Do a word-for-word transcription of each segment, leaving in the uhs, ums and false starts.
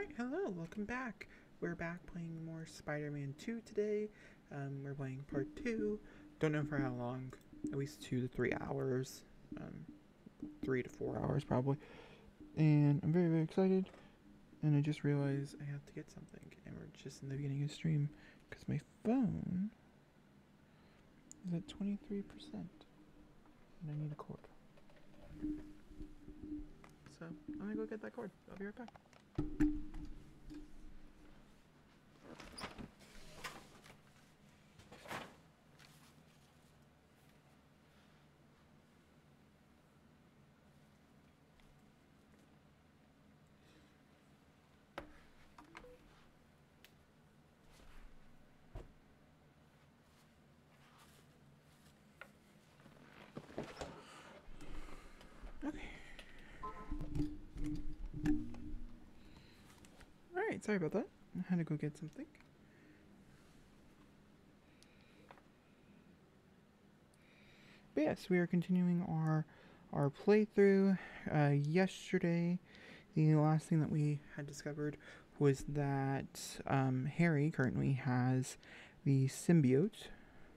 Alright, hello, welcome back. We're back playing more Spider-Man two today. Um, we're playing part two. Don't know for how long. At least two to three hours. Um, three to four hours probably. And I'm very, very excited. And I just realized I have to get something. And we're just in the beginning of the stream. Because my phone is at twenty-three percent. And I need a cord. So, I'm gonna go get that cord. I'll be right back. Okay. Alright, sorry about that. I had to go get something. But yes, we are continuing our our playthrough. Uh, yesterday, the last thing that we had discovered was that um, Harry currently has the symbiote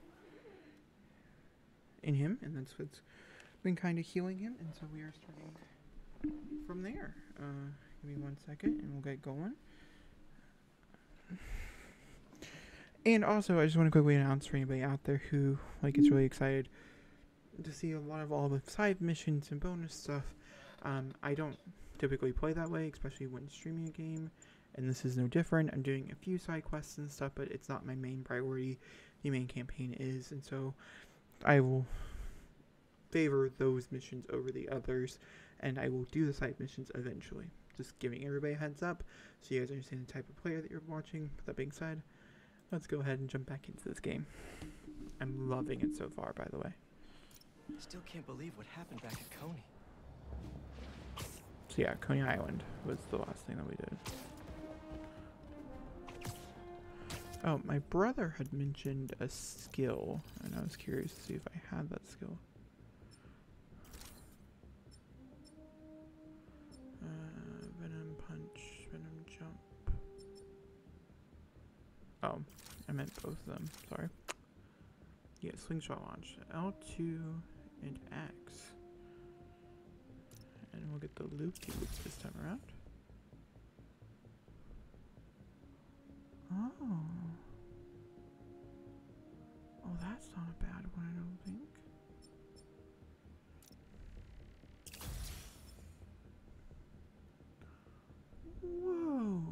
in him, and that's what's been kind of healing him, and so we are starting from there. Uh, give me one second, and we'll get going. And also, I just want to quickly announce for anybody out there who like is really excited to see a lot of all the side missions and bonus stuff. Um, I don't typically play that way, especially when streaming a game, and this is no different. I'm doing a few side quests and stuff, but it's not my main priority. The main campaign is, and so I will favor those missions over the others, and I will do the side missions eventually. Just giving everybody a heads up so you guys understand the type of player that you're watching. With that being said, let's go ahead and jump back into this game. I'm loving it so far, by the way. Still can't believe what happened back at Coney. So yeah, Coney Island was the last thing that we did. Oh, my brother had mentioned a skill, and I was curious to see if I had that skill. Uh, Venom Punch, Venom Jump. Oh, I meant both of them, sorry. Yeah, Slingshot Launch. L two and X. And we'll get the loop-de-loop this time around. Oh. Oh, that's not a bad one, I don't think. Whoa.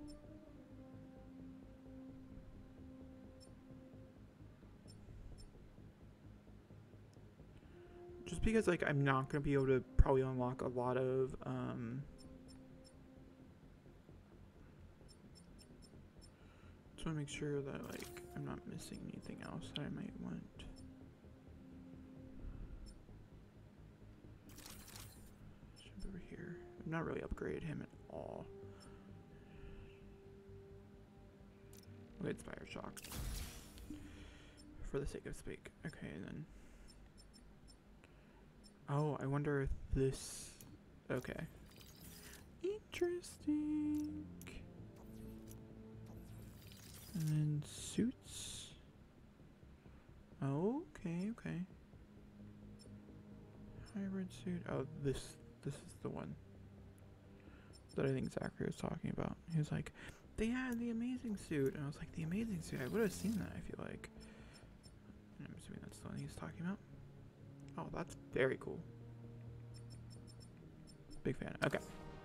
Just because, like, I'm not going to be able to probably unlock a lot of, um... just want to make sure that, like, I'm not missing anything else that I might want. Jump over here. I've not really upgraded him at all. We'll get Spire Shock. For the sake of speak. Okay, and then... oh, I wonder if this... okay. Interesting. And then suits. Oh, okay, okay. Hybrid suit. Oh, this this is the one that I think Zachary was talking about. He was like, they had the amazing suit. And I was like, the amazing suit? I would have seen that, I feel like. And I'm assuming that's the one he's talking about. Oh, that's very cool. Big fan. Okay.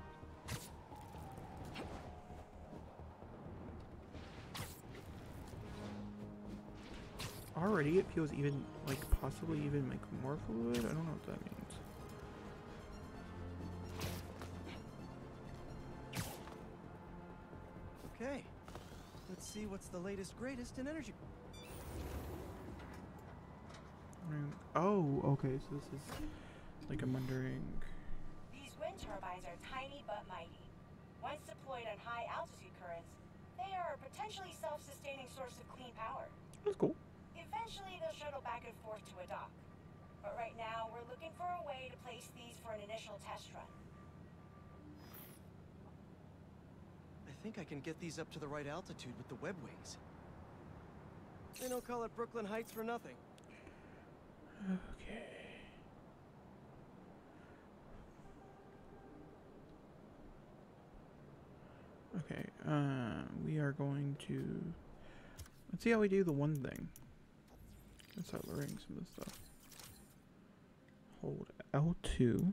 Already it feels even, like, possibly even, like, more fluid? I don't know what that means. Okay, let's see what's the latest greatest in energy. Oh, okay, so this is, like, I'm wondering... These wind turbines are tiny but mighty. Once deployed on high altitude currents, they are a potentially self-sustaining source of clean power. That's cool. Eventually, they'll shuttle back and forth to a dock. But right now, we're looking for a way to place these for an initial test run. A think I can get these up to the right altitude with the web wings. They don't call it Brooklyn Heights for nothing. Okay. Okay, uh, we are going to, let's see how we do the one thing. Let's start learning some of this stuff. Hold L two.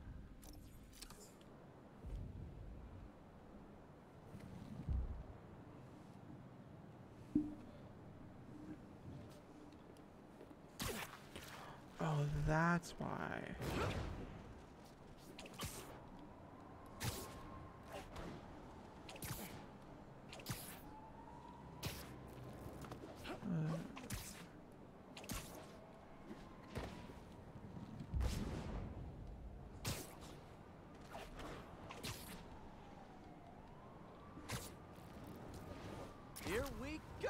Oh, that's why. Uh, Here we go!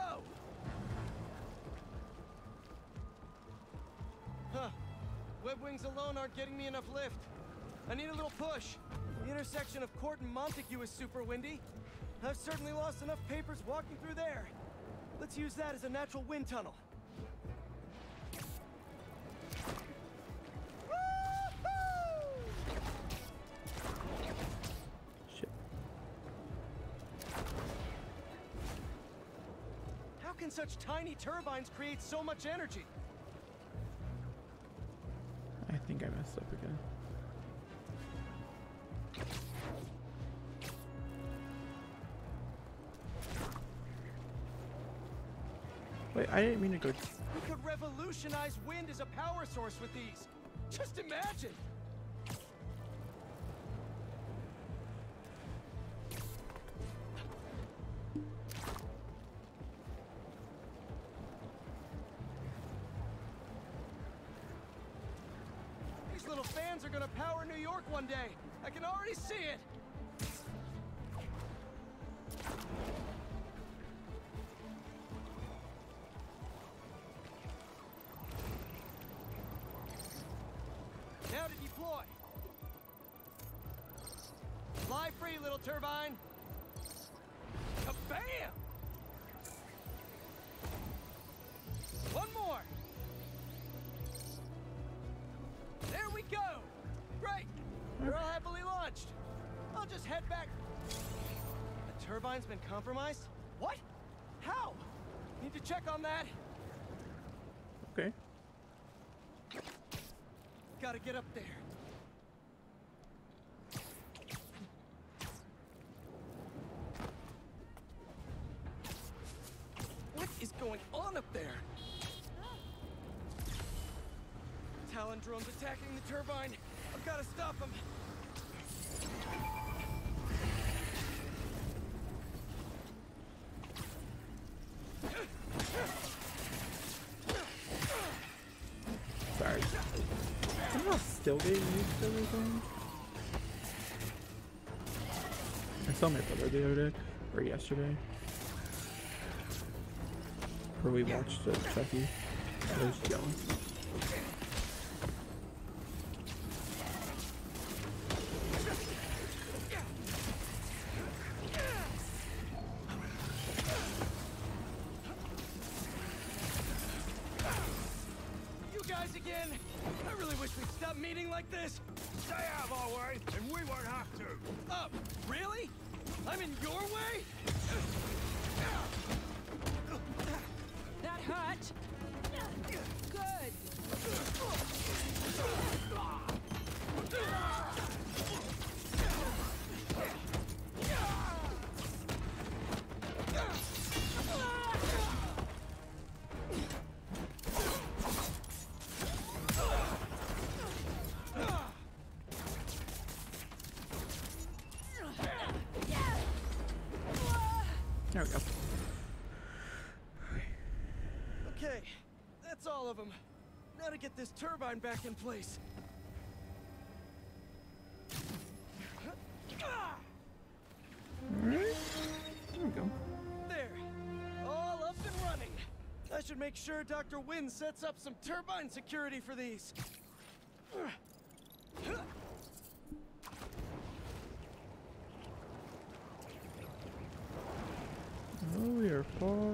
Huh. Web wings alone aren't getting me enough lift. I need a little push. The intersection of Court and Montague is super windy. I've certainly lost enough papers walking through there. Let's use that as a natural wind tunnel. shit. How can such tiny turbines create so much energy? I think I messed up again. Wait, I didn't mean to go. We could revolutionize wind as a power source with these. Just imagine! These little fans are gonna power New York one day. I can already see it. Now to deploy. Fly free, little turbine. Kabam! One more. There we go. Great. They're all happily launched. I'll just head back. The turbine's been compromised? What? How? Need to check on that. Okay. Gotta get up there. What is going on up there? Talon drones attacking the turbine. I've gotta stop them. Sorry. I'm not still getting used to everything. I saw my brother the other day, or yesterday, where we watched uh, Chucky. I was yelling. You guys again? I really wish we'd stop meeting like this. Stay out of our way, and we won't have to. Oh, really? I'm in your way? That hurt. Good. There we go. Okay, that's all of them. Now to get this turbine back in place. Alright. There we go. There. All up and running. I should make sure Doctor Wynn sets up some turbine security for these. Careful.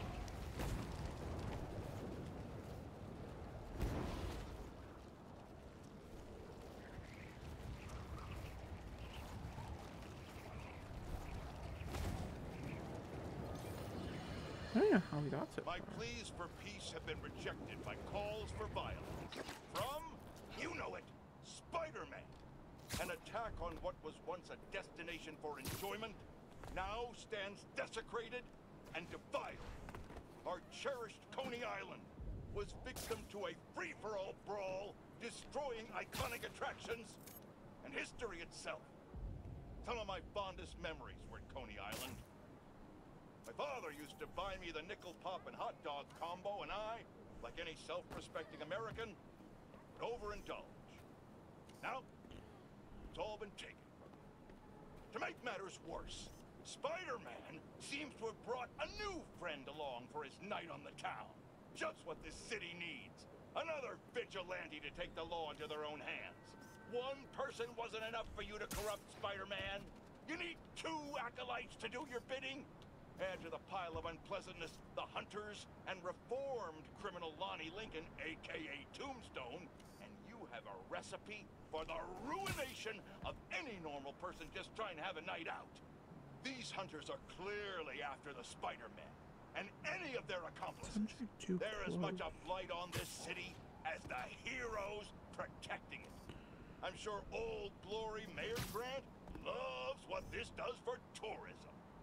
I don't know how we got so My far. pleas for peace have been rejected by calls for violence. From, you know it, Spider-Man. An attack on what was once a destination for enjoyment now stands desecrated and defiled. Our cherished Coney Island was victim to a free-for-all brawl, destroying iconic attractions and history itself. Some of my fondest memories were at Coney Island. My father used to buy me the nickel pop and hot dog combo, and I, like any self-respecting American, would overindulge. Now, it's all been taken. To make matters worse, Spider-Man seems to have brought a new friend along for his night on the town. Just what this city needs. Another vigilante to take the law into their own hands. One person wasn't enough for you to corrupt Spider-Man. You need two acolytes to do your bidding. Add to the pile of unpleasantness the hunters and reformed criminal Lonnie Lincoln, aka Tombstone, and you have a recipe for the ruination of any normal person just trying to have a night out. These hunters are clearly after the Spider-Man and any of their accomplices. Subject to They're as close. much a blight on this city as the heroes protecting it. I'm sure Old Glory Mayor Grant loves what this does for tourism.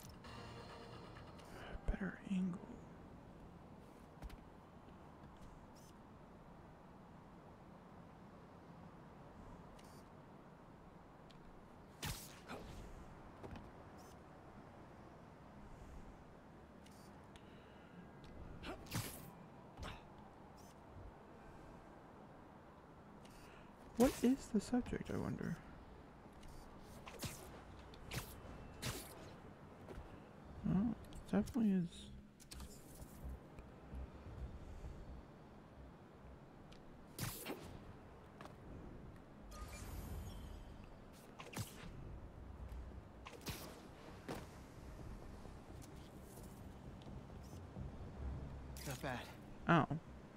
Better angle. What is the subject, I wonder? Oh, it definitely is. Not bad. Oh.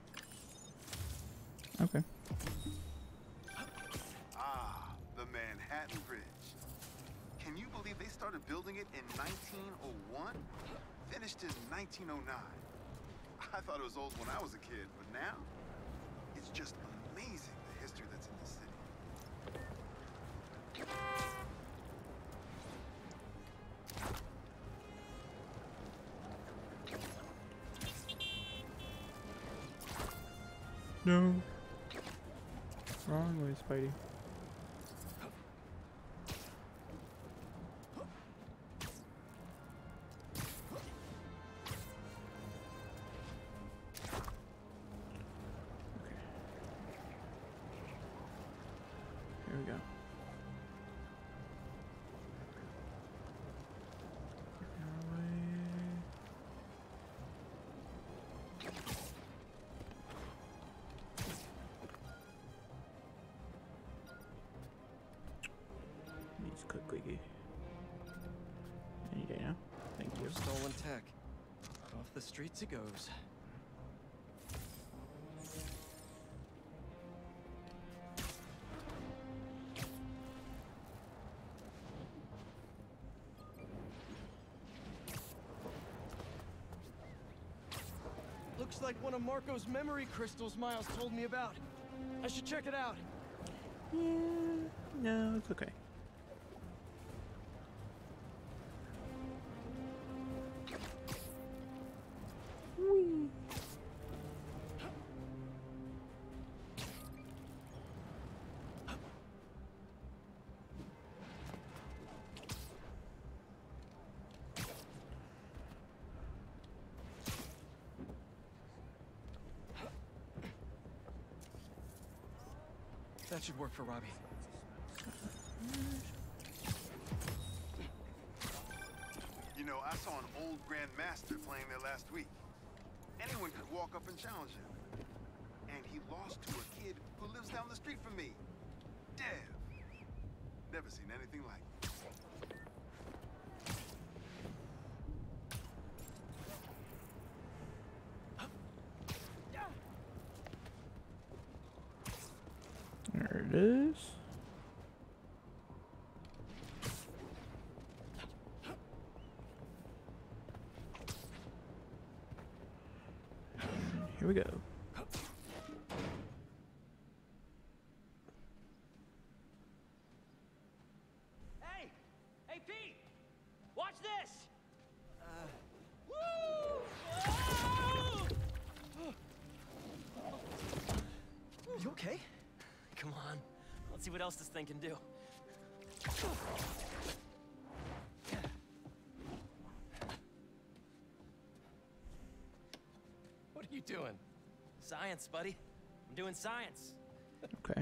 Okay. Ah, the Manhattan Bridge. Can you believe they started building it in nineteen oh one? Finished in nineteen oh nine. I thought it was old when I was a kid, but now it's just amazing the history that's in this city. No. Wrong way, Spidey. Here we go. Our way. Needs quickly. Any day now. Thank you. Stolen tech. Off the streets it goes. Looks like one of Marco's memory crystals Miles told me about. I should check it out. Yeah, no, it's okay. Whee. That should work for Robbie. You know, I saw an old Grand Master playing there last week. Anyone could walk up and challenge him. And he lost to a kid who lives down the street from me. Dev. Never seen anything like it. it is. Here we go. Hey! Hey, Pete! Watch this! Uh... Woo! Oh! You okay? Come on. Let's see what else this thing can do. What are you doing? Science, buddy. I'm doing science. Okay.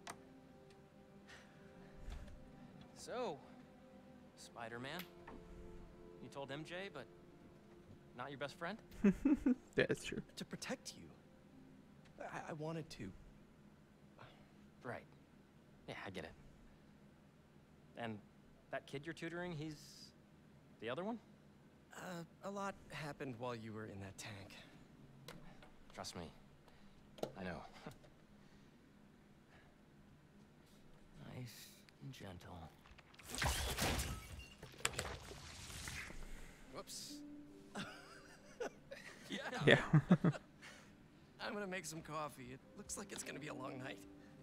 So, Spider-Man, you told M J, but not your best friend? Yeah, it's true. To protect you. I, I wanted to. Right. Yeah, I get it. And that kid you're tutoring, he's the other one? Uh, a lot happened while you were in that tank. Trust me. I know. Nice and gentle. Whoops. Yeah. Yeah. I'm gonna make some coffee. It looks like it's gonna be a long night.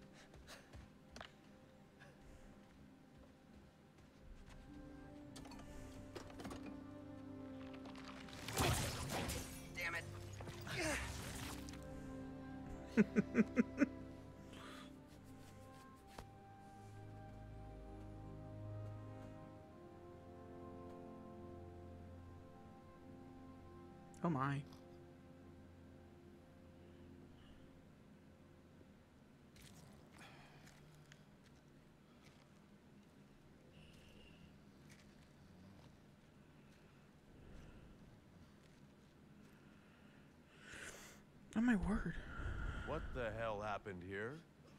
Damn it. Oh my. Oh my word. What the hell happened here?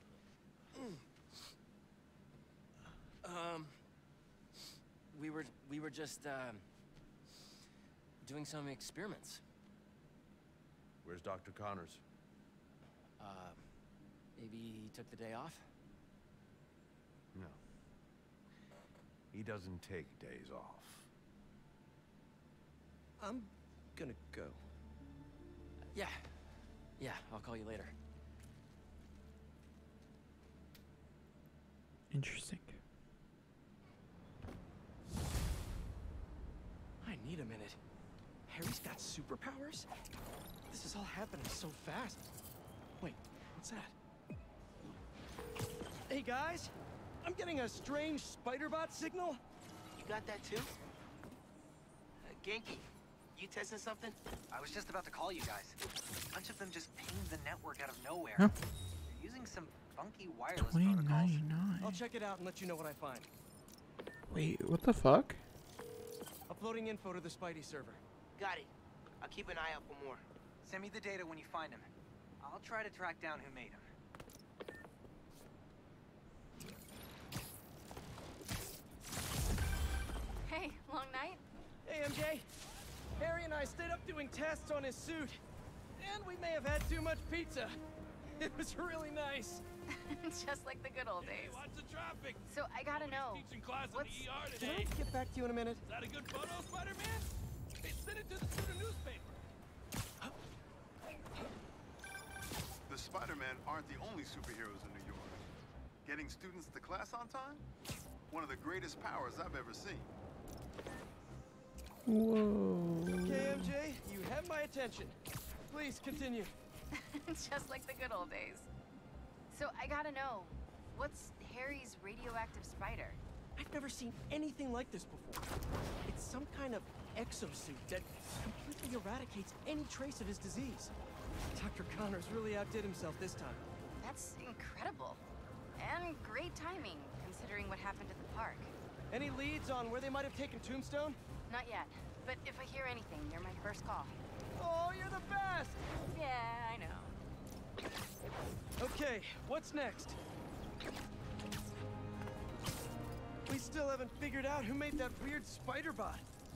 Um, we were we were just um doing some experiments. Where's Doctor Connors? Uh, maybe he took the day off. No. He doesn't take days off. I'm gonna go. Yeah, yeah. I'll call you later. Interesting. I need a minute. Harry's got superpowers? This is all happening so fast. Wait, what's that? Hey guys, I'm getting a strange Spider-Bot signal. You got that too? Uh, Genki, you testing something? I was just about to call you guys. A bunch of them just pinged the network out of nowhere. Huh? They're using some funky wireless Twenty protocols. ninety nine. I'll check it out and let you know what I find. Wait, what the fuck? Uploading info to the Spidey server. Got it. I'll keep an eye out for more. Send me the data when you find him. I'll try to track down who made him. Hey, long night? Hey M J, Harry and I stayed up doing tests on his suit. And we may have had too much pizza. It was really nice. Just like the good old days. Watch the traffic. So I gotta know, Teaching class in what's... the E R Can today. I get back to you in a minute? Is that a good photo, Spider-Man? Hey, send it to the student newspaper. The Spider-Man aren't the only superheroes in New York. Getting students to class on time? One of the greatest powers I've ever seen. Whoa. Okay, M J, you have my attention. Please continue. Just like the good old days. So I gotta know, what's Harry's radioactive spider? I've never seen anything like this before. It's some kind of exosuit that completely eradicates any trace of his disease. Doctor Connors really outdid himself this time. That's incredible. And great timing, considering what happened at the park. Any leads on where they might have taken Tombstone? Not yet, but if I hear anything, you're my first call. Oh, you're the best! Yeah, I know. Okay, what's next? We still haven't figured out who made that weird spider bot.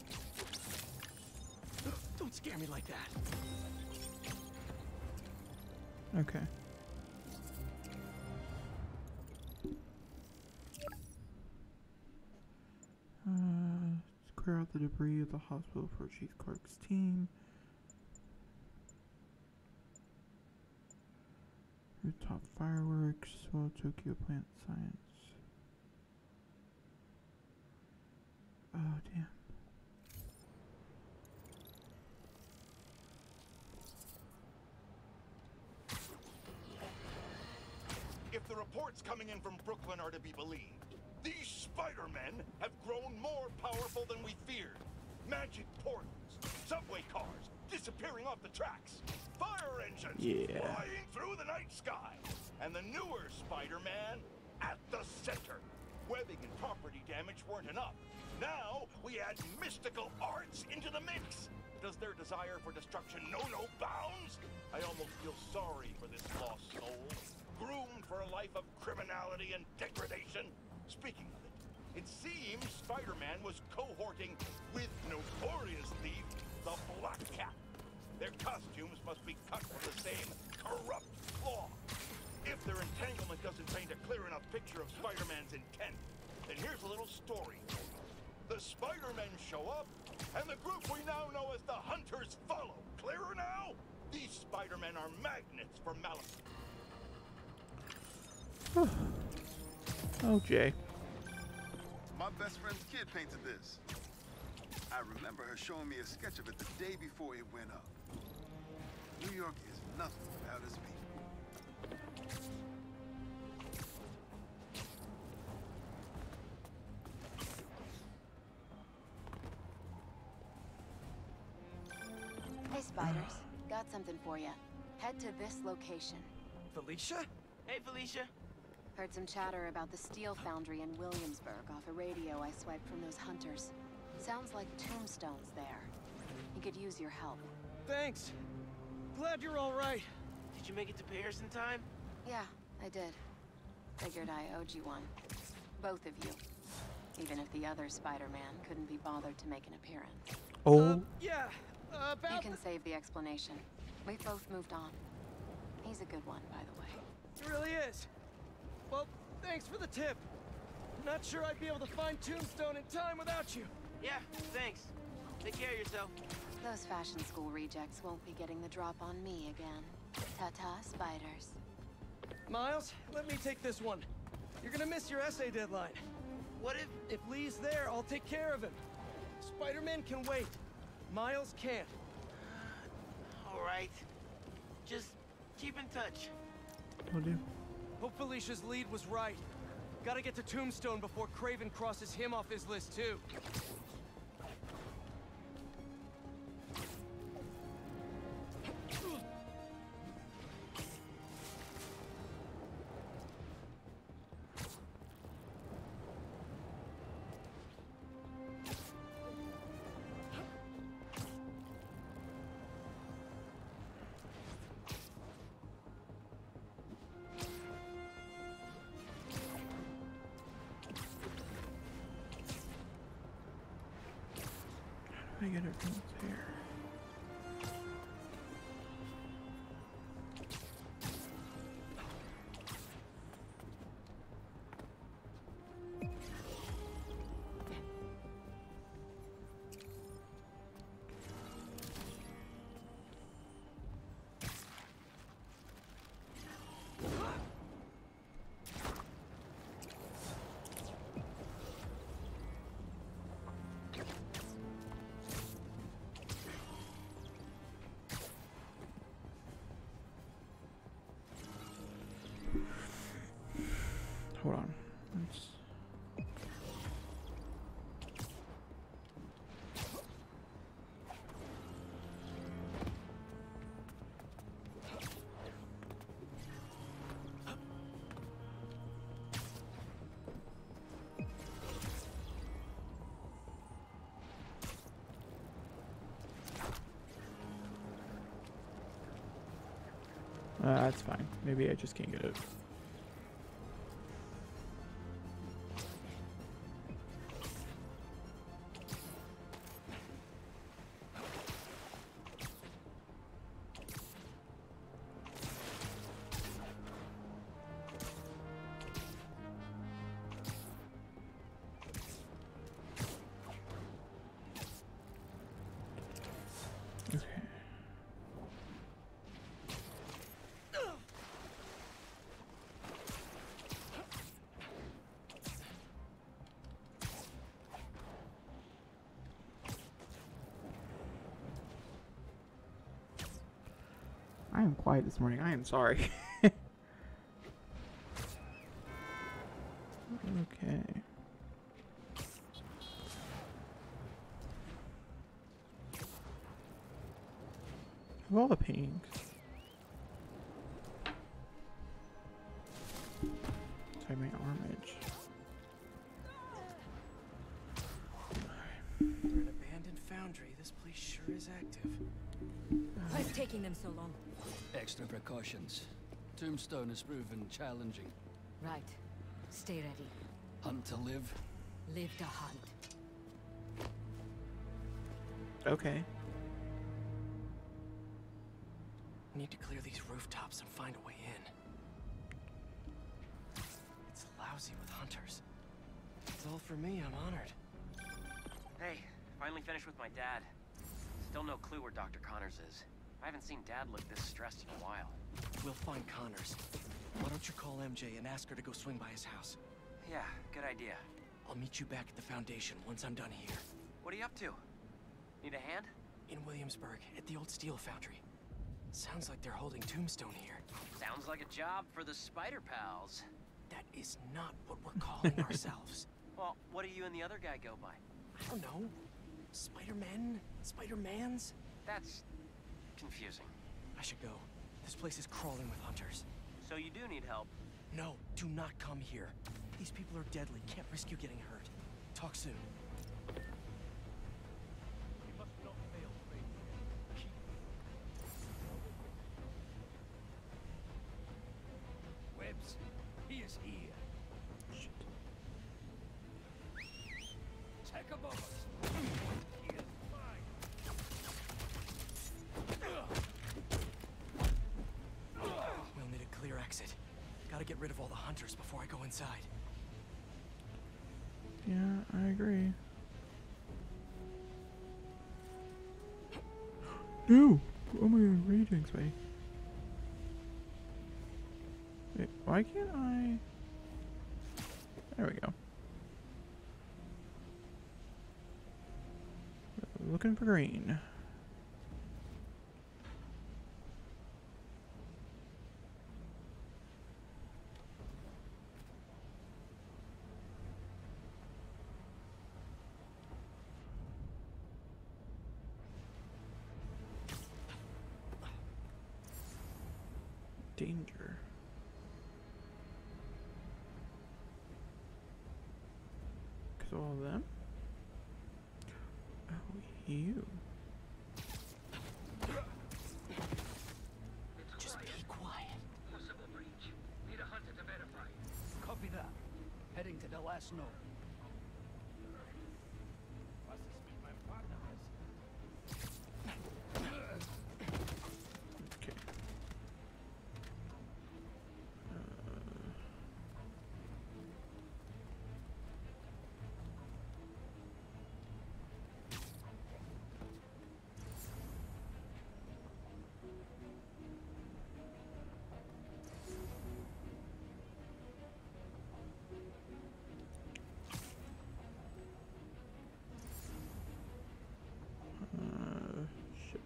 Don't scare me like that. Okay. clear out the debris of the hospital for Chief Clark's team. Rooftop fireworks, while Tokyo Plant Science. Oh, damn. If the reports coming in from Brooklyn are to be believed, these Spider-Men have grown more powerful than we feared. Magic portals, subway cars disappearing off the tracks, fire engines yeah. flying through the night sky, and the newer Spider-Man at the center. Webbing and property damage weren't enough. Now we add mystical arts into the mix. Does their desire for destruction know no bounds? I almost feel sorry for this lost soul, groomed for a life of criminality and degradation. Speaking of it, it seems Spider-Man was cohorting with notorious thief, the Black Cat. Their costumes must be cut from the same corrupt cloth. If their entanglement doesn't paint a clear enough picture of Spider-Man's intent, then here's a little story. The Spider-Men show up, and the group we now know as the Hunters follow. Clearer now? These Spider-Men are magnets for malice. Oh, Jay. My best friend's kid painted this. I remember her showing me a sketch of it the day before it went up. New York is nothing without its people. Hey, Spiders. Got something for you. Head to this location. Felicia? Hey, Felicia. Heard some chatter about the steel foundry in Williamsburg off a radio I swiped from those hunters. Sounds like Tombstone's there. He could use your help. Thanks. Glad you're all right. Did you make it to Paris in time? Yeah, I did. Figured I owed you one. Both of you. Even if the other Spider-Man couldn't be bothered to make an appearance. Oh. Uh, yeah, uh, about You can save the explanation. We've both moved on. He's a good one, by the way. It really is. Well, thanks for the tip. Not sure I'd be able to find Tombstone in time without you. Yeah, thanks. Take care of yourself. Those fashion school rejects won't be getting the drop on me again. Ta-ta, Spiders. Miles, let me take this one. You're gonna miss your essay deadline. What if... If Lee's there, I'll take care of him. Spider-Man can wait. Miles can't. All right. Just keep in touch. Will do. Hope Felicia's lead was right. Gotta get to Tombstone before Kraven crosses him off his list, too. I get it from there. Hold on. Let's... Uh, that's fine. Maybe I just can't get it. am quiet this morning. I am sorry. Okay. Of all the paintings. Sorry, my arm edge. For an abandoned foundry, this place sure is active. What's taking them so long? Extra precautions. Tombstone has proven challenging. Right. Stay ready. Hunt to live. Live to hunt. Okay. Need to clear these rooftops and find a way in. It's lousy with hunters. It's all for me, I'm honored. Hey, finally finished with my dad. Still no clue where Doctor Connors is. I haven't seen Dad look this stressed in a while. We'll find Connors. Why don't you call M J and ask her to go swing by his house? Yeah, good idea. I'll meet you back at the Foundation once I'm done here. What are you up to? Need a hand? In Williamsburg, at the old steel foundry. Sounds like they're holding Tombstone here. Sounds like a job for the Spider Pals. That is not what we're calling ourselves. Well, what do you and the other guy go by? I don't know. Spider-Men? Spider-Mans? That's confusing. I should go. This place is crawling with hunters. So you do need help? No, do not come here. These people are deadly. Can't risk you getting hurt. Talk soon. Webbs, he is here. Shit. Take above us. He is mine. We'll need a clear exit. Gotta get rid of all the hunters before I go inside. Yeah, I agree. No! Oh my god, raging way. Wait, why can't I? There we go. Looking for green. Danger. Cause all of them? Oh, you. Just be quiet. Possible breach. Need a hunter to verify. Copy that. Heading to the last node. Was this with my partner? Okay. Uh, shit.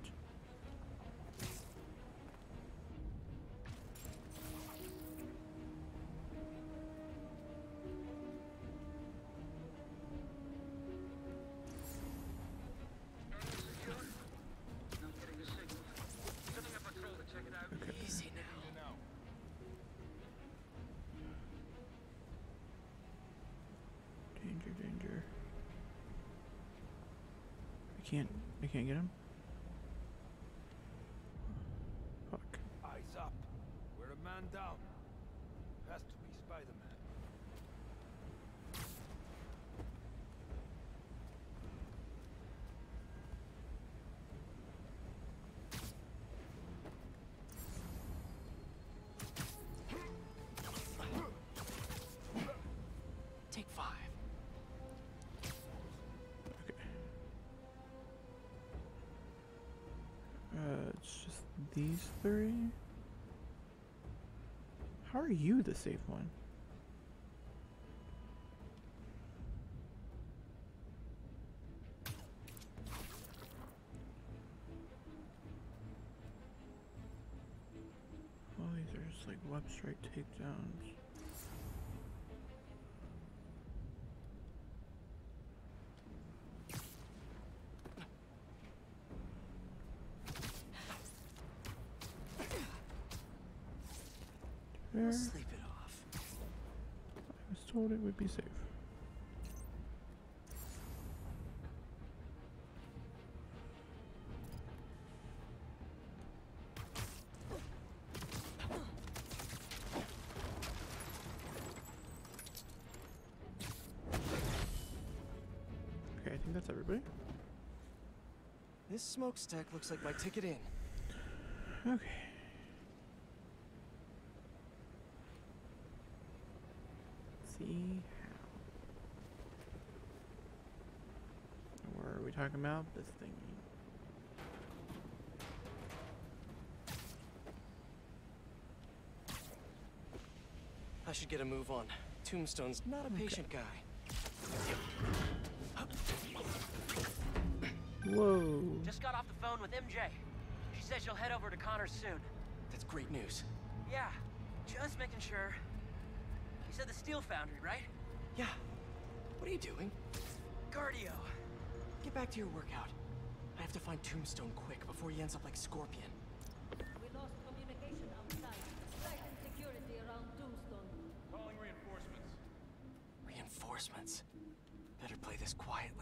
Okay. Easy now. Danger, danger. I can't, I can't get him? Fuck. Eyes up. We're a man down. Has to be Spider-Man. Take five. Okay. Uh, it's just these three? How are you the safe one? like web strike takedowns. Fair. Sleep it off. I was told it would be safe. Okay, I think that's everybody. This smokestack looks like my ticket in. Okay. See how. Where are we talking about? This thing. I should get a move on. Tombstone's not a patient guy. Whoa. Just got off the phone with M J. She says she'll head over to Connors soon. That's great news. Yeah, just making sure. You said the steel foundry, right? Yeah. What are you doing? Cardio. Get back to your workout. I have to find Tombstone quick before he ends up like Scorpion. We lost communication outside. Tighten security around Tombstone. Calling reinforcements. Reinforcements. Better play this quietly.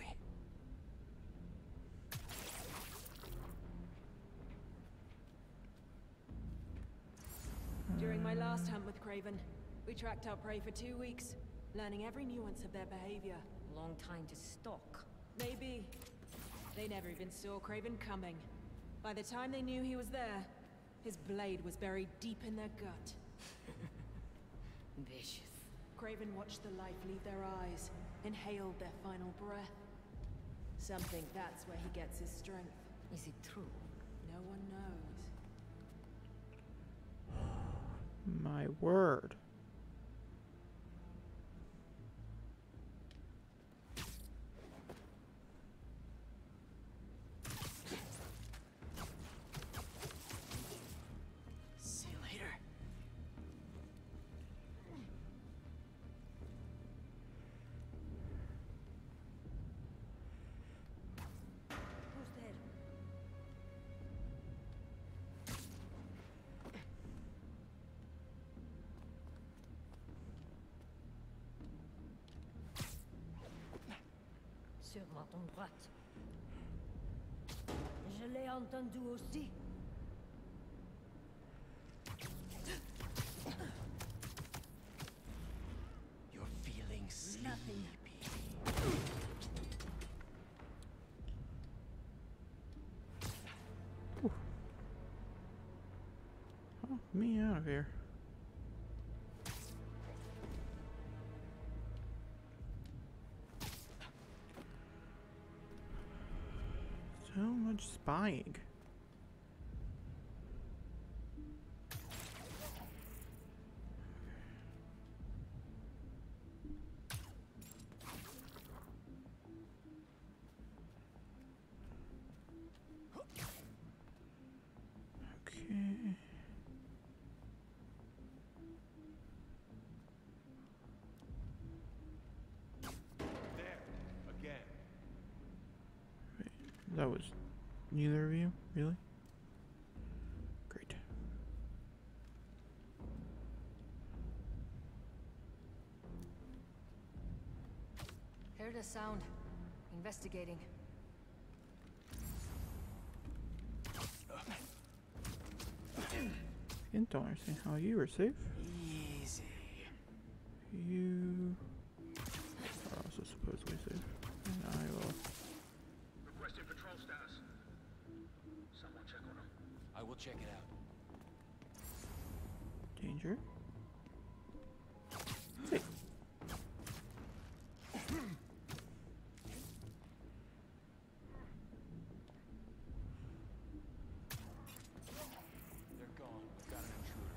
During my last hunt with Craven, we tracked our prey for two weeks, learning every nuance of their behavior. Long time to stalk. Maybe. They never even saw Craven coming. By the time they knew he was there, his blade was buried deep in their gut. Vicious. Craven watched the life leave their eyes, inhaled their final breath. Some think that's where he gets his strength. Is it true? No one knows. My word. See you later. Who's there? Sur ma ton droite. Je l'ai entendu aussi. You're feeling sleepy. Nothing. Oh, me out of here. So much spying. Okay. There, again. Wait, that was neither of you, really? Great. Heard a sound. Investigating. I don't understand how you were safe. Easy. You are also supposedly safe. And I will. Requesting patrol status. Someone check on him. I will check it out. Danger. Hey. They're gone. We've got an intruder.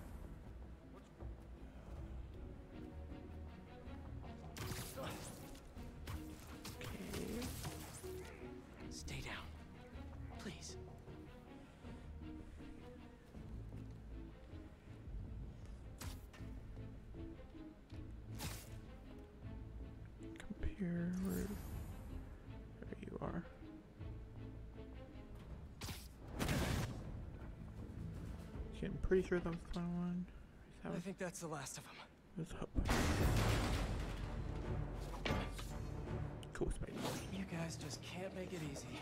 Okay. Stay down. Please. Okay, I'm pretty sure that was the final one. I think that's the last of them. Let's hope. Cool, Spidey. You guys just can't make it easy.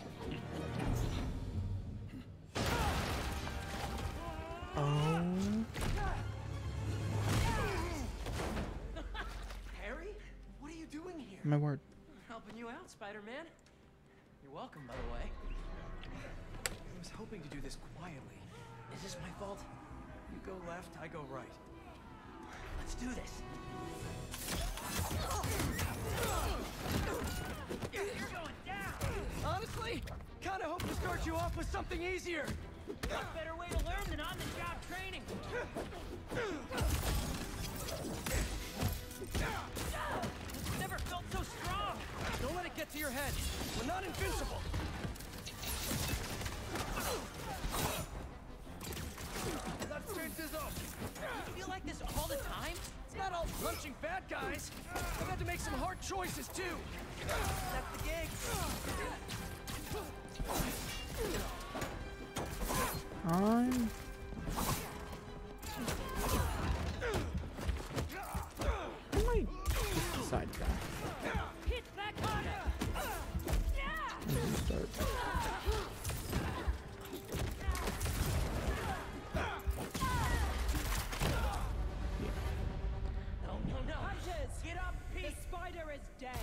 Oh. Harry? What are you doing here? My word. Helping you out, Spider-Man. You're welcome, by the way. I was hoping to do this quietly. Is this my fault? You go left, I go right. Let's do this. You're going down! Honestly, kinda hope to start you off with something easier. What better way to learn than on-the-job training? Never felt so strong! Don't let it get to your head. We're not invincible. That cinches up. You feel like this all the time? It's not all punching bad guys. I've had to make some hard choices too. That's the gig. I'm. I might just decide that. Hit back on it. I'm gonna start. No, no, no. Hunters, get up, Pete. The spider is dead.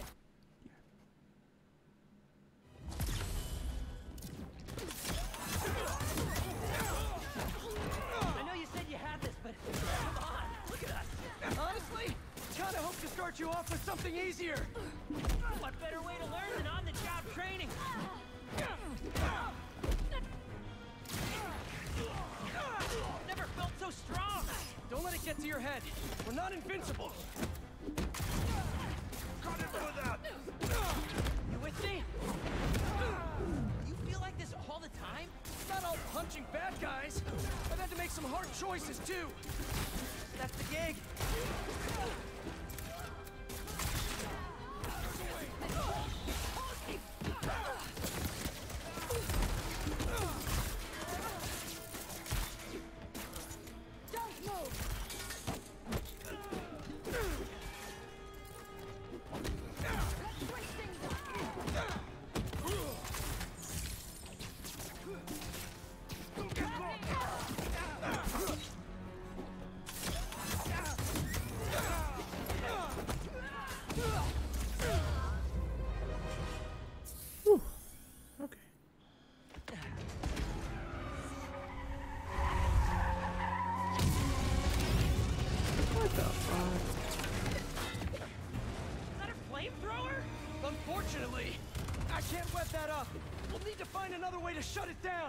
I know you said you had this, but come on, look at us. Honestly, kinda hope to start you off with something easier. What better way to learn than on-the-job training? Never felt so strong. Don't let it get to your head. We're not invincible. Cut it with that. You with me? You feel like this all the time? It's not all punching bad guys. I've had to make some hard choices too. That's the gig. Don't move. Whew. Okay. What the fuck? Is that a flamethrower? Unfortunately, I can't wet that up. We'll need to find another way to shut it down.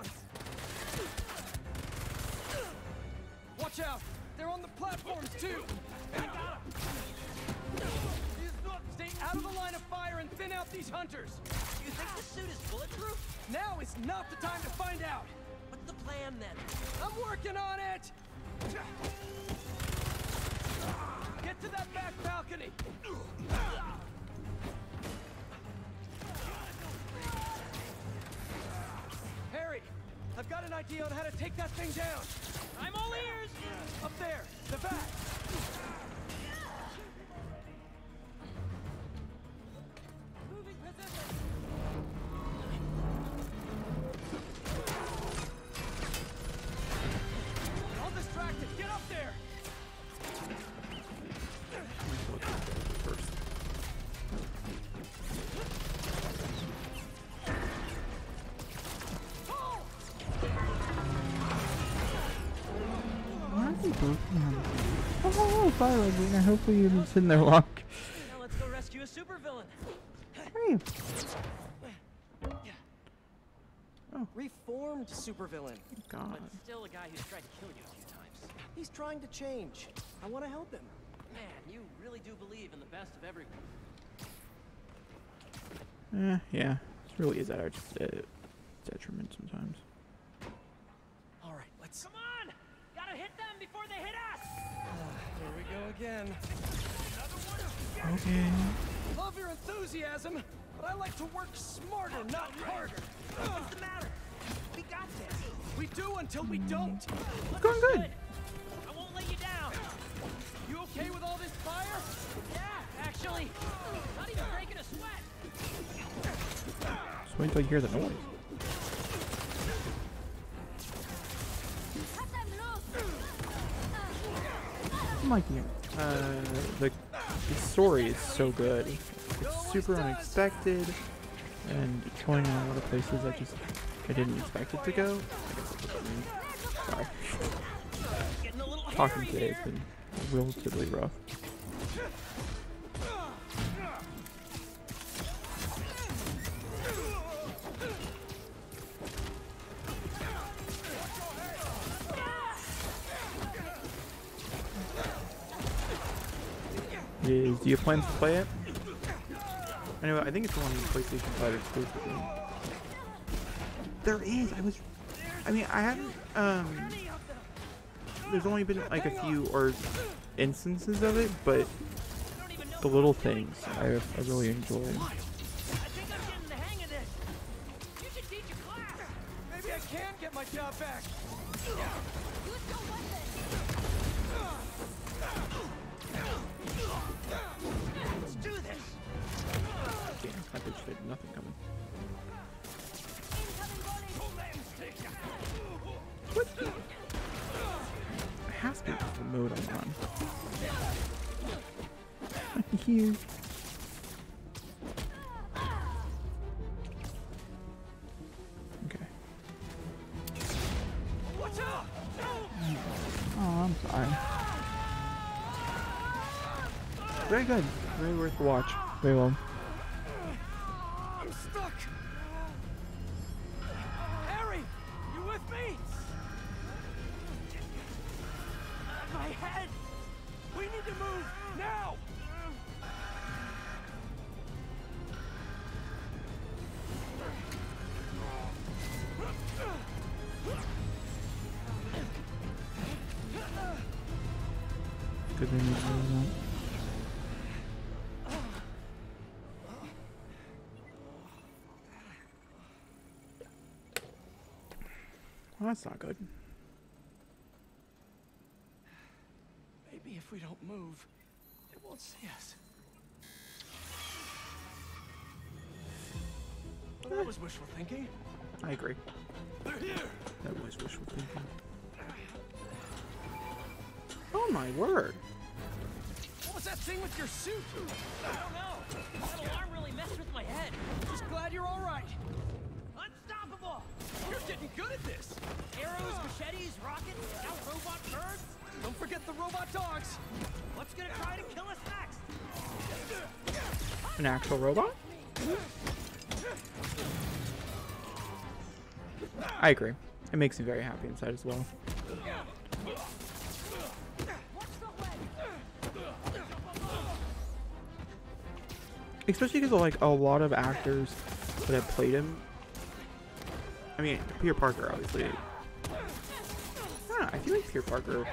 Watch out! They're on the platforms too! I got them! Stay out of the line of fire and thin out these hunters! You think the suit is bulletproof? Now is not the time to find out! What's the plan then? I'm working on it! Get to that back balcony! Harry, I've got an idea on how to take that thing down. I'm all ears! Up there, the back! Moving position! You're all distracted, get up there! First. Why are they both on? Oh, fire lightning. I hopefully you're just sitting there long. Now let's go rescue a supervillain. Hey. Oh. Reformed supervillain. God. But still a guy who's tried to kill you a few times. He's trying to change. I want to help him. Man, you really do believe in the best of everyone. Eh, yeah. It really is at our uh, detriment sometimes. All right, let's... Come on! Gotta hit them before they hit us! Here we go again. Okay. Love your enthusiasm, but I like to work smarter, not harder. What's the matter? We got this. We do until we don't. It's going good. I won't let you down. You okay with all this fire? Yeah, actually. Not even breaking a sweat. Just wait until you hear the noise. I'm liking it. Uh, the, the story is so good. It's super unexpected, and it's going in a lot of places I just I didn't expect it to go. I guess that's what I mean. Sorry. Talking today has been relatively rough. Is, do you plan to play it? Anyway, I think it's one of the PlayStation five exclusively. There is. I was. I mean, I haven't. Um. There's only been like a few or instances of it, but the little things I, I really enjoy. I think I'm getting the hang of this. You should teach a class. Maybe I can get my job back. Let's do this. Damn, that bitch had nothing coming. What? It has to be the mode I'm on. Here. Okay. Watch out! Oh, I'm sorry. Very good. Very worth the watch. Very well. I'm stuck. Harry, you with me? My head. We need to move now. Good thing you're doing that. Well, that's not good. Maybe if we don't move, it won't see us. Well, that was wishful thinking. I agree. They're here. That was wishful thinking. Oh my word. What was that thing with your suit? I don't know. That alarm really messed with my head. Just glad you're all right. Unstoppable. You're getting good at this. Arrows, machetes, rockets, now robot birds. Don't forget the robot dogs. What's gonna try to kill us next? An actual robot? I agree. It makes me very happy inside as well. Especially because like a lot of actors that have played him. I mean, Peter Parker, obviously. I don't know, I feel like Peter Parker.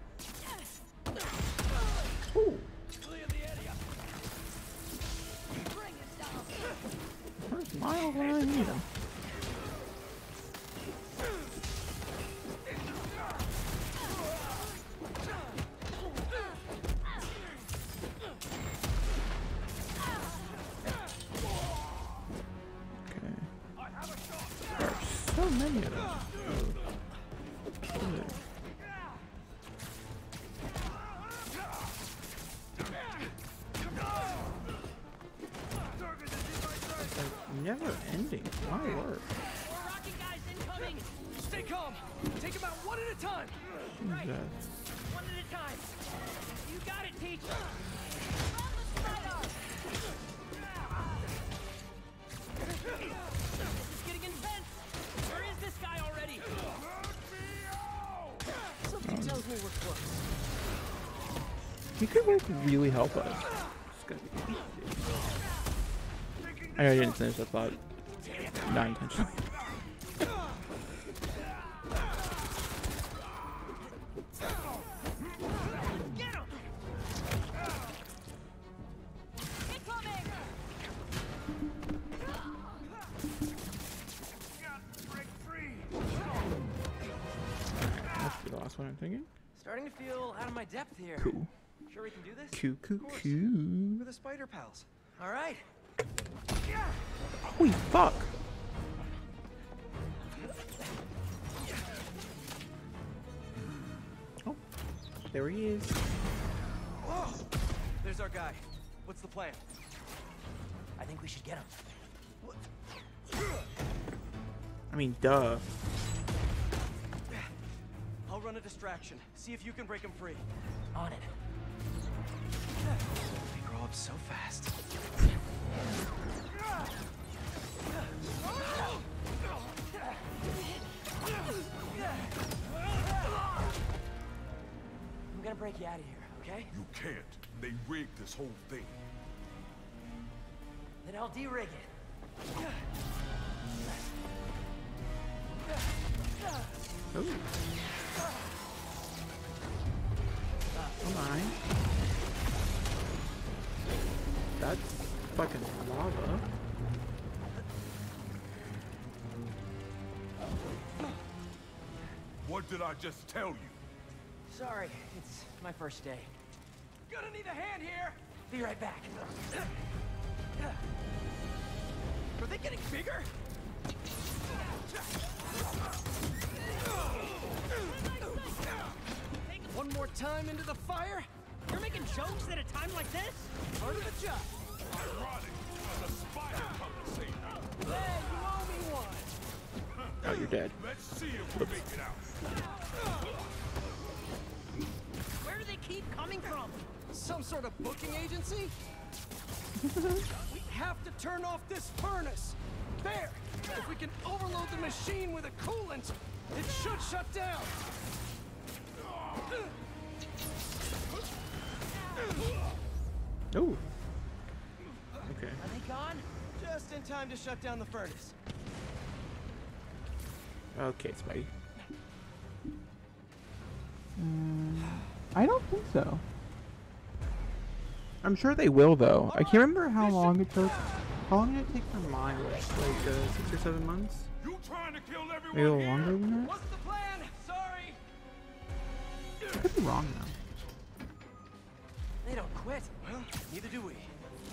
Ooh. Where's Miles when I need him? So many of them. Oh. It's like never ending. My word. More rocket guys incoming. Stay calm. Take them out one at a time. Right. Jesus. One at a time. You got it, teacher. It's getting intense. Where is this guy already? Something Um, tells me we're close. He could like really help us. It's gonna be I know I didn't finish that thought. Not intentionally. Get him! Incoming! Break free. I'm thinking. Starting to feel out of my depth here. Cool. Sure we can do this? Cool, cool, Of course. cool. We're the spider pals. All right. Holy fuck! Oh, there he is. Whoa! There's our guy. What's the plan? I think we should get him. I mean, duh. I'll run a distraction. See if you can break him free. On it. They grow up so fast. I'm gonna break you out of here, okay? You can't. They rigged this whole thing. Then I'll de-rig it. Ooh. Come on. That's fucking lava. What did I just tell you? Sorry, it's my first day. Gonna need a hand here. Be right back. Are they getting bigger? One more time into the fire. You're making jokes at a time like this? Part of the job. Ironic. The spider come to save me. Hey, you owe me one. Oh, you're dead. Let's see if we make it out. Where do they keep coming from? Some sort of booking agency? We have to turn off this furnace. There. If we can overload the machine with a coolant, it should shut down. Oh. Okay. Are they gone? Just in time to shut down the furnace. Okay, Spidey. Mm, I don't think so. I'm sure they will, though. I can't remember how long it took. How long did it take for Miles? Like uh, six or seven months? You trying to kill everyone Maybe a little here? longer than that? What's the plan? Sorry. I could be wrong now. They don't quit. Well, neither do we.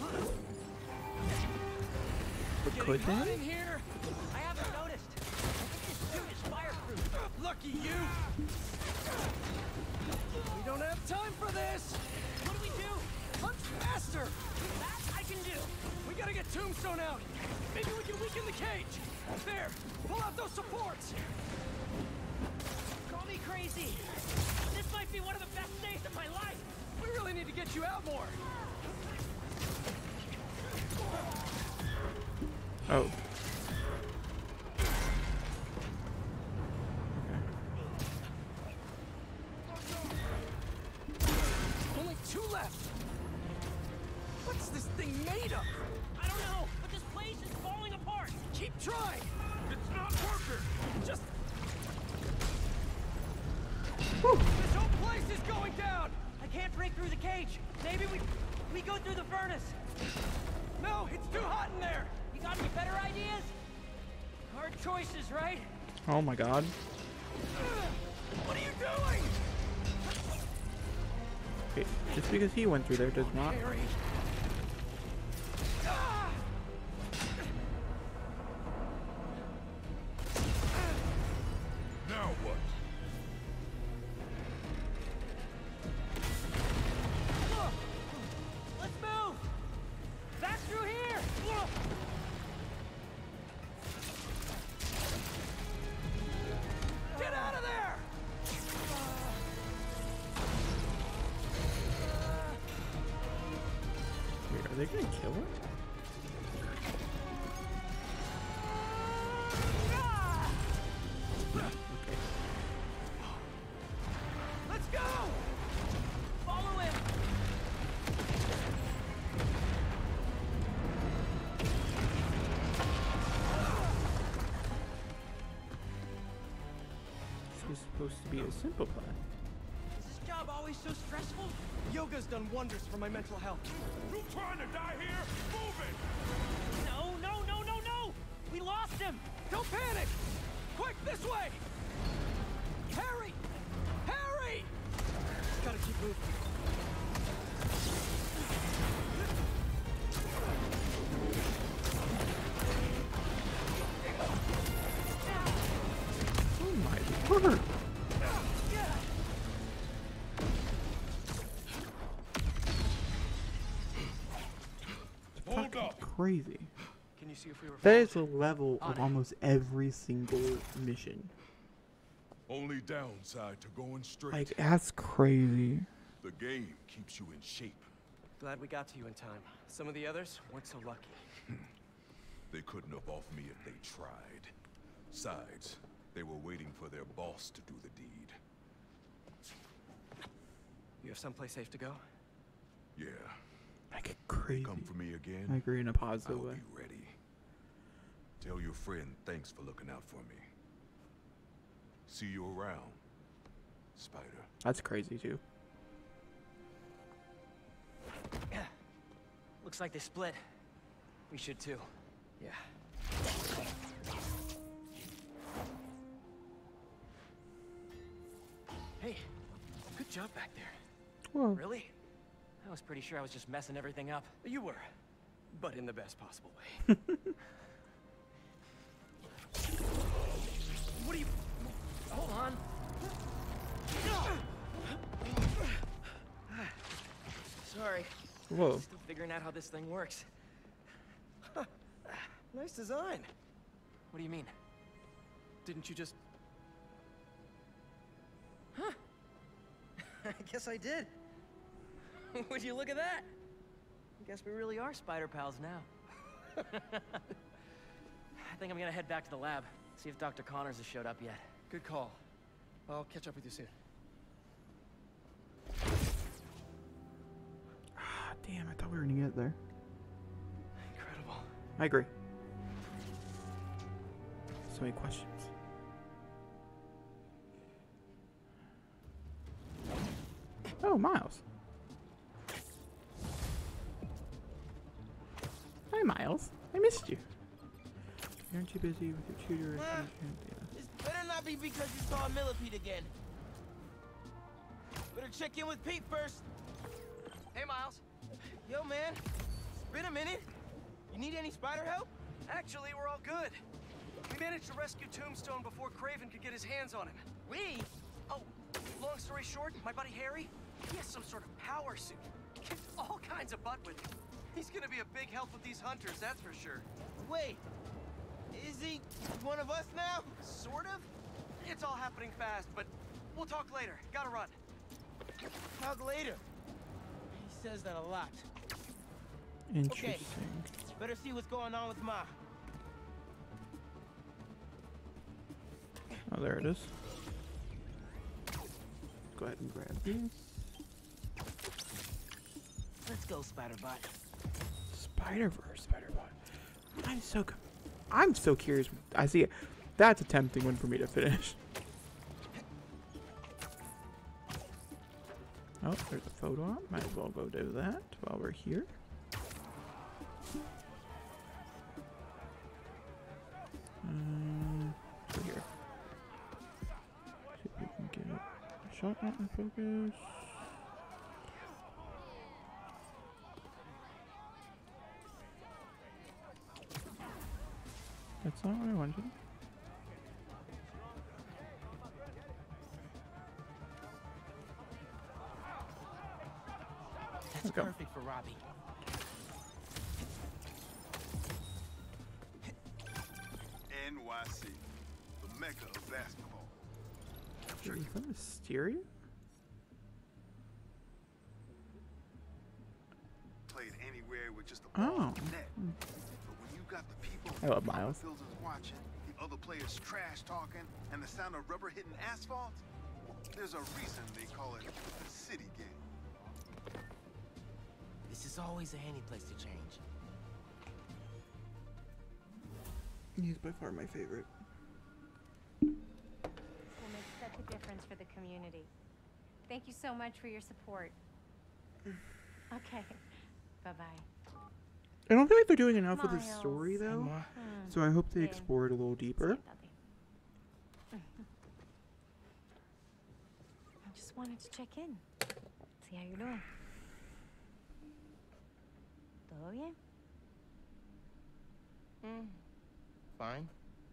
But Getting could hot they? in here? I haven't noticed. I think this suit is fireproof. Lucky you. We don't have time for this. What do we do? Punch faster. That I can do. We gotta get Tombstone out. Maybe we can weaken the cage. There. Pull out those supports. Call me crazy. This might be one of the best days of my life. We really need to get you out more. Oh. Only two left. What's this thing made of? I don't know, but this place is falling apart. Keep trying. It's not working. Just... This whole place is going down. I can't break through the cage. Maybe we we go through the furnace. No, it's too hot in there. You got any better ideas? Hard choices, right? Oh my god. What are you doing? Okay, just because he went through there does not. Harry. Ah! Now what? Look! Let's move! Back through here! Look! Get out of there! Wait, are they gonna kill her? Okay. Let's go! Follow him! This was supposed to be a simple plan. Is this job always so stressful? Yoga's done wonders for my mental health. You trying to die here? Move it! No, no, no, no, no! We lost him! Don't panic! Quick, this way! Harry! Harry! Wait! Gotta keep moving. Oh my word! Hold up. Crazy. Can you see if we were That is followed? the level On of it. almost every single mission. Only downside to going straight. Like, that's crazy. The game keeps you in shape. Glad we got to you in time. Some of the others weren't so lucky. They couldn't have off me if they tried. Besides, they were waiting for their boss to do the deed. You have someplace safe to go? Yeah. Like, crazy. Come for me again? I agree in a positive I'll way. be ready. Tell your friend thanks for looking out for me. See you around, Spider. That's crazy too. Looks like they split. We should too. Yeah. Hey, good job back there. Whoa. Really? I was pretty sure I was just messing everything up. You were, but in the best possible way. What are you... Hold on. Sorry. Whoa. Still figuring out how this thing works. Nice design. What do you mean? Didn't you just... Huh? I guess I did. Would you look at that? I guess we really are spider pals now. I think I'm gonna head back to the lab, see if Doctor Connors has showed up yet. Good call. I'll catch up with you soon. Ah, damn, I thought we were gonna get there. Incredible. I agree. So many questions. Oh, Miles. Hi, Miles. I missed you. Aren't you busy with your tutor? or Huh? something? Yeah. This better not be because you saw a millipede again. Better check in with Pete first. Hey, Miles. Yo, man. It's been a minute. You need any spider help? Actually, we're all good. We managed to rescue Tombstone before Craven could get his hands on him. We? Oh, long story short, my buddy Harry, he has some sort of power suit. Kicked all kinds of butt with it. He's gonna be a big help with these hunters, that's for sure. Wait. Is he one of us now? Sort of? It's all happening fast, but we'll talk later. Gotta run. Talk later. He says that a lot. Interesting. Okay. Better see what's going on with Ma. Oh, there it is. Go ahead and grab this. Let's go, Spider-Bot. Spider-Verse, Spider-Bot. I'm so, co- I'm so curious. I see it. That's a tempting one for me to finish. Oh, there's a photo op. Might as well go do that while we're here. Um, over here. See if we can get a shot out in focus. That's not what I wanted. That's go. perfect for Robbie. N Y C, the mecca of basketball. I'm sure Is you that Mysterio? played anywhere with just a ball Oh. in the net. But when you got the people I love on the Miles. fields is watching, the other players trash talking, and the sound of rubber hitting asphalt, there's a reason they call it a city game. This is always a handy place to change. He's by far my favorite. Will make such a difference for the community. Thank you so much for your support. Okay. Bye-bye. I don't feel like they're doing enough with the Miles. story though, Hmm. so I hope they Bien. explore it a little deeper. I'm just just wanted to check in. See how you're doing. ¿Todo bien? Hmm. Fine.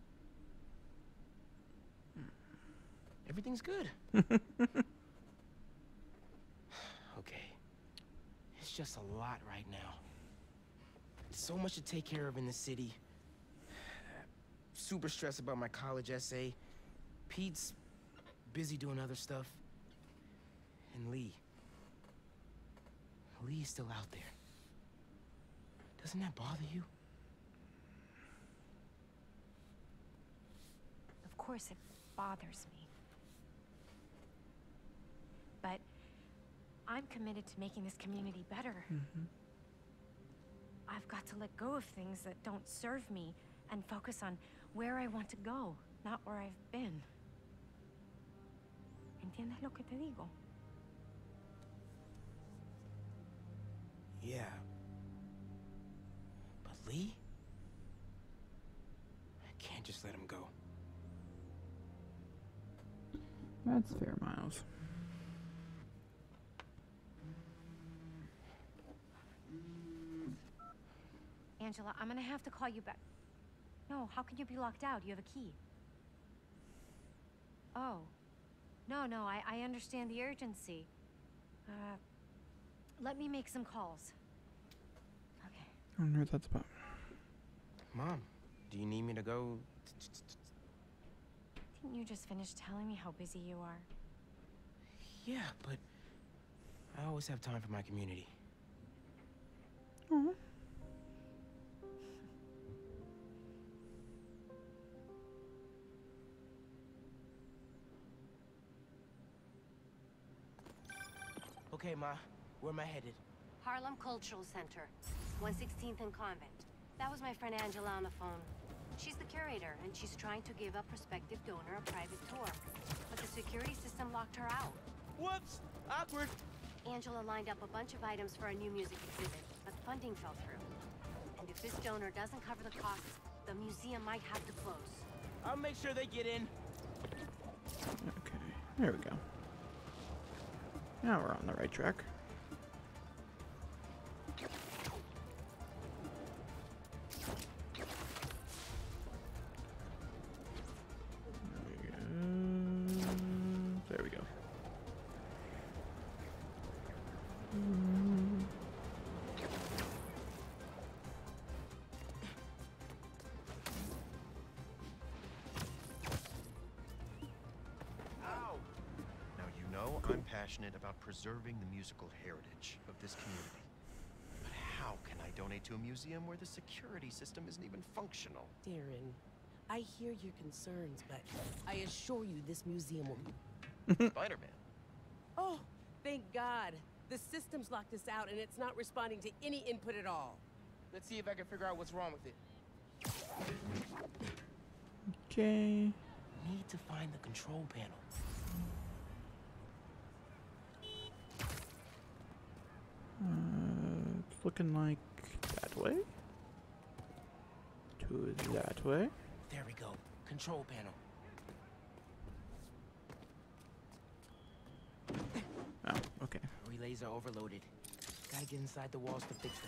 Everything's good. Okay. It's just a lot right now. So much to take care of in the city. Super stressed about my college essay. Pete's busy doing other stuff. And Lee. Lee's still out there. Doesn't that bother you? Of course it bothers me. But I'm committed to making this community better. Mm-hmm. I've got to let go of things that don't serve me and focus on where I want to go, not where I've been. ¿Entiendes lo que te digo? Yeah. But Lee? I can't just let him go. That's fair, Miles. Angela, I'm gonna have to call you back. No, how can you be locked out? You have a key. Oh. No, no, I, I understand the urgency. Uh, let me make some calls. Okay. I wonder what that's about. Mom, do you need me to go? Didn't you just finish telling me how busy you are? Yeah, but I always have time for my community. Aww. Okay, Ma, where am I headed? Harlem Cultural Center, one sixteenth and Convent. That was my friend Angela on the phone. She's the curator, and she's trying to give a prospective donor a private tour. But the security system locked her out. Whoops! Awkward! Angela lined up a bunch of items for a new music exhibit, but funding fell through. And if this donor doesn't cover the costs, the museum might have to close. I'll make sure they get in. Okay, there we go. Now we're on the right track. There we go. Mm. Ow! Now, you know I'm passionate about preserving the musical heritage of this community. But how can I donate to a museum where the security system isn't even functional? Darren, I hear your concerns, but I assure you this museum will be... Spider-Man. Oh, thank God. The system's locked us out and it's not responding to any input at all. Let's see if I can figure out what's wrong with it. Okay. Need to find the control panel. Uh, it's looking like that way. To that way. There we go. Control panel. Oh, okay. Relays are overloaded. Gotta get inside the walls to fix them.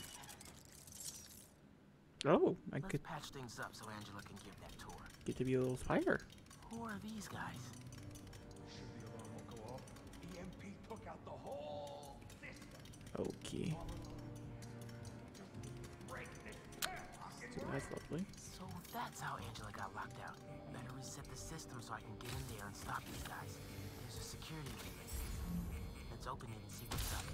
Oh, I Let's could patch things up so Angela can give that tour. get to be a little spider. Who are these guys? Should the alarm will go off. E M P took out the whole system. Okay. Break this So that's lovely. So that's how Angela got locked out. Better reset the system so I can get in there and stop these guys. There's a security relay. Let's open it and see what's up.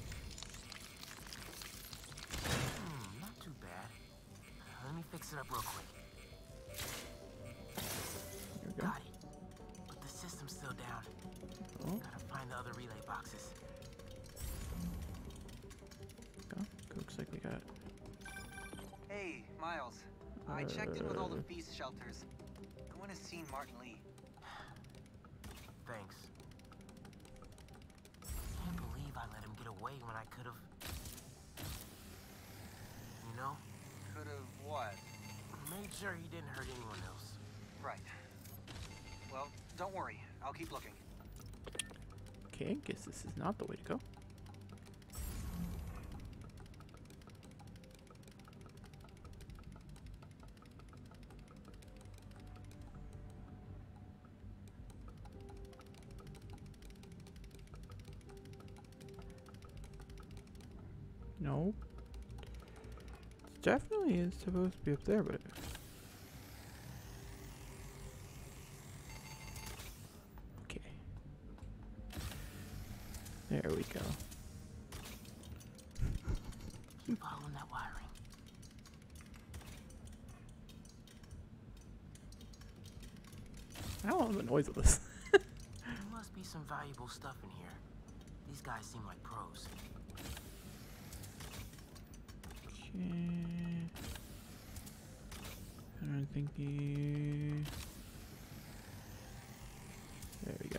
Hmm, not too bad. Let me fix it up real quick. There we go. Got it. But the system's still down. Oh. Gotta find the other relay boxes. Go. Looks like we got. Hey, Miles. I checked in with all the Uh. feast shelters. No one has seen Martin Lee. Thanks. Can't believe I let him get away when I could've... You know? Could've what? Made sure he didn't hurt anyone else. Right. Well, don't worry. I'll keep looking. Okay, guess this is not the way to go. No. It definitely is supposed to be up there, but... Okay. There we go. Keep following that wiring. I don't know the noise of this. There must be some valuable stuff in here. These guys seem like pros. Okay. I don't think you... There we go.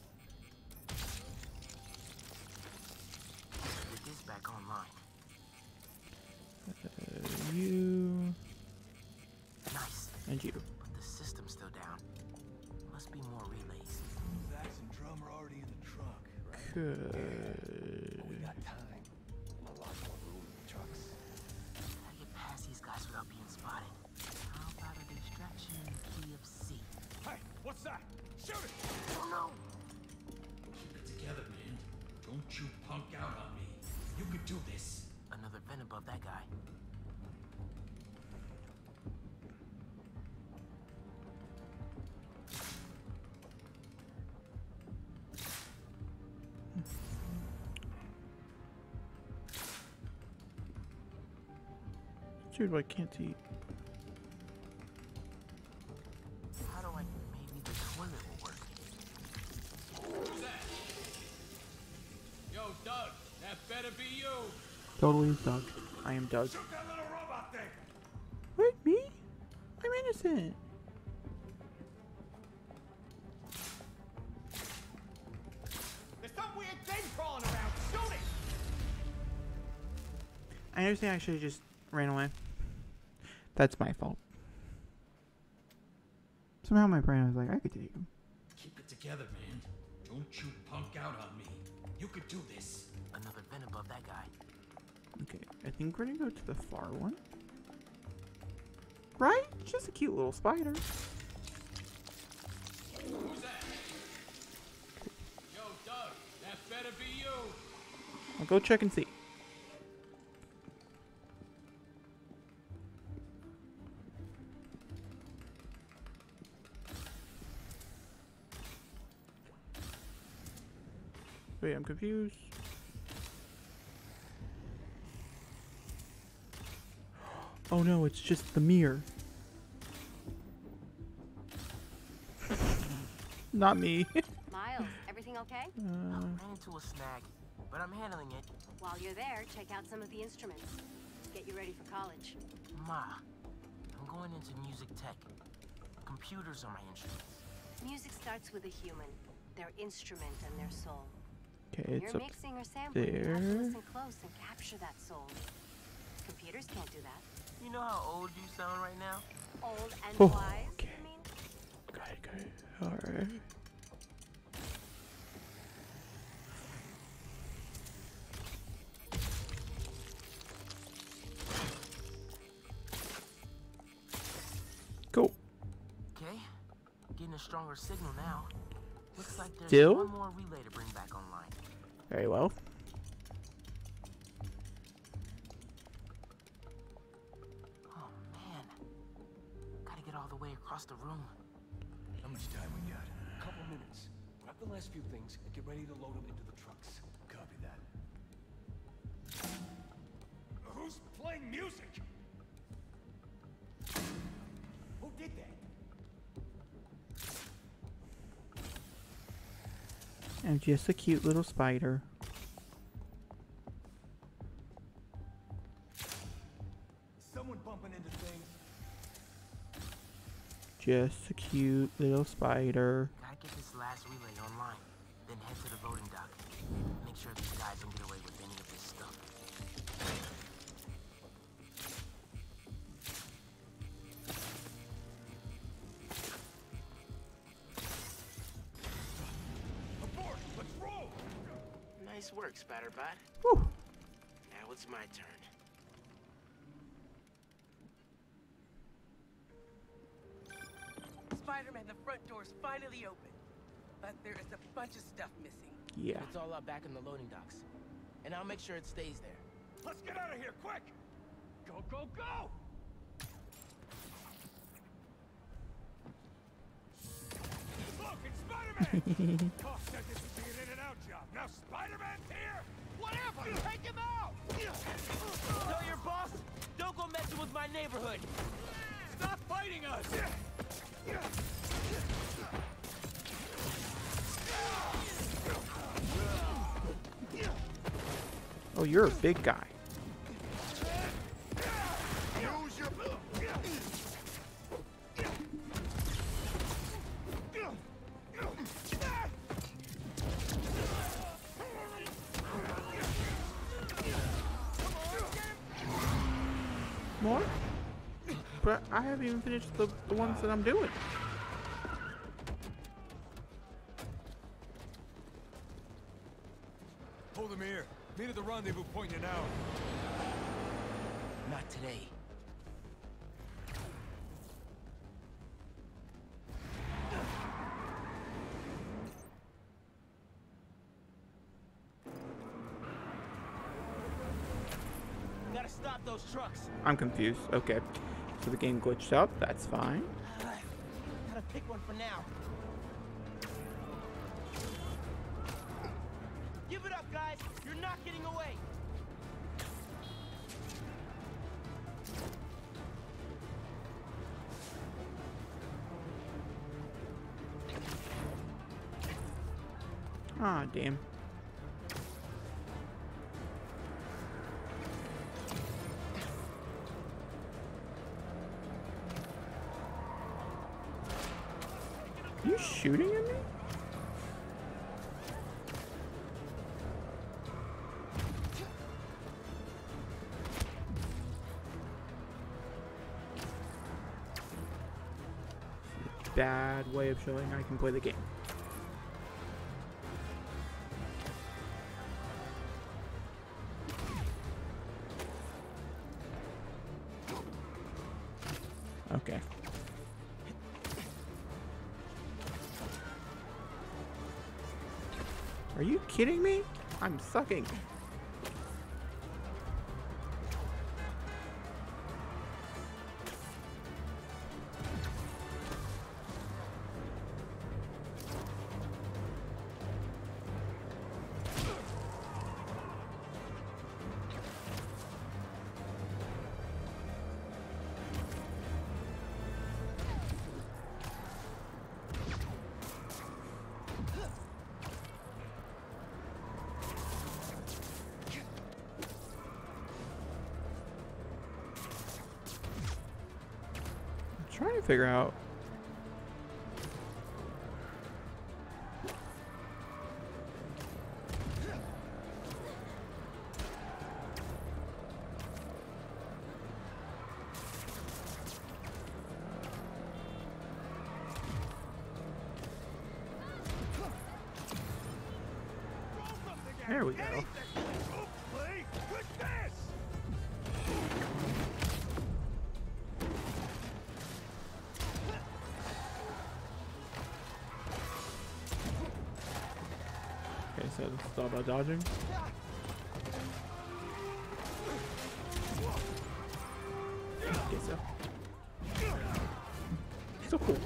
Get this back online. Uh, you... Nice. And you. But the system's still down. Must be more relays. Sax and drum are already in the truck, right? Good. We got time. And a lot more room in the trucks. Gotta get past these guys without being spotted. How about a distraction key of C? Hey, what's that? Shoot it! Oh no! Keep it together, man. Don't you punk out on me. You can do this. Another vent above that guy. Dude, I can't see. How do I... Maybe the toilet will work. Who's that? Yo, Doug, that better be you. Totally is Doug. I am Doug. Shoot that little robot thing! What, me? I'm innocent. There's some weird thing crawling around. Shoot it! I understand I should have just ran away. That's my fault. Somehow my brain was like, I could take him. Keep it together, man. Don't you punk out on me. You could do this. Another vent above that guy. Okay, I think we're gonna go to the far one. Right? It's just a cute little spider. Who's that? Yo, Doug, that better be you. I'll go check and see. Wait, I'm confused. Oh no, it's just the mirror. Not me. Miles, everything okay? uh, I ran into a snag, but I'm handling it. While you're there, check out some of the instruments. Get you ready for college. Ma, I'm going into music tech. Computers are my instruments. Music starts with a human, their instrument and their soul. Okay, When it's you're up mixing or sampling, you have to there. listen close and capture that soul. Computers can't do that. You know how old you sound right now? Old and Oh, wise, okay. you mean? Got it, got it. Alright. Go. Okay, getting a stronger signal now. Looks like there's Still? one more relay to bring back online. Very well. Oh man, gotta get all the way across the room. How much time we got? A couple minutes. Grab the last few things and get ready to load them into the trucks. Copy that. Who's playing music? Who did that? I'm just a cute little spider. Someone bumping into things. Just a cute little spider. Gotta get this last relay online, then head to the voting dock. Make sure these guys don't get away with any of this stuff. Abort! Let's roll! work, Spider-Bot. Whew. Now it's my turn. Spider-Man, the front door's finally open. But there is a bunch of stuff missing. Yeah. It's all up back in the loading docks. And I'll make sure it stays there. Let's get out of here, quick! Go, go, go! Look, it's Spider-Man! Talk said this would be an in-and-out job. Now Spider-Man's here? Whatever! Take him out! Tell your boss, don't go messing with my neighborhood. Stop fighting us! Oh, you're a big guy. Use your... More? But I haven't even finished the, the ones that I'm doing. Hold him here. Meet at the rendezvous point in an hour. Not today. Gotta stop those trucks. I'm confused. Okay. So the game glitched out. That's fine. Gotta pick one for now. Give it up, guys. You're not getting away. Ah, damn. Are you shooting at me? Bad way of showing I can play the game. Okay. Are you kidding me? I'm sucking. Trying to figure out. There we go. Okay, so it's all about dodging. Okay, so. So cool.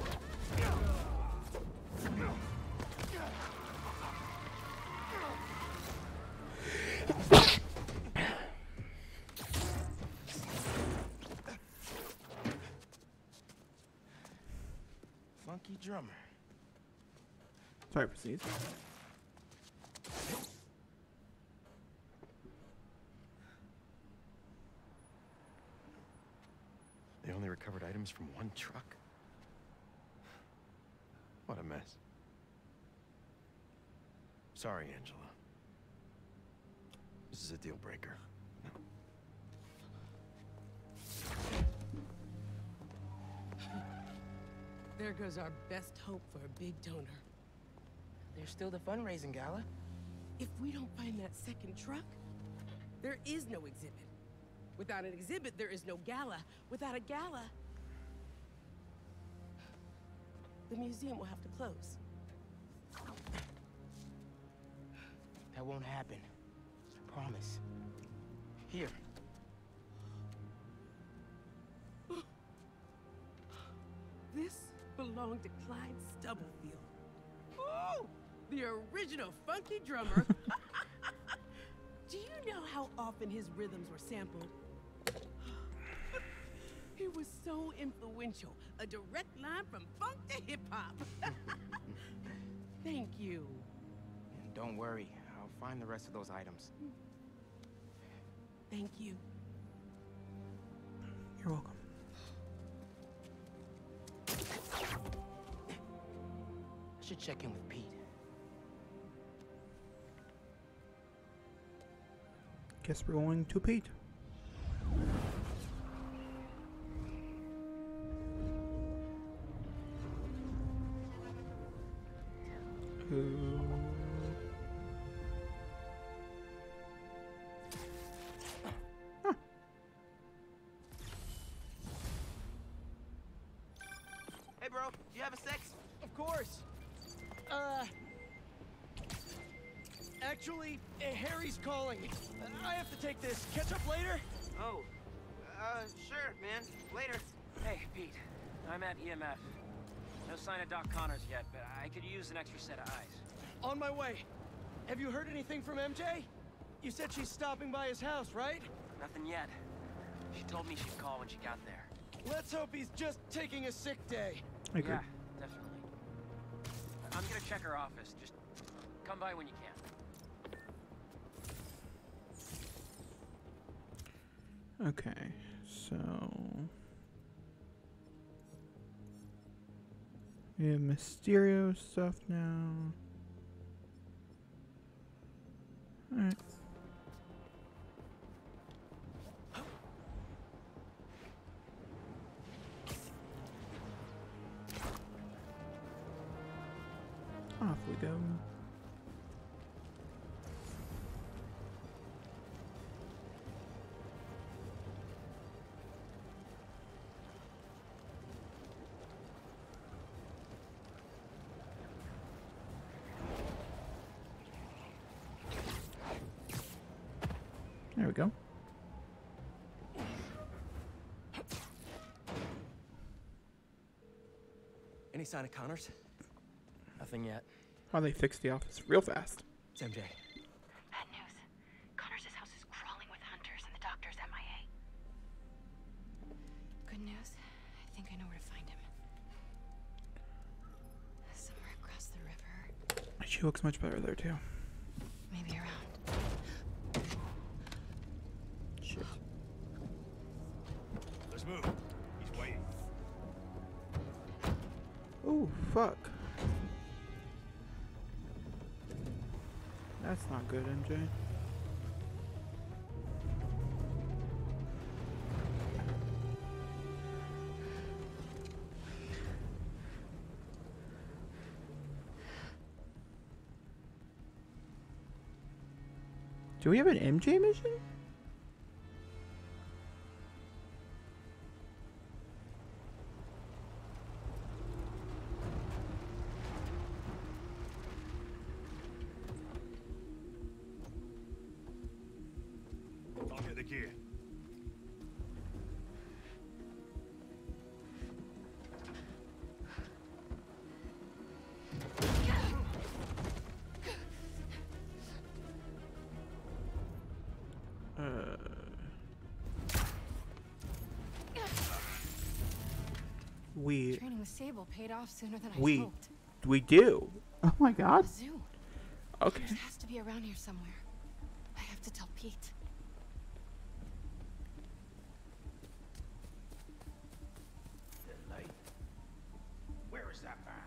Funky drummer. Sorry, proceed. They only recovered items from one truck? What a mess. Sorry, Angela. This is a deal breaker. There goes our best hope for a big donor. There's still the fundraising gala. If we don't find that second truck, there is no exhibit. Without an exhibit, there is no gala. Without a gala, the museum will have to close. That won't happen. I promise. Here. This belonged to Clyde Stubblefield. Oh, the original funky drummer. Do you know how often his rhythms were sampled? He was so influential. A direct line from funk to hip-hop. Thank you. And don't worry, I'll find the rest of those items. Thank you. You're welcome. I should check in with Pete. Guess we're going to Pete. Who? Huh. Hey, bro, do you have a sec? Of course. Uh... Actually, uh, Harry's calling. Uh, I have to take this. Catch up later? Oh, uh, sure, man. Later. Hey, Pete. I'm at E M F. No sign of Doc Connors yet, but I could use an extra set of eyes. On my way. Have you heard anything from M J? You said she's stopping by his house, right? Nothing yet. She told me she'd call when she got there. Let's hope he's just taking a sick day. I agree. Yeah, definitely. I'm gonna check her office. Just come by when you can. Okay, so we have Mysterio stuff now. All right. Off we go. There we go. Any sign of Connors? Nothing yet. Oh, they fixed the office real fast. It's M J. Bad news. Connors' house is crawling with hunters and the doctor's M I A. Good news. I think I know where to find him. Somewhere across the river. She looks much better there too. Maybe around. Shit. Let's move. He's waiting. Oh, fuck. That's not good, M J. Do we have an M J mission? I'll get the gear. Uh, we Training with Sable paid off sooner than I we hoped. we do. Oh my god. The zoo. Okay. It has to be around here somewhere. I have to tell Pete. The light. Where is that man?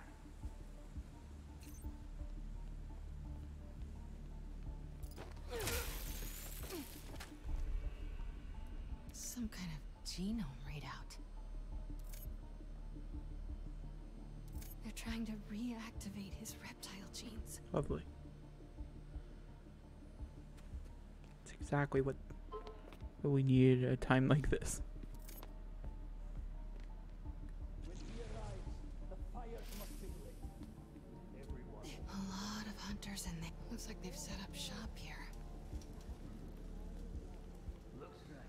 Some kind of genome readout. They're trying to reactivate his reptile genes. Lovely. exactly what, what we needed at a time like this. A lot of hunters in there. Looks like they've set up shop here. Looks right.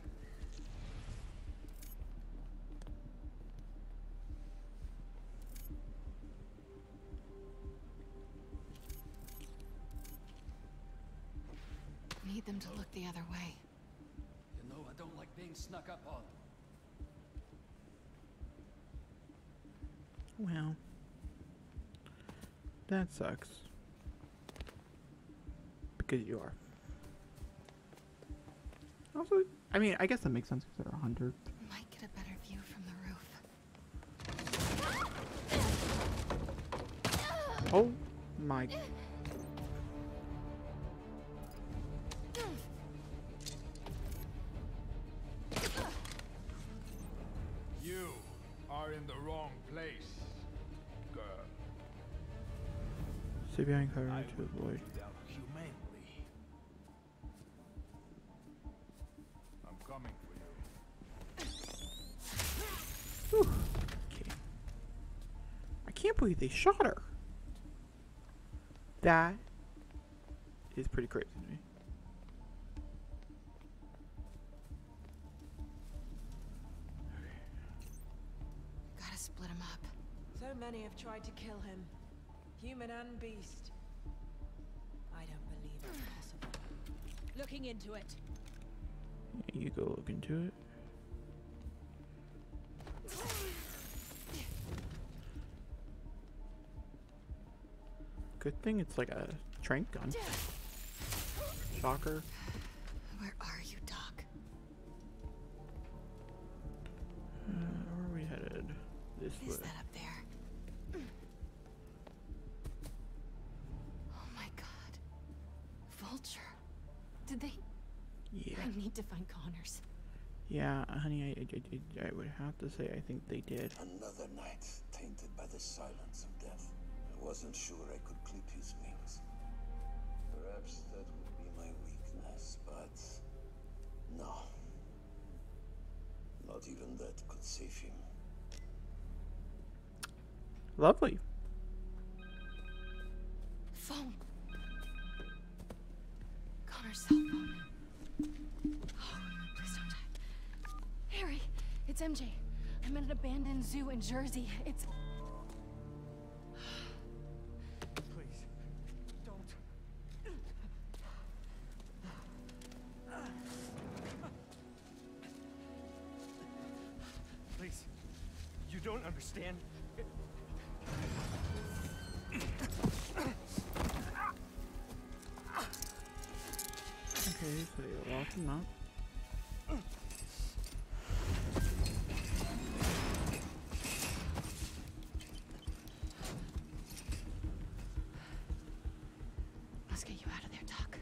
Need them to look the other way. You know, I don't like being snuck up on. Well, that sucks. Because you are. Also, I mean, I guess that makes sense because they're a hunter. Might get a better view from the roof. Oh my. You are in the wrong place, girl. Stay behind cover to avoid. Humanely. I'm coming for you. Whew. Okay. I can't believe they shot her. That is pretty crazy to me. Gotta split him up. So many have tried to kill him. Human and beast. I don't believe it's possible. Looking into it. Yeah, you go look into it. Good thing it's like a trank gun. Shocker. Where are you, Doc? Uh, where are we headed? This What is way. that up there? Oh my god. Vulture. Did they? Yeah. I need to find Connors. Yeah, honey, I, I, I, I would have to say I think they did. Another night tainted by the silence of death. I wasn't sure I could clip his wings. Perhaps that would be my weakness, but no. Not even that could save him. Lovely. Phone. Connor's cell phone. Oh, please don't die. Harry, it's M J. I'm at an abandoned zoo in Jersey. It's... Please, don't. Please, you don't understand. Okay, so you lock him up. Let's get you out of there, Doc.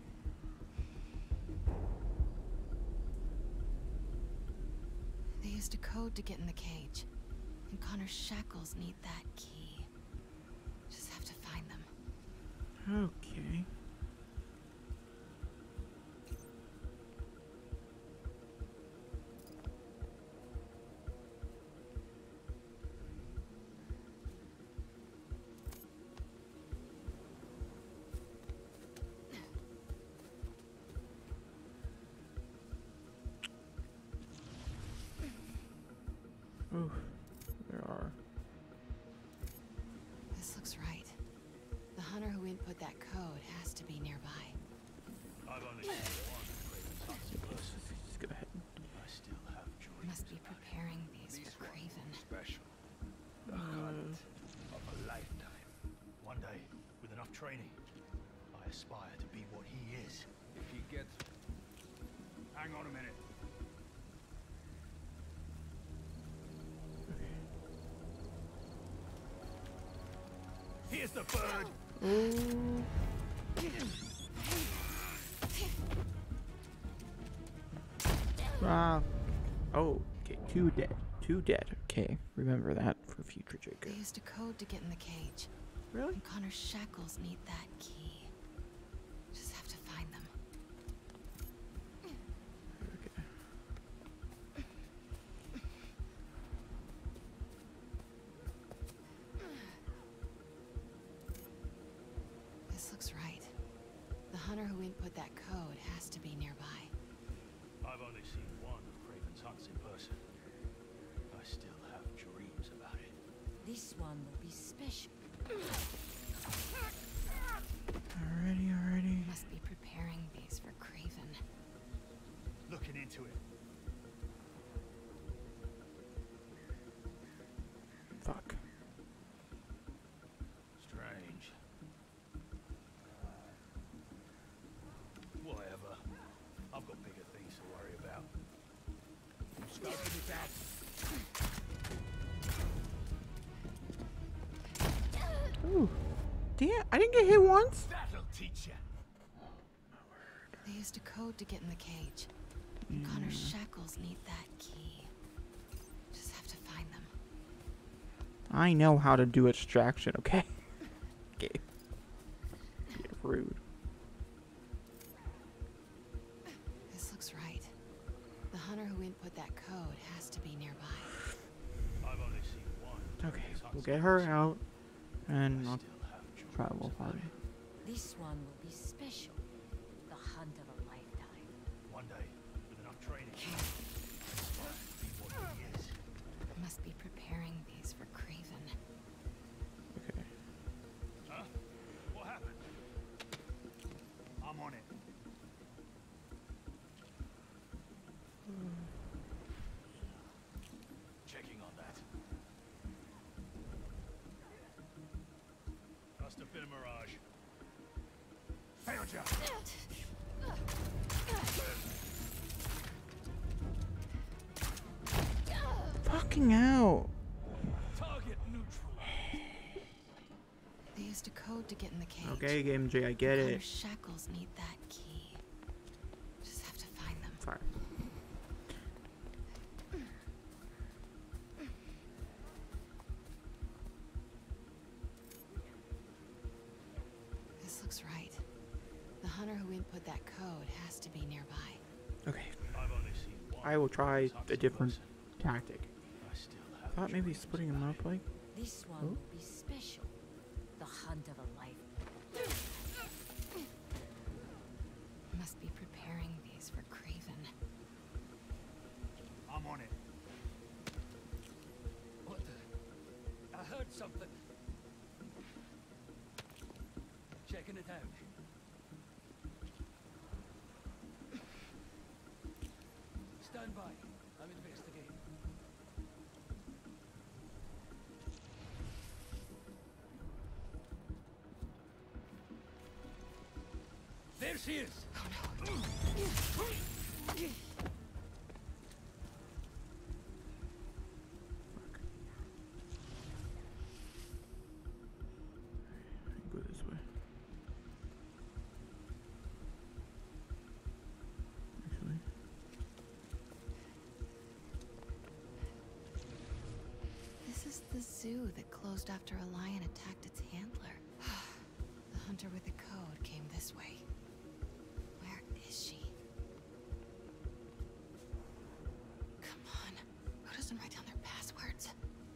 They used a code to get in the cage. And Connor's shackles need that key. Just have to find them. Okay. Oof, there are. This looks right. The hunter who input that code has to be nearby. I've only seen one Craven's Just go ahead. I still have joy. Must be preparing these for Craven. Special. The hunt of a lifetime. One day, with enough training, I aspire to be what he is. If he gets... Hang on a minute. Here's the bird. Ooh. Ah. Oh, okay. Two dead. Two dead. Okay. Remember that for future Jacob. They used a code to get in the cage. Really? And Connor's shackles need that key. Just have to find them. This looks right. The hunter who input that code has to be nearby. I've only seen one of Craven's huts in person. I still have dreams about it. This one will be special. Alrighty, alrighty. Must be preparing these for Craven. Looking into it. Fuck. Strange. Whatever. I've got bigger things to worry about. Scoping it out. Ooh. Damn, I didn't get hit once. That'll teach you. They used a code to get in the cage. Mm. Connor's shackles need that key. Just have to find them. I know how to do extraction, okay? Okay. Get rude. This looks right. The hunter who input that code has to be nearby. I've only seen one. Okay, we'll get her out and I'll travel farther. This one will be special. The hunt of a lifetime. One day, with enough training. Be what he is. Must be preparing these for Craven. Okay. Huh? What happened? I'm on it. Checking on that. Must have been a mirage. Failed ya. Fucking out. Target neutral. They used a code to get in the cage. Okay, Game J, I get Connor's it. shackles need that key. Just have to find them. Sorry. This looks right. The hunter who input that code has to be nearby. Okay. I've only seen one. I will try a different tactic. I thought maybe splitting them up like. This one Oh. will be special. The hunt of a life. Must be preparing these for Craven. I'm on it. What the? I heard something. Checking it out. Stand by. I'm investigating. There she is. Oh no. Go this way. Actually. This is the zoo that closed after a lion attacked its handler. The hunter with the code came this way. Where is she? Come on. Who doesn't write down their passwords?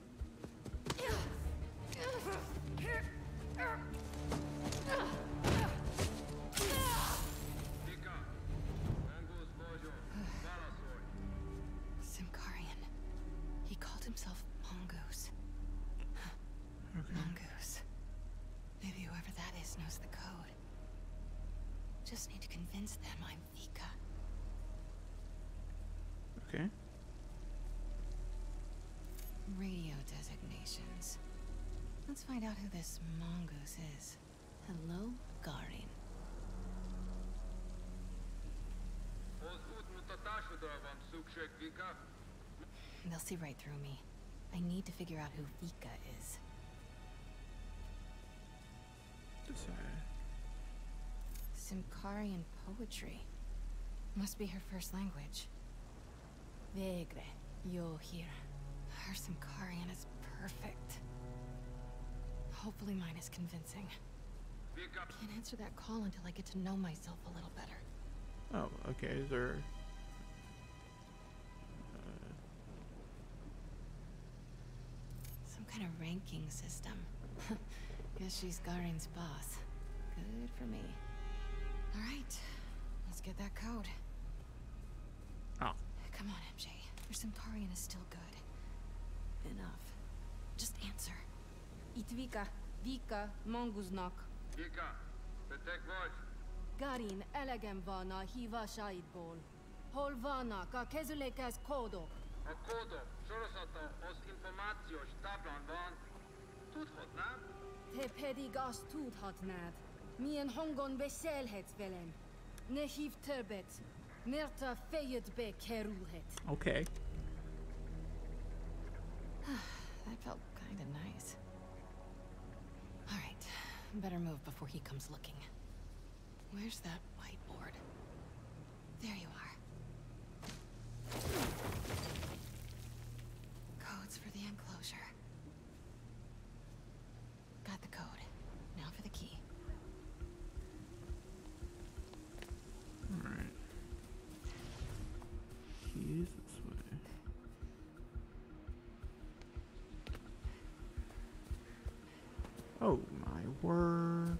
Simkarian. He called himself Mongoose. Mongoose. Maybe whoever that is knows the code. Just need to convince them I'm Vika. Okay. Radio designations. Let's find out who this Mongoose is. Hello, Garin. They'll see right through me. I need to figure out who Vika is. Simkarian poetry. Must be her first language. Vegre, yo here. Her Simkarian is perfect. Hopefully mine is convincing. Can't answer that call until I get to know myself a little better. Oh, okay. Is there? Uh, Some kind of ranking system. Guess she's Garin's boss. Good for me. All right, let's get that code. Oh. Come on, M J. Your Simkarian is still good. Enough. Just answer. Itvika, Vika, Manguznak. Vika, betek vagy? Garin, elegem van a hívásaidból. Hol vannak a kezülékhez kódok? A kódok sorozata az információs táblán van. Tudhatnád? Te pedig azt tudhatnád. Milyen hangon beszélhetsz velem. Ne hívd többet, mert a fejedbe kerülhet. Okay. That felt kinda nice. All right, better move before he comes looking. Where's that whiteboard? There you are. Codes for the enclosure. Got the code. Now for the key. Alright. Keys this way. Oh my word.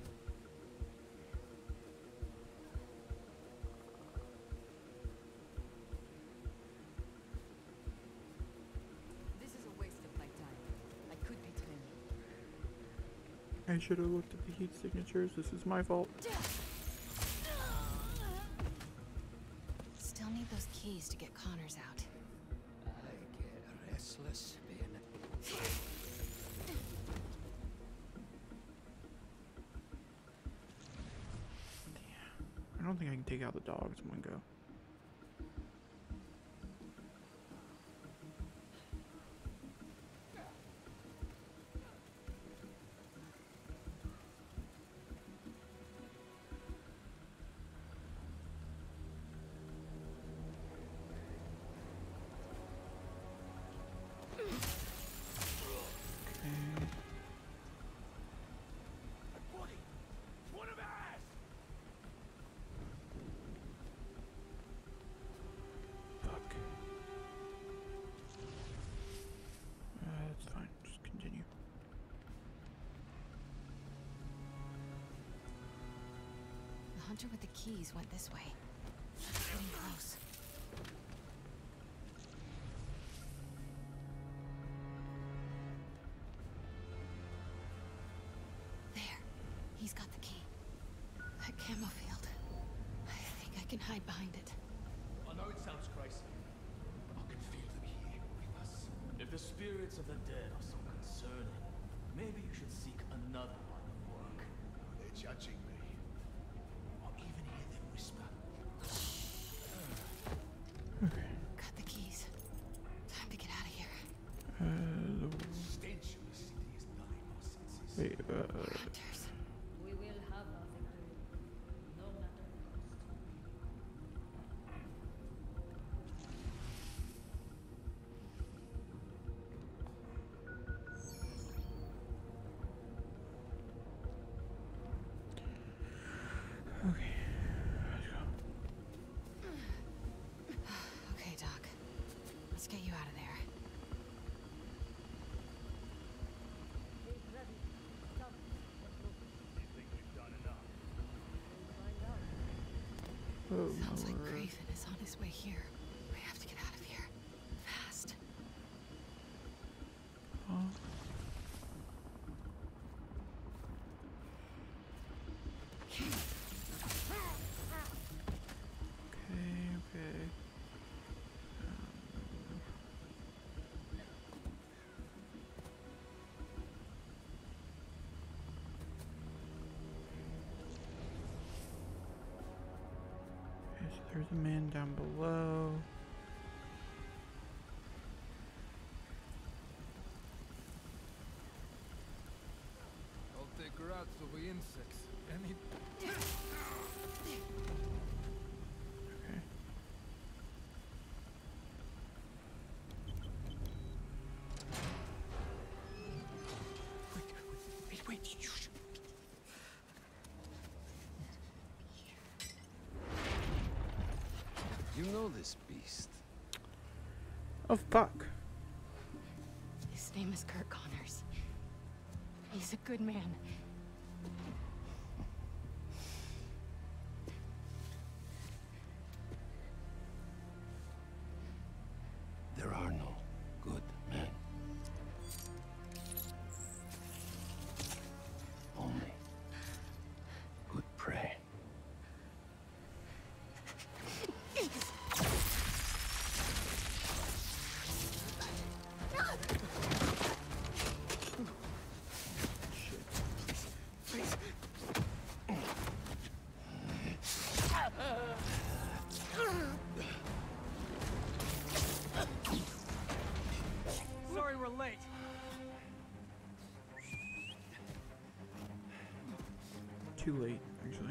This is a waste of my time. I could be training. I should have looked at the heat signatures. This is my fault. Still need those keys to get Connors out. I get restless being I don't think I can take out the dogs in one go. The hunter with the keys went this way. Getting close. There. He's got the key. That camo field. I think I can hide behind it. I know it sounds crazy, but I can feel them here with us. If the spirits of the dead are so concerning, maybe you should seek another line of work. They're judging me. I even hear them whisper. Got the keys. Time to get out of here. Uh, Stench of the city is dulling our senses. wait, uh, Hunters. We will have our victory, no matter the cost. okay. Let's go. Okay, Doc. Let's get you out of there. Oh, Sounds my like word. Graven is on his way here. We have to get out of here. Fast. Huh? Okay, okay. Okay, so there's a man down below. I'll take rats over insects. Any... Okay. Wait, wait, you should... You know this beast. Oh, fuck. His name is Kurt Connors. He's a good man. too late, actually.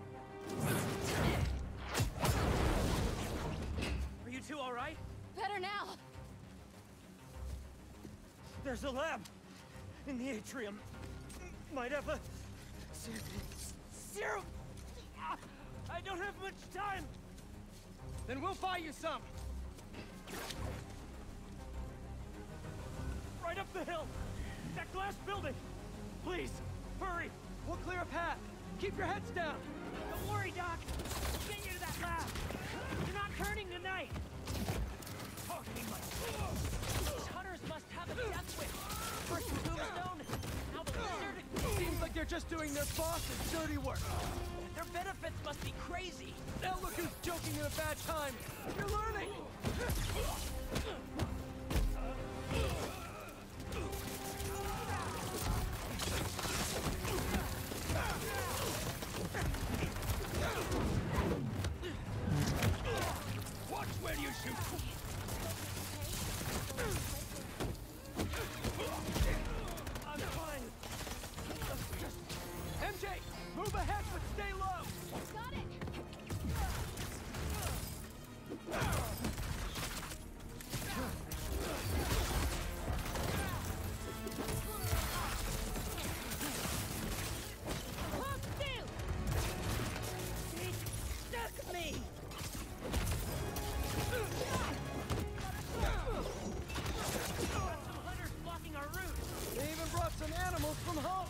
Are you two all right? Better now. There's a lab in the atrium. Might have a serum. I don't have much time. Then we'll buy you some. Right up the hill. That glass building. Please, hurry. We'll clear a path. Keep your heads down. Don't worry, Doc. We'll get you to that lab. You're not turning tonight. Targeting my... These hunters must have a death wish. First the tombstone, now the lizard. Seems like they're just doing their boss's dirty work. Their benefits must be crazy. Now look who's joking at a bad time. You're learning. Watch where you shoot. I'm fine. Just M J, move ahead, but stay low. Got it. Hold still. He stuck me. Some hunters blocking our route. They even brought some animals from home.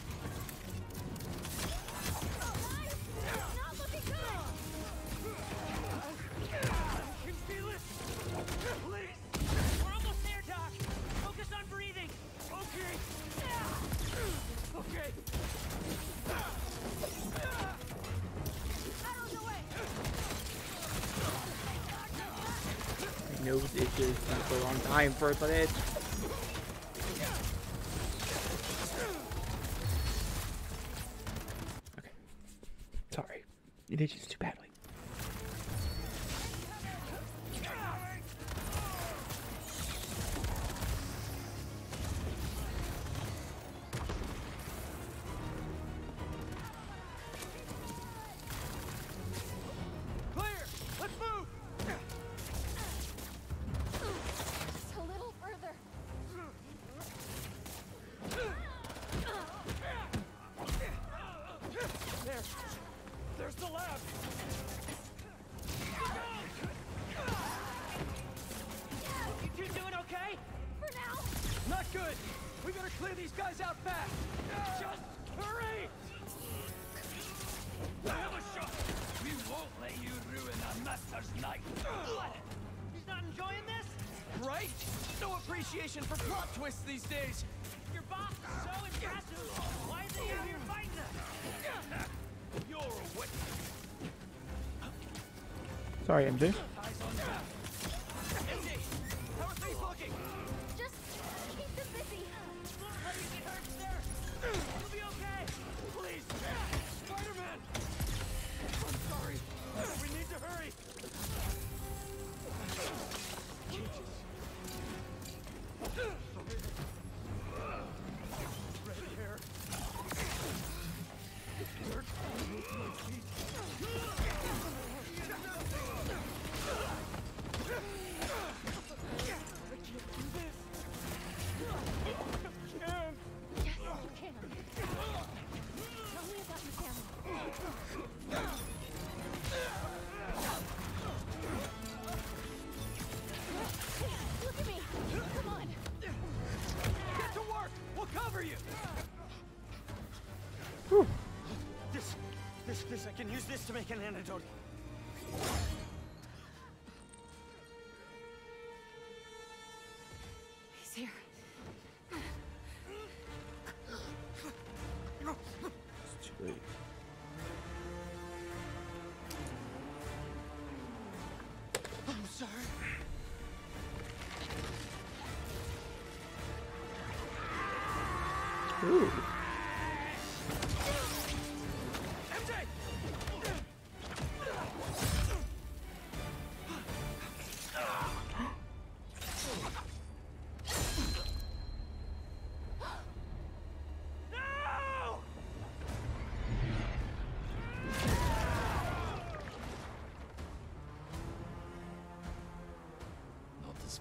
Not looking good. I can feel it. Please. We're almost there, Doc. Focus on breathing. Okay. Okay. Out of the way. My nose itches for a long time for it, but it. Okay. Sorry. It itches too badly. Clear. Let's move. Just a little further. There. There's the lab. You two doing okay? For now. Not good. We better clear these guys out fast. Just hurry. Have a shot. We won't let you ruin our master's night. What? He's not enjoying this? Right? No appreciation for plot twists these days. Your boss is so impressive. Why is he out here fighting us? You're a witness. Sorry, M J. Eyes on that. M J, how are things looking? Just keep them busy. Won't let you get hurt there. You'll be okay. Please. Spider-Man. I'm sorry. We need to hurry. Red hair. Dirt underneath my feet. I can't do this. I can't. Yes, you can. Tell me about your family. Look at me. Come on. Get to work. We'll cover you. Whew. This, this, this. I can use this to make an antidote. He's here. It's too late. I'm sorry. Ooh. M J! No!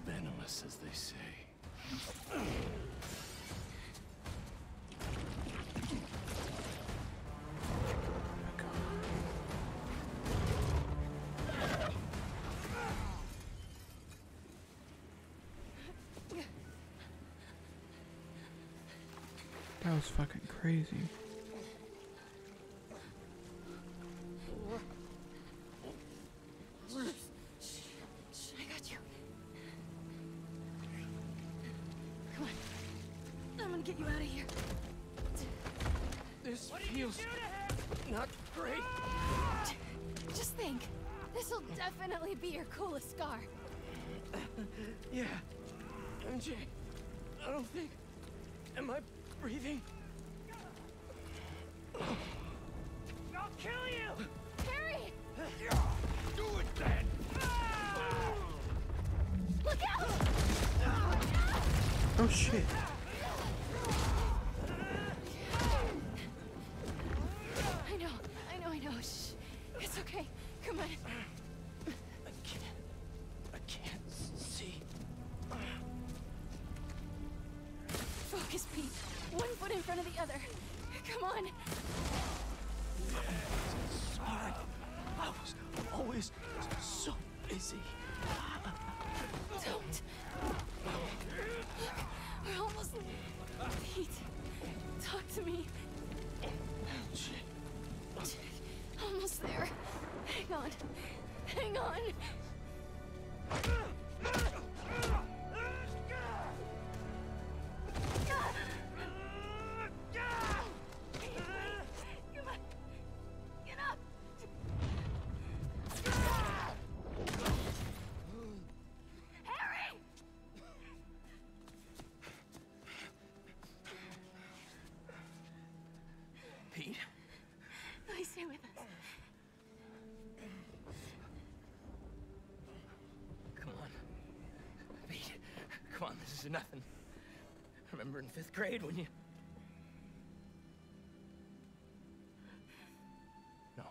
venomous as they say. That was fucking crazy. I got you. Come on. I'm gonna get you out of here. This feels not great. Just think. This'll definitely be your coolest scar. Yeah. M J, I don't think... Am I breathing? I'll kill you! Harry! Do it then! Look out! Oh shit. I know, I know, I know. Shh. It's okay. Come on. I can't... I can't see. Focus, Pete. One foot in front of the other. Come on. Sorry. I was always so busy. Don't. Look, we're almost... Pete, talk to me. Almost there. Hang on. Hang on. Come on. Get up. Harry! Pete? Please stay with us. Come on. Pete, come on, this is nothing. Remember in fifth grade when you... No.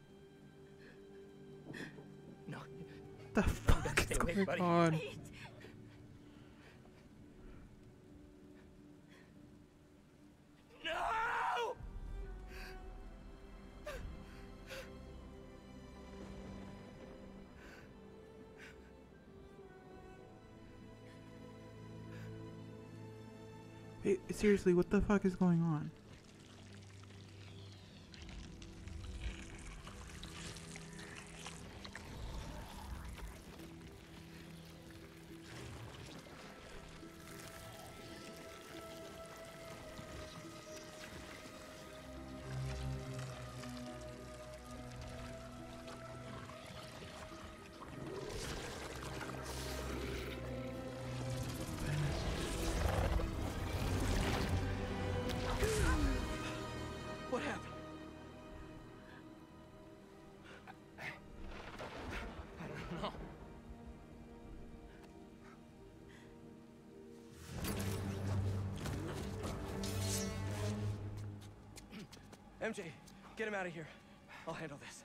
No. The fuck is away, going buddy. on? Pete. No! Hey, seriously, what the fuck is going on? What happened? I don't know. M J, get him out of here. I'll handle this.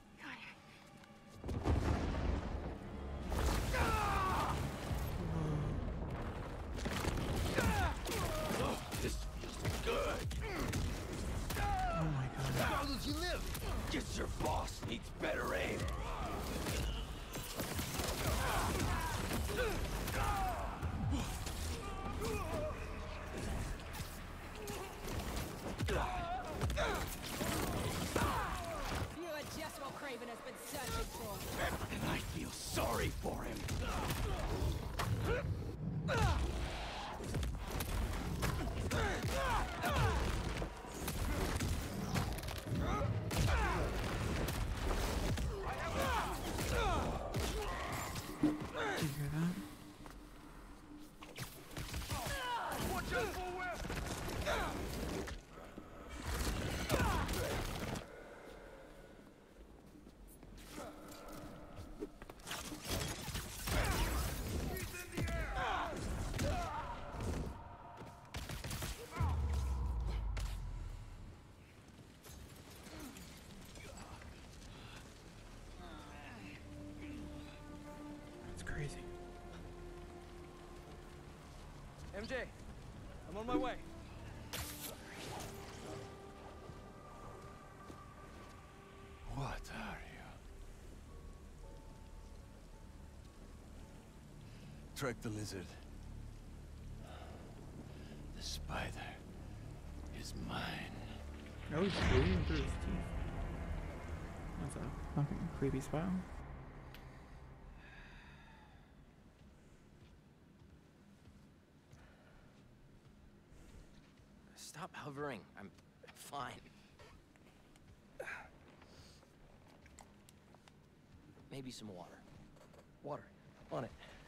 Oh, this feels good. Oh my god. How does you live? Guess your boss needs better aim. You are just what Craven has been searching for. And I feel sorry for him. Did you hear that? M J, I'm on my way. What are you? Trek the lizard. The spider is mine. Oh, he's bleeding through his teeth. That's a fucking creepy smile. Stop hovering. I'm, I'm fine. Maybe some water. Water. On it.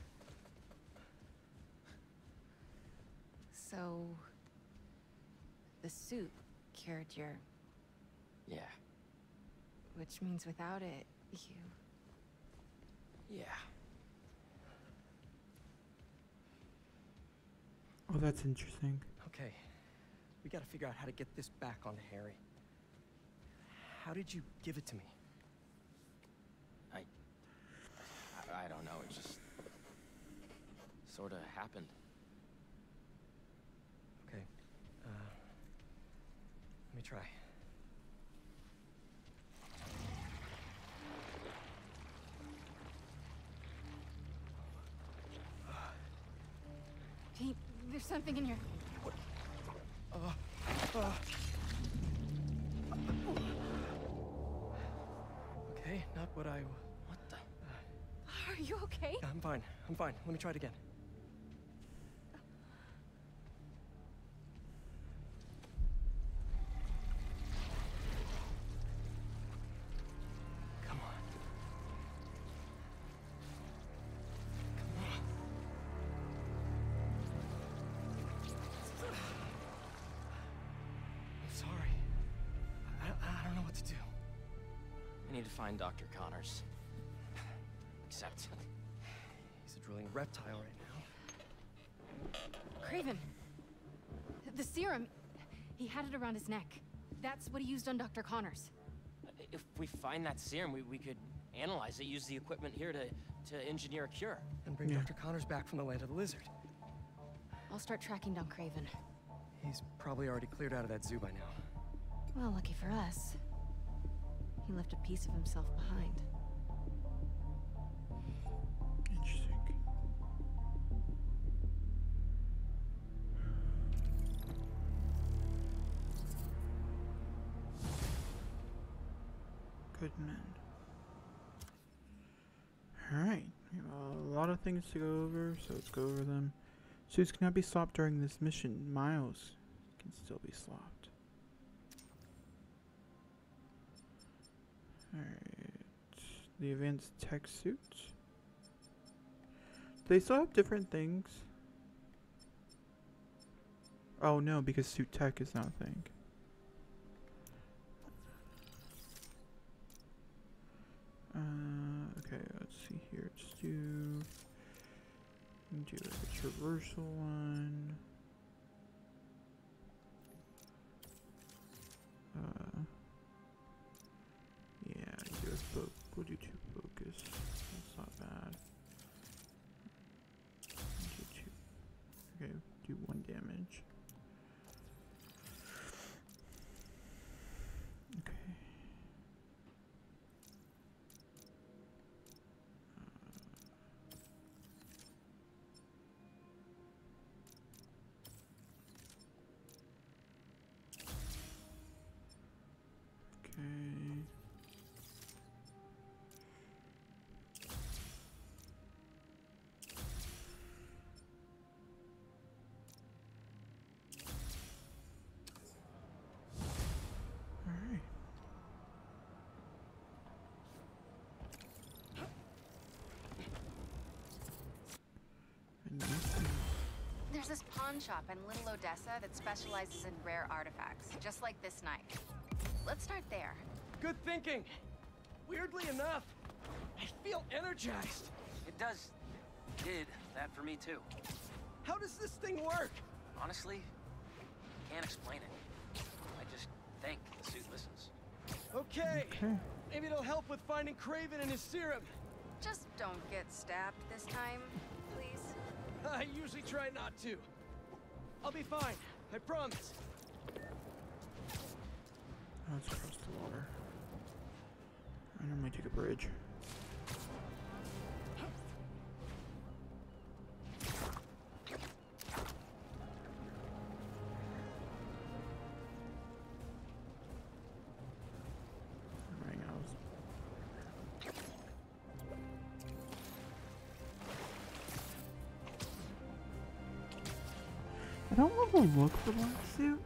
So... the suit cured your... Yeah. Which means without it, you... Yeah. Oh, that's interesting. Okay. We gotta figure out how to get this back onto Harry. How did you give it to me? I... I, I don't know, it just... sort of happened. Okay. Uh... Let me try. Pete, there's something in your... Uh, uh. Okay, not what I... What the... Are you okay? I'm fine. I'm fine. Let me try it again. Come on. Come on. I'm sorry. I, I don't know what to do. I need to find Doctor Connors. Except... He's a drilling reptile right now. Craven! The serum! He had it around his neck. That's what he used on Doctor Connors. If we find that serum, we, we could analyze it, use the equipment here to, to engineer a cure. And bring Yeah. Doctor Connors back from the land of the lizard. I'll start tracking down Craven. He's probably already cleared out of that zoo by now. Well, lucky for us. He left a piece of himself behind. Interesting. Good man. Alright, we have a lot of things to go over, so let's go over them. Suits cannot be swapped during this mission. Miles can still be swapped. Alright. The advanced tech suit. They still have different things. Oh no, because suit tech is not a thing. Uh, okay, let's see here. Let's do do like a traversal one. Uh, yeah, do a fo we'll do two focus. That's not bad. Do two. Okay, do one damage. Okay. Okay. Alright. There's this pawn shop in Little Odessa that specializes in rare artifacts, just like this knife. Let's start there. Good thinking. Weirdly enough, I feel energized. It does... did that for me too. How does this thing work? Honestly, can't explain it. I just think the suit listens. Okay. Okay. Maybe it'll help with finding Craven and his serum. Just don't get stabbed this time, please. I usually try not to. I'll be fine. I promise. Let's cross the water. I normally take a bridge. I don't want to look for black suit.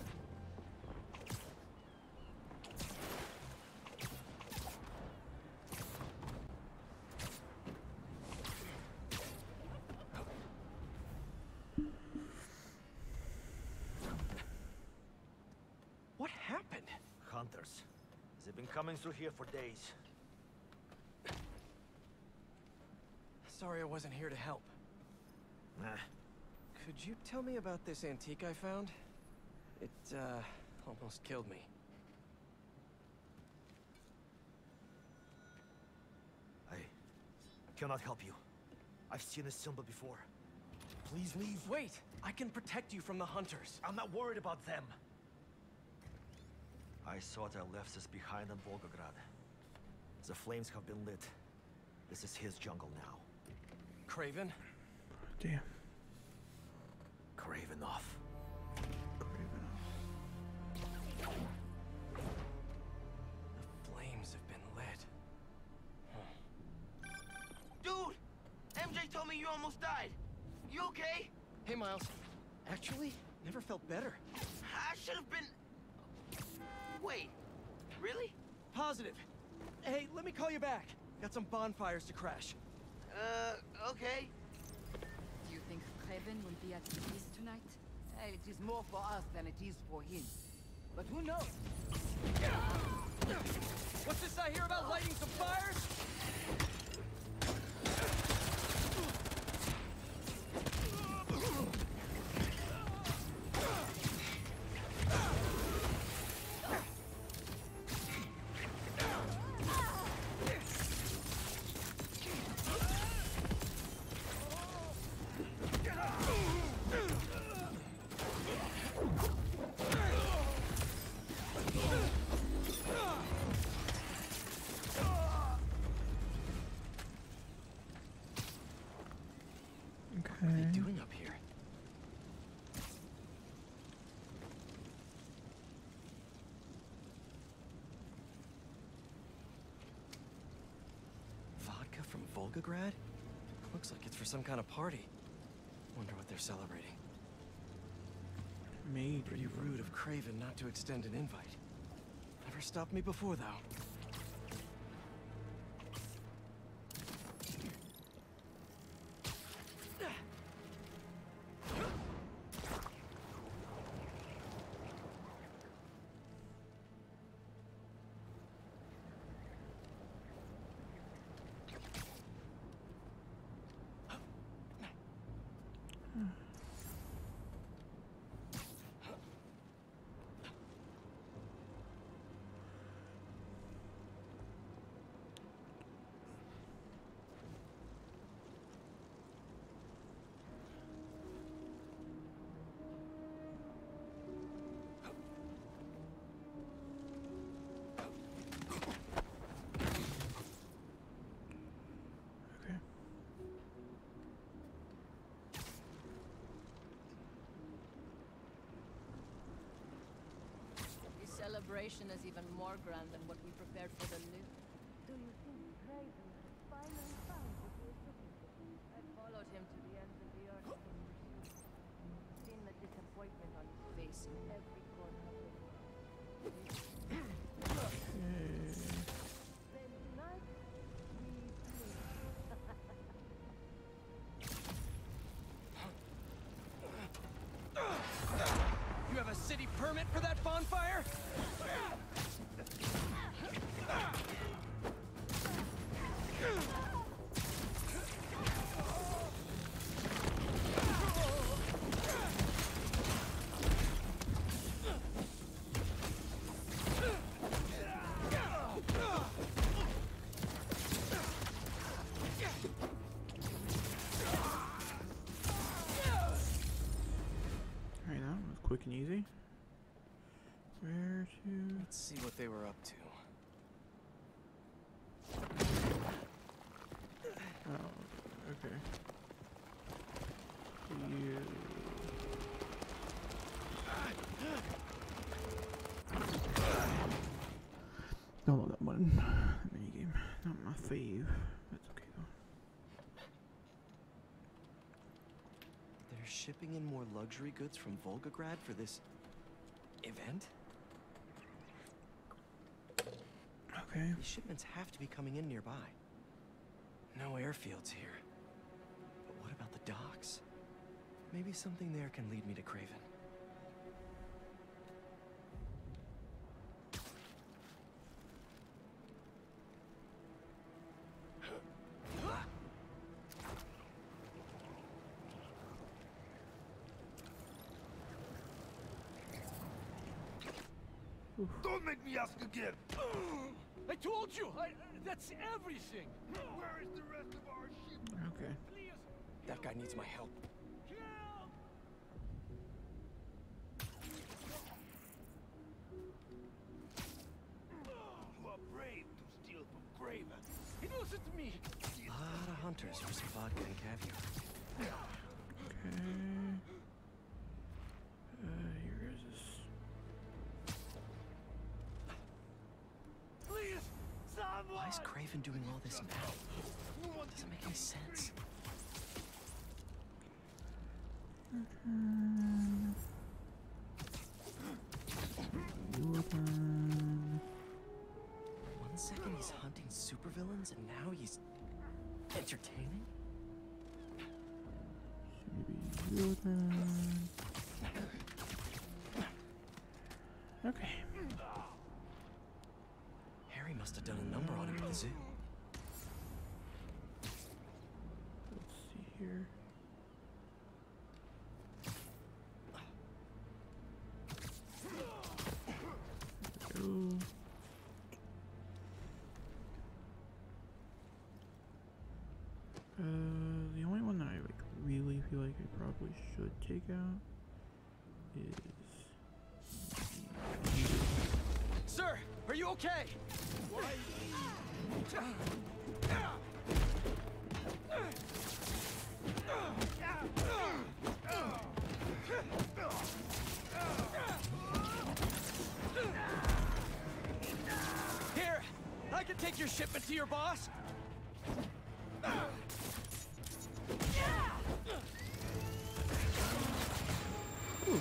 What happened? Hunters. They've been coming through here for days. Sorry I wasn't here to help. Nah. Could you tell me about this antique I found? It, uh, almost killed me. I cannot help you. I've seen this symbol before. Please leave. Wait! I can protect you from the hunters. I'm not worried about them. I thought I left this behind in Volgograd. The flames have been lit. This is his jungle now. Kraven? Damn. Kravinoff. The flames have been lit. Dude! M J told me you almost died. You okay? Hey, Miles. Actually, never felt better. I should have been... Wait. Really? Positive. Hey, let me call you back. Got some bonfires to crash. Uh, okay. Do you think Kraven will be at the feast tonight? Well, it is more for us than it is for him. But who knows? What's this I hear about lighting some fires? What are they doing up here? Vodka from Volgograd? Looks like it's for some kind of party. Wonder what they're celebrating. Made Pretty rude of Kraven not to extend an invite. Never stopped me before, though. Celebration is even more grand than what we prepared for the new. Do you think Kraven has finally found what he was looking for? I followed him to the ends of the earth in pursuit. Seen the disappointment on his face in every corner of the world. Then tonight, we You have a city permit for that bonfire? quick and easy. Where to? Let's see what they were up to. Oh, okay. You. Don't love that one. That minigame. Not my fave. That's okay though. They're shipping in more luxury goods from Volgograd for this event? Okay. These shipments have to be coming in nearby. No airfields here. But what about the docks? Maybe something there can lead me to Kraven. Don't make me ask again. I told you. I, that's everything. Where is the rest of our ship? Okay. That guy needs my help. You are brave to steal from Kraven. It wasn't me. A lot of hunters for some vodka and caviar. Okay. Uh, here is this. Please, someone. Why is Kraven doing all this now? Doesn't make any sense. Mm-hmm. One second he's hunting supervillains, and now he's entertaining? Okay. Harry must have done a number on him at the zoo. Let's see here. Go. Uh, the only one that I like really feel like I probably should take out is. Sir, are you okay? Why? Here, I can take your shipment to your boss. Ooh.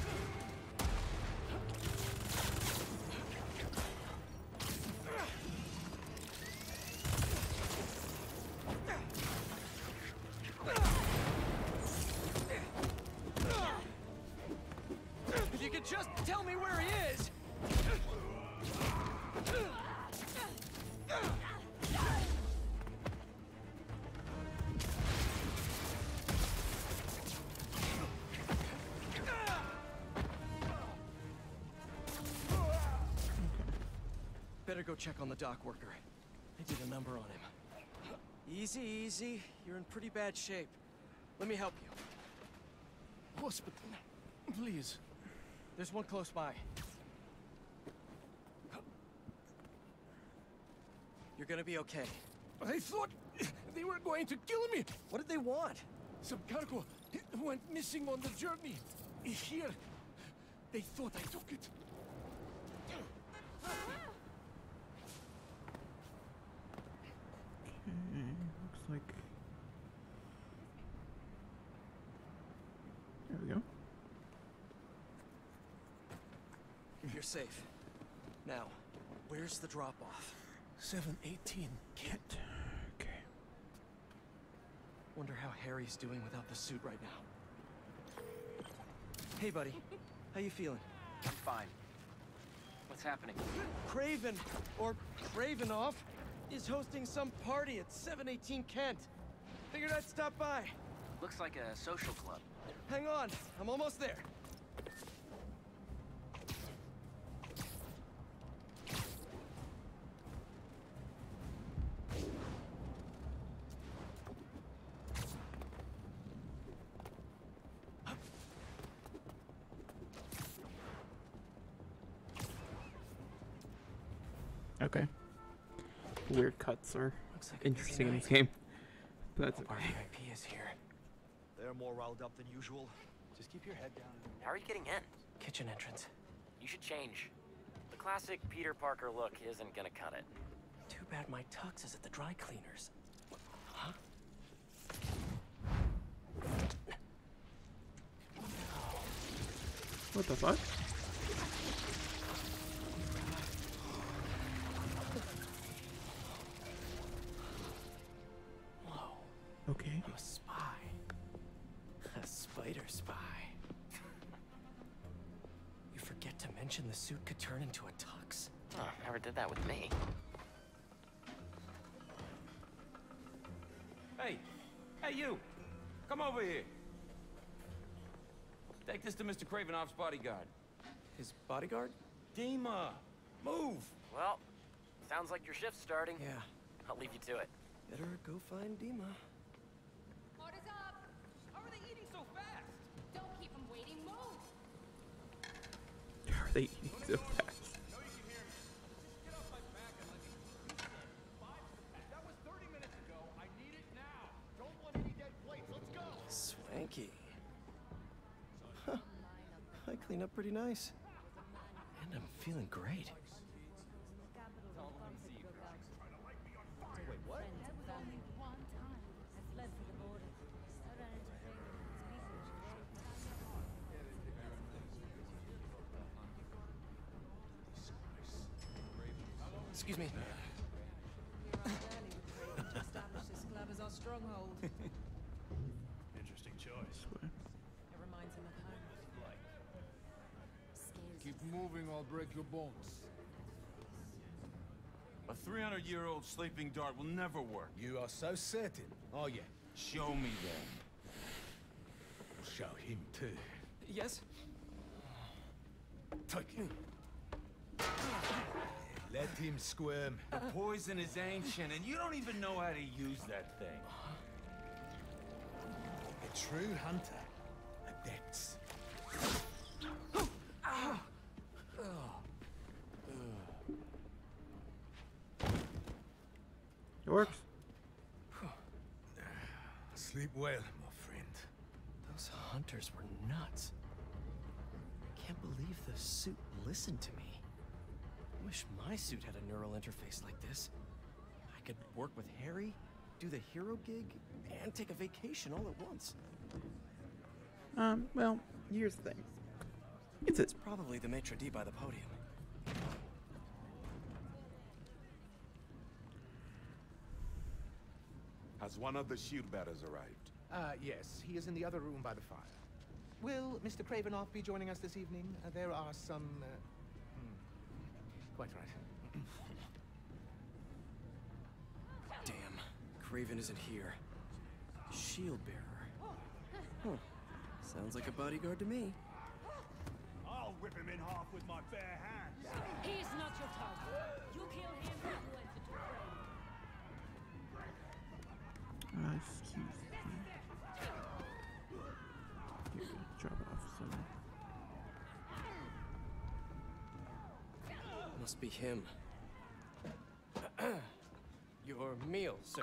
If you could just tell me where he is. Better go check on the dock worker. I did a number on him. Easy, easy. You're in pretty bad shape. Let me help you. Hospital, please. There's one close by. You're gonna be okay. I thought they were going to kill me. What did they want? Some cargo went missing on the journey. Here, they thought I took it. Okay, looks like. There we go. You're safe. Now, where's the drop-off? seven eighteen. Kent. Okay. Wonder how Harry's doing without the suit right now. Hey, buddy. How you feeling? I'm fine. What's happening? Kraven, or Kravenoff, is hosting some party at seven eighteen Kent. Figured I'd stop by. Looks like a social club. Hang on, I'm almost there. Okay. Weird cuts are Looks like a interesting in busy this night. game. But that's Our okay. V I P is here. They're more riled up than usual. Just keep your head down. How are you getting in? Kitchen entrance. You should change. The classic Peter Parker look isn't gonna cut it. Too bad my tux is at the dry cleaners. Huh? What the fuck? Whoa. Okay. I'm a spy. A spider spy. You forget to mention the suit could turn into a tux. Oh, never did that with me. Hey, hey you! Come over here. Take this to Mister Kravenoff's bodyguard. His bodyguard? Dima, move! Well, sounds like your shift's starting. Yeah. I'll leave you to it. Better go find Dima. Order's up! How are they eating so fast? Don't keep them waiting, move! How are they eating so fast? Swanky. Huh. I clean up pretty nice. And I'm feeling great. Wait, what? Excuse me. Establish this club as our stronghold. Interesting choice. It reminds him of home. Keep moving or I'll break your bones. A three hundred year old sleeping dart will never work. You are so certain, are you? Show me then. We'll show him too. Yes? Take him. Let him squirm. The poison is ancient, and you don't even know how to use that thing. A true hunter. Adepts. It works. Sleep well, my friend. Those hunters were nuts. Can't believe the suit listened to me. Wish my suit had a neural interface like this. I could work with Harry, do the hero gig, and take a vacation all at once. Um, well, here's the thing. It's It's probably the maitre d' by the podium. Has one of the shield bearers arrived? Uh, yes. He is in the other room by the fire. Will Mister Kravenoff be joining us this evening? Uh, there are some... Uh, hmm. Quite right. Damn, Craven isn't here. Shield bearer. Huh. Sounds like a bodyguard to me. I'll rip him in half with my bare hands. He's not your target. You kill him, you enter to prey. Uh, excuse me. Here, drop off some. Must be him. Your meal, sir.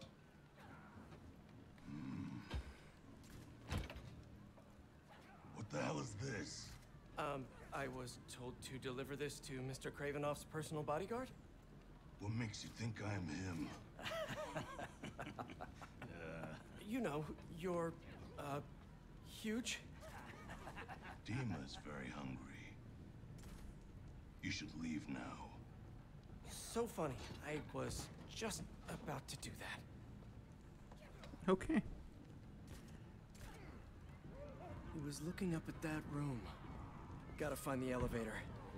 What the hell is this? Um, I was told to deliver this to Mister Kravenoff's personal bodyguard? What makes you think I'm him? You know, you're, uh, huge. Dima's very hungry. You should leave now. So funny. I was just about to do that. Okay. He was looking up at that room. Gotta find the elevator.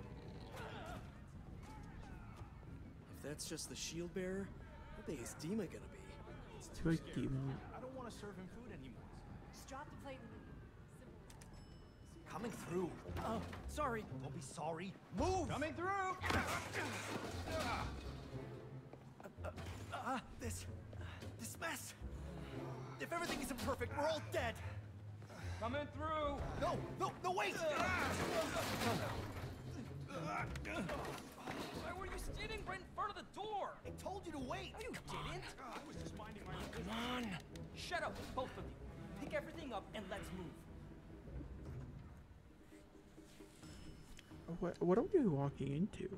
If that's just the shield bearer, how big is Dima gonna be? It's too like demon. I don't want to serve him food anymore. Just drop the plate and... Coming through. Oh, sorry. Don't be sorry. Move! Coming through! Uh, uh, this... this mess. If everything isn't perfect, we're all dead. Coming through! No, no, no, wait! Why were you stealing Brent Wait, you didn't? I was just minding my own Come on. Shut up, both of you. Pick everything up and let's move. What, what are we walking into?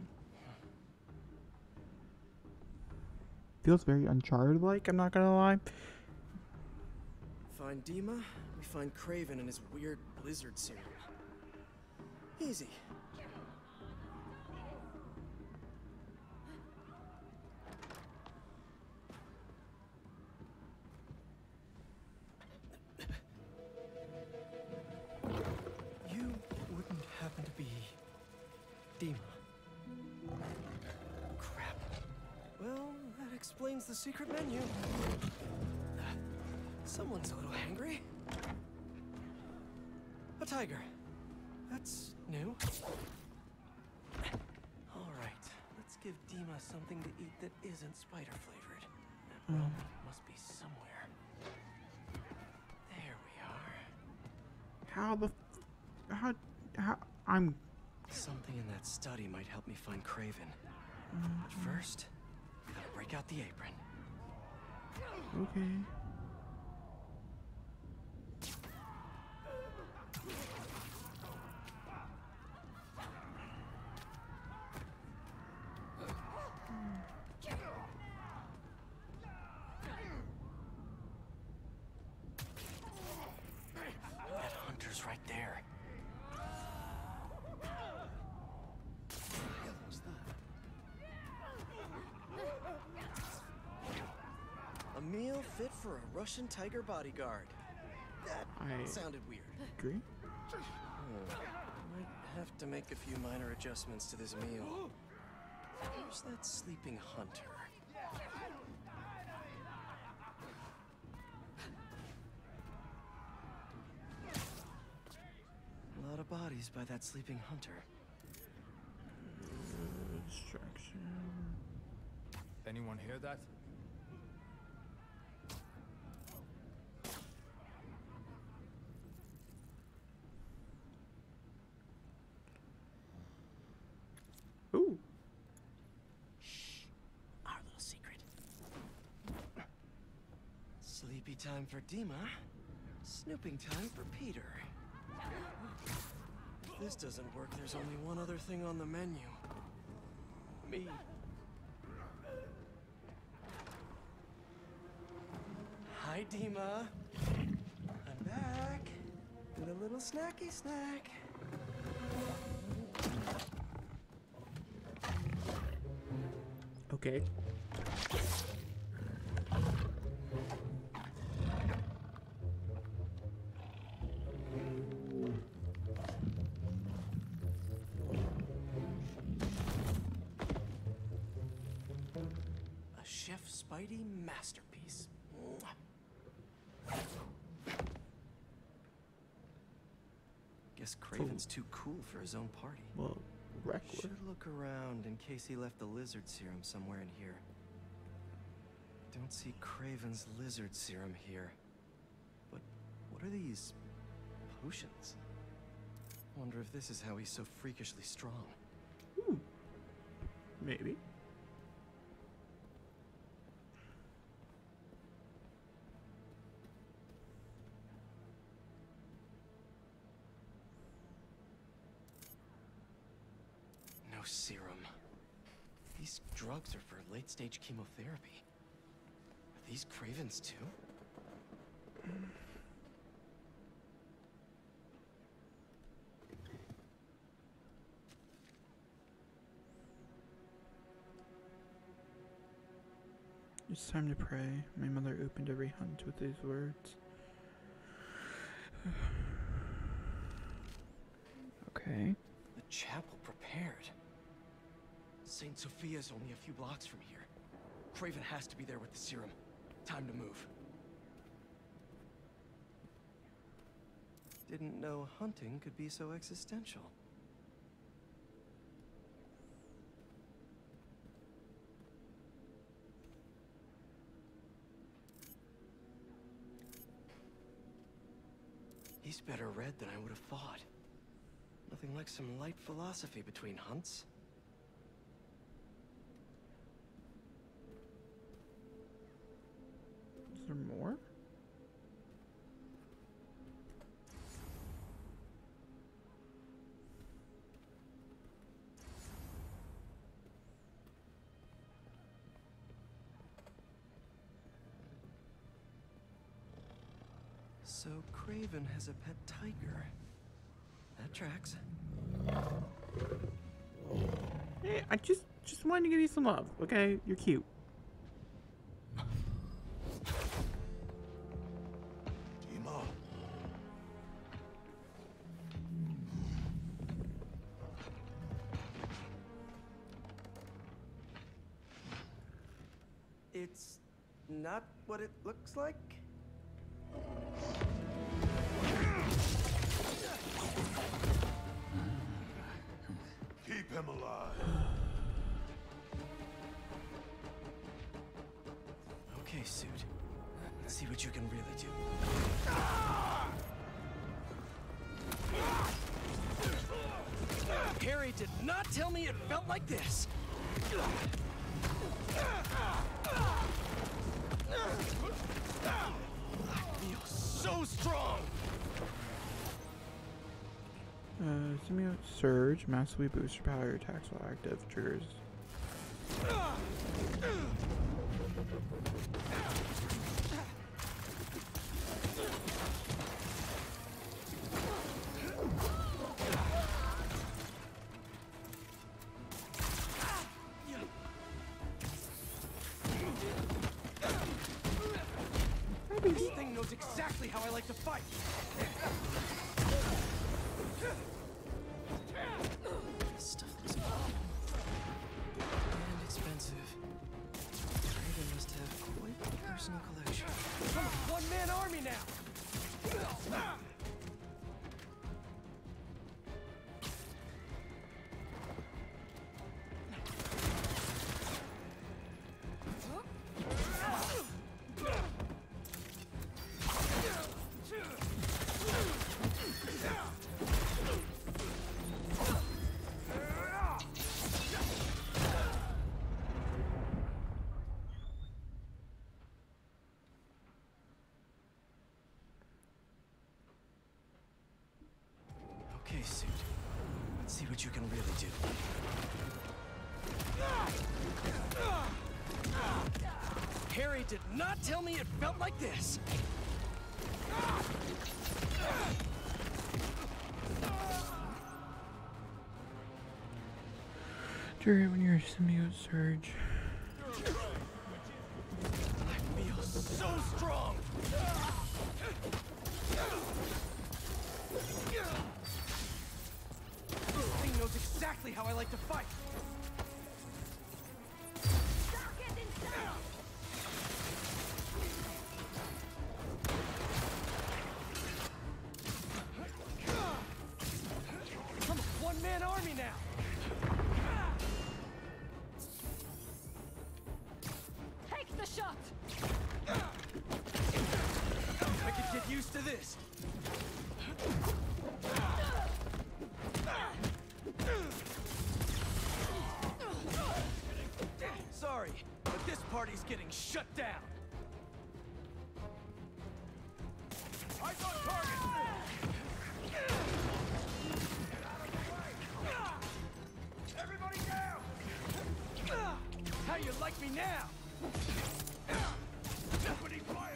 Feels very Uncharted-like, I'm not gonna lie. Find Dima, we find Kraven and his weird blizzard serum. Easy. You wouldn't happen to be Dima? Crap. Well, that explains the secret menu. Someone's a little hangry. A tiger. That's new. All right, let's give Dima something to eat that isn't spider flavored. That rum must be somewhere. There we are. How the... F how... How... I'm... Something in that study might help me find Kraven. But first, gotta break out the apron. Okay. That hunter's right there. A meal fit for a Russian tiger bodyguard. That I sounded weird. Agree? Hmm. Might have to make a few minor adjustments to this meal. Where's that sleeping hunter? A lot of bodies by that sleeping hunter. Distraction. Anyone hear that? Ooh. Shh. Our little secret. Sleepy time for Dima. Snooping time for Peter. If this doesn't work, there's only one other thing on the menu. Me. Hi, Dima. I'm back. With a little snacky snack. Okay. A Chef Spidey masterpiece. Guess Kraven's too cool for his own party. Well, reckless. Should look around in case he left the lizard serum somewhere in here. Don't see Kraven's lizard serum here. But what are these potions? Wonder if this is how he's so freakishly strong. Ooh. Maybe. No serum. These drugs are for late-stage chemotherapy. Are these Kraven's too? It's time to pray. My mother opened every hunt with these words. Okay. The chapel prepared. Saint Sophia's only a few blocks from here. Kraven has to be there with the serum. Time to move. Didn't know hunting could be so existential. He's better read than I would have thought. Nothing like some light philosophy between hunts. So Craven has a pet tiger. That tracks. Hey, I just just wanted to give you some love, okay? You're cute. Dima. It's not what it looks like. Keep him alive. Okay, Suit. Let's see what you can really do. Harry did not tell me it felt like this. I feel so strong. Uh, Simulate Surge, massively boosts your power attacks while active, triggers. This thing knows exactly how I like to fight. This stuff looks and expensive. Craven must have quite a personal collection. I'm a one-man army now. Okay, Suit. Let's see what you can really do. Harry did not tell me it felt like this. Trigger when you're Simulate Surge. I feel so strong. This thing knows exactly how I like to fight. I'm a one-man army now. Take the shot! I could get used to this. Sorry, but this party's getting shut down. Eyes on target! Everybody down! How you like me now? Nobody fire!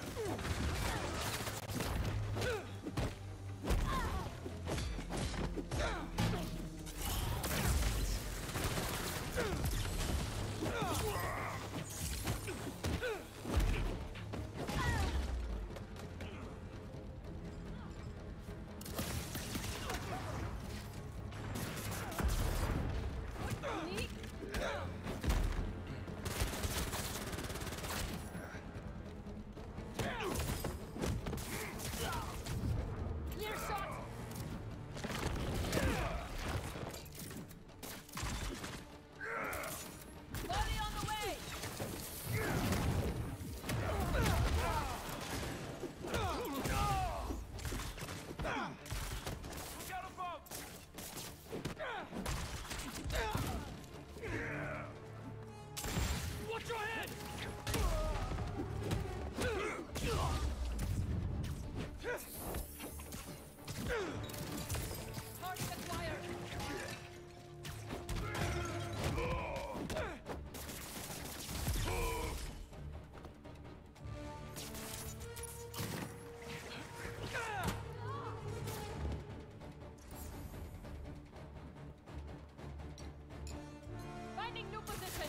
position!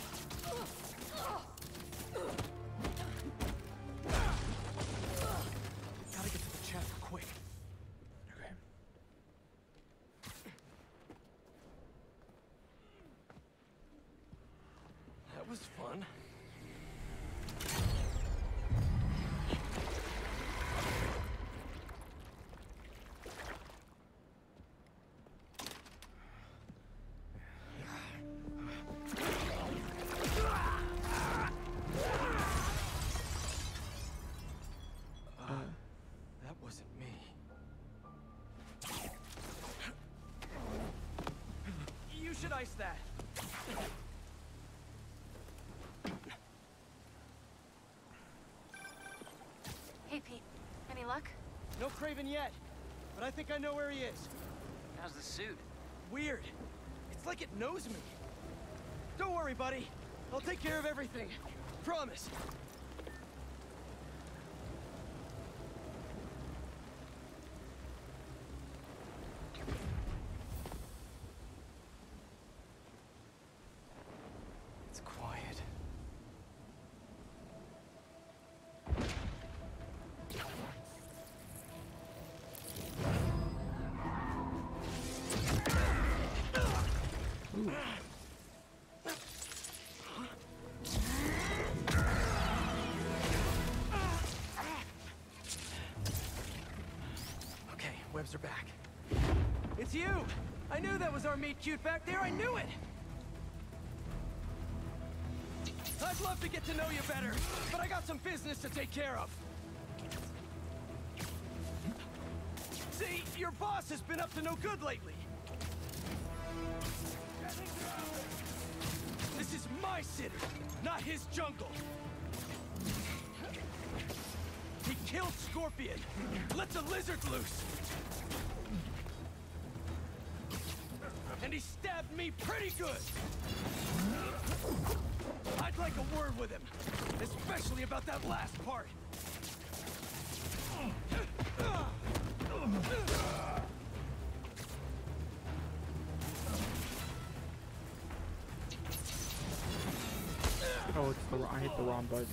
Gotta get to the chapter quick. Okay. That was fun. That wasn't me. You should ice that. Hey, Pete. Any luck? No Craven yet, but I think I know where he is. How's the suit? Weird. It's like it knows me. Don't worry, buddy. I'll take care of everything. Promise. It's quiet. Okay, webs are back. It's you! I knew that was our meet cute back there. I knew it! I'd love to get to know you better, but I got some business to take care of. See, your boss has been up to no good lately. This is my city, not his jungle. He killed Scorpion, let the lizard loose. And he stabbed me pretty good. I'd like a word with him, especially about that last part. Oh, it's the I hit the wrong button.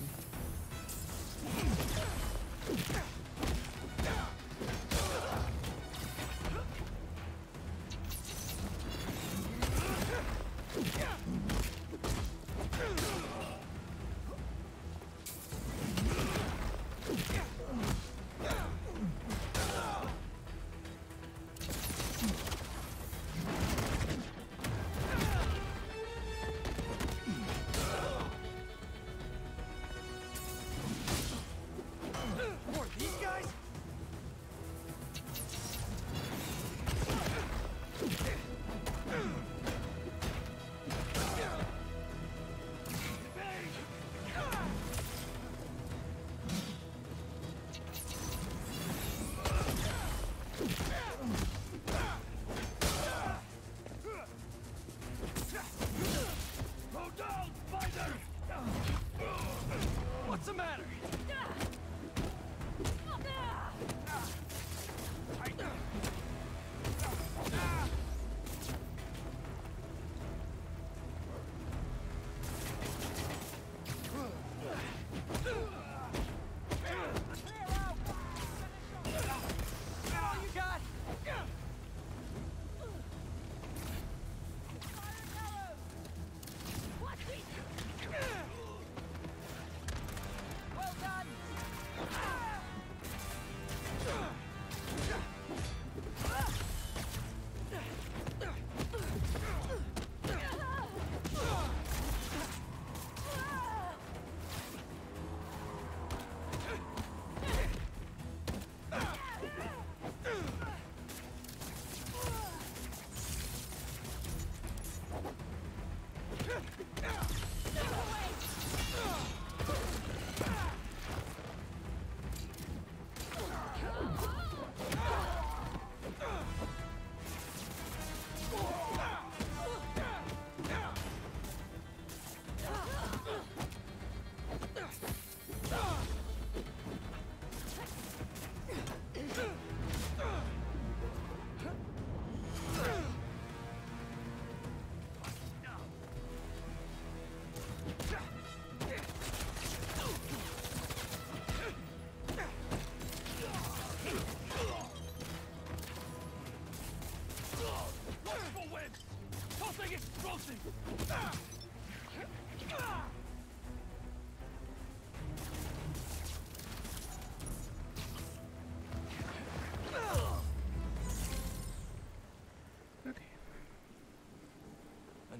Who are these guys? Go down, Spider! What's the matter? All you got? Well done!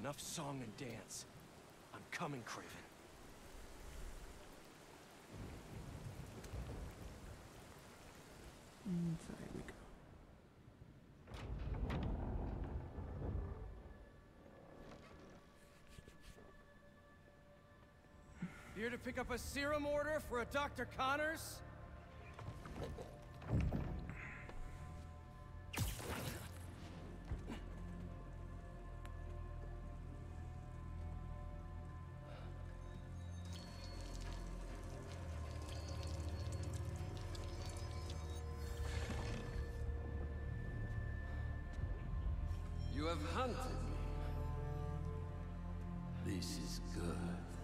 Enough song and dance. I'm coming, Kraven. Inside we go. Here to pick up a serum order for a Doctor Connors? You have hunted me. This is good.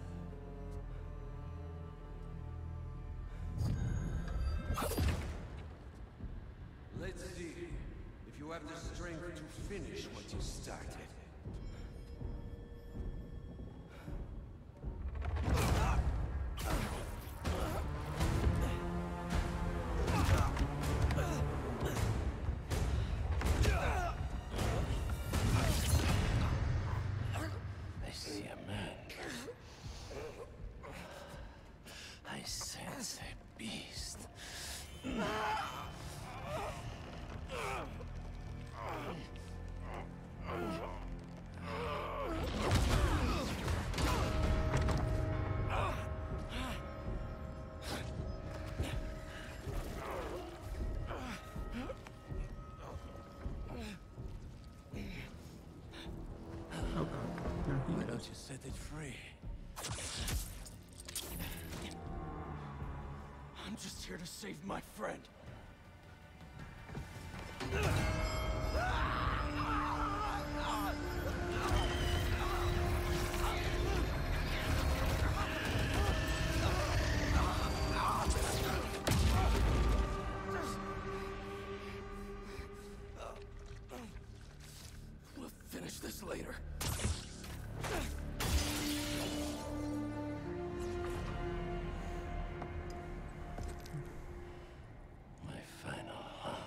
Let's see if you have the strength to finish what you started. I see a man. I sense a beast. Why don't you set it free? I'm just here to save my friend. We'll finish this later. My final hunt.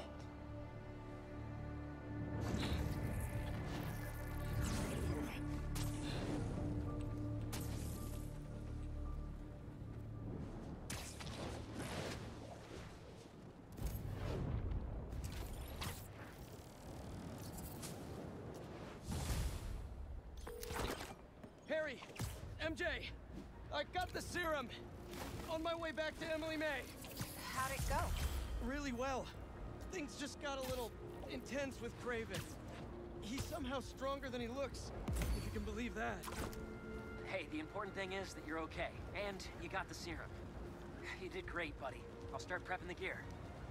Harry! M J! I got the serum! On my way back to Emily May! How'd it go? Really well. Things just got a little intense with Kraven. He's somehow stronger than he looks, if you can believe that. Hey, the important thing is that you're okay, and you got the serum. You did great, buddy. I'll start prepping the gear.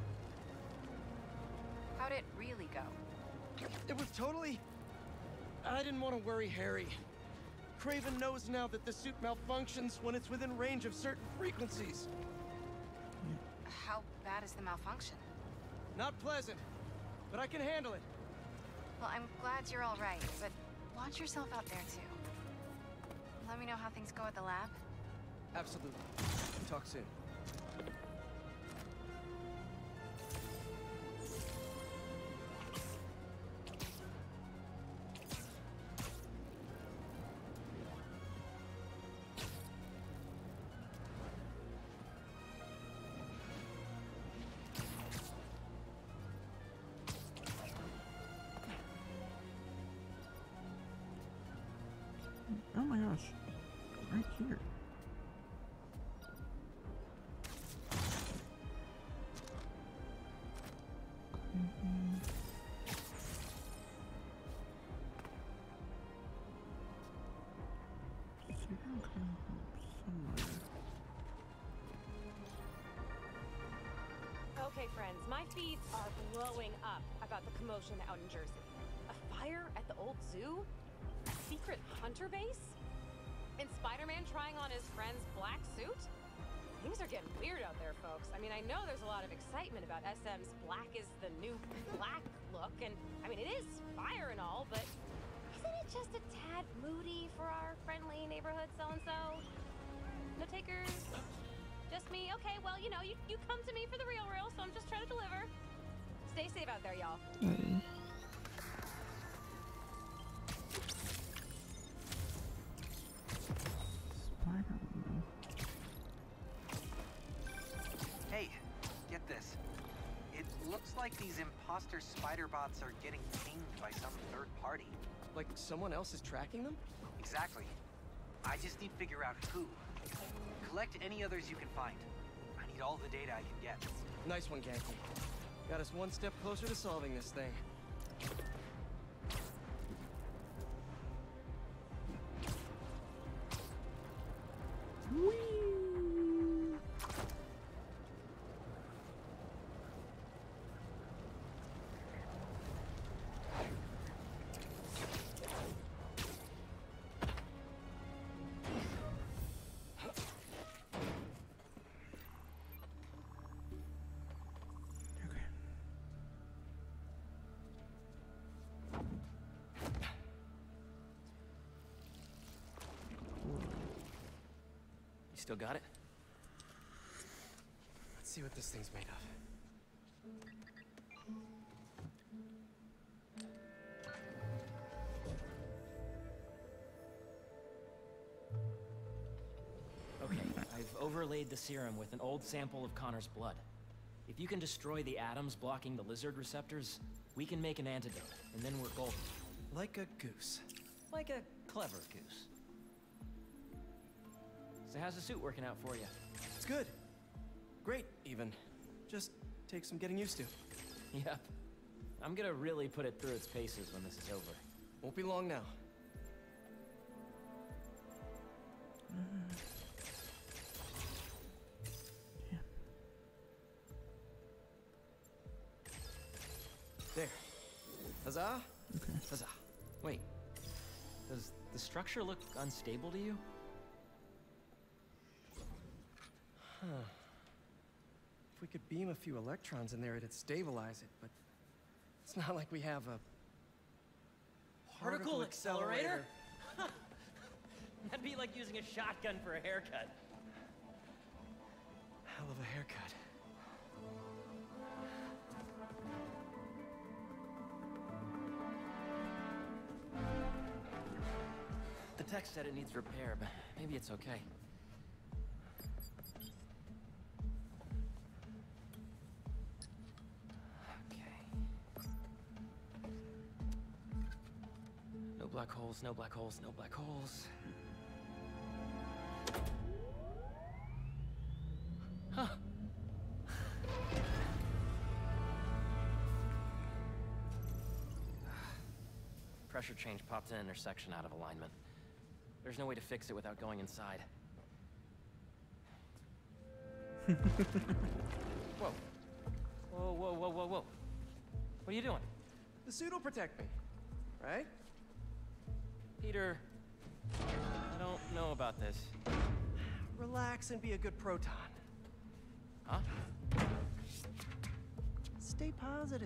How'd it really go? It was totally... I didn't want to worry Harry. Kraven knows now that the suit malfunctions when it's within range of certain frequencies. How bad is the malfunction? Not pleasant, but I can handle it. Well, I'm glad you're all right, but watch yourself out there too. Let me know how things go at the lab. Absolutely. Talk soon. Oh my gosh. Right here. Mhm. Serum can help somewhere. Okay, friends, my feeds are blowing up about the commotion out in Jersey. A fire at the old zoo? A secret hunter base? And Spider-Man trying on his friend's black suit? Things are getting weird out there, folks. I mean, I know there's a lot of excitement about S M's black is the new black look, and I mean, it is fire and all, but isn't it just a tad moody for our friendly neighborhood so-and-so? No takers? Just me? Okay, well, you know, you, you come to me for the real real, so I'm just trying to deliver. Stay safe out there, y'all. Mm. like these imposter spider bots are getting pinged by some third party. Like someone else is tracking them? Exactly. I just need to figure out who. Collect any others you can find. I need all the data I can get. Nice one, Ganke. Got us one step closer to solving this thing. Still got it? Let's see what this thing's made of. Okay, I've overlaid the serum with an old sample of Connor's blood. If you can destroy the atoms blocking the lizard receptors, we can make an antidote, and then we're golden. Like a goose. Like a clever goose. So how's the suit working out for you? It's good. Great, even. Just takes some getting used to. Yep. I'm gonna really put it through its paces when this is over. Won't be long now. Yeah. There. Huzzah? Okay. Huzzah. Wait. Does the structure look unstable to you? Huh. If we could beam a few electrons in there, it'd stabilize it, but it's not like we have a Particle, particle accelerator? That'd be like using a shotgun for a haircut. Hell of a haircut. The tech said it needs repair, but maybe it's okay. No black holes, no black holes, no black holes. Huh. Pressure change popped an intersection out of alignment. There's no way to fix it without going inside. Whoa. Whoa, whoa, whoa, whoa, whoa. What are you doing? The suit will protect me, right? Peter, I don't know about this. Relax and be a good proton. Huh? Stay positive.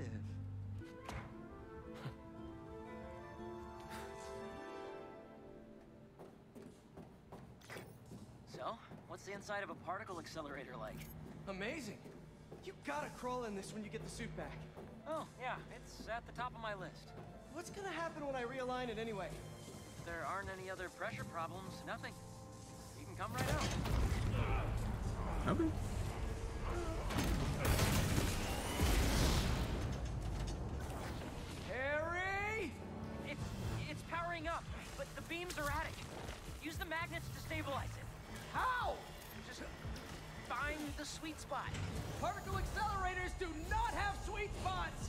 So, what's the inside of a particle accelerator like? Amazing. You gotta crawl in this when you get the suit back. Oh, yeah, it's at the top of my list. What's gonna happen when I realign it anyway? There aren't any other pressure problems, nothing. You can come right out. Okay. Harry! It's, it's powering up, but the beam's erratic. Use the magnets to stabilize it. How? Just find the sweet spot. Particle accelerators do not have sweet spots!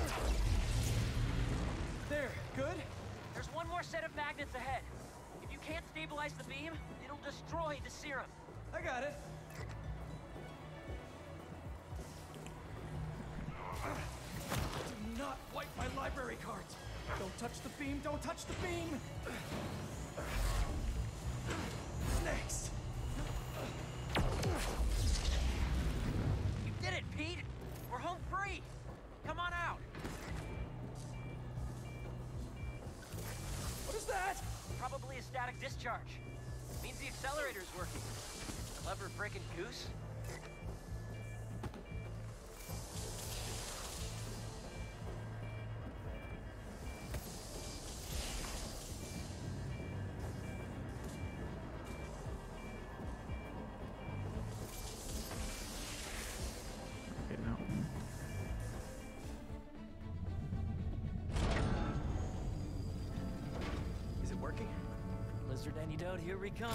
There, good? There's one more set of magnets ahead. If you can't stabilize the beam, it'll destroy the serum. I got it. Do not wipe my library cards. Don't touch the beam, don't touch the beam! Next! You did it, Pete! We're home free! Come on out! What is that? Probably a static discharge. Means the accelerator's working. Clever frickin' goose. Okay, now. antidote, here we come.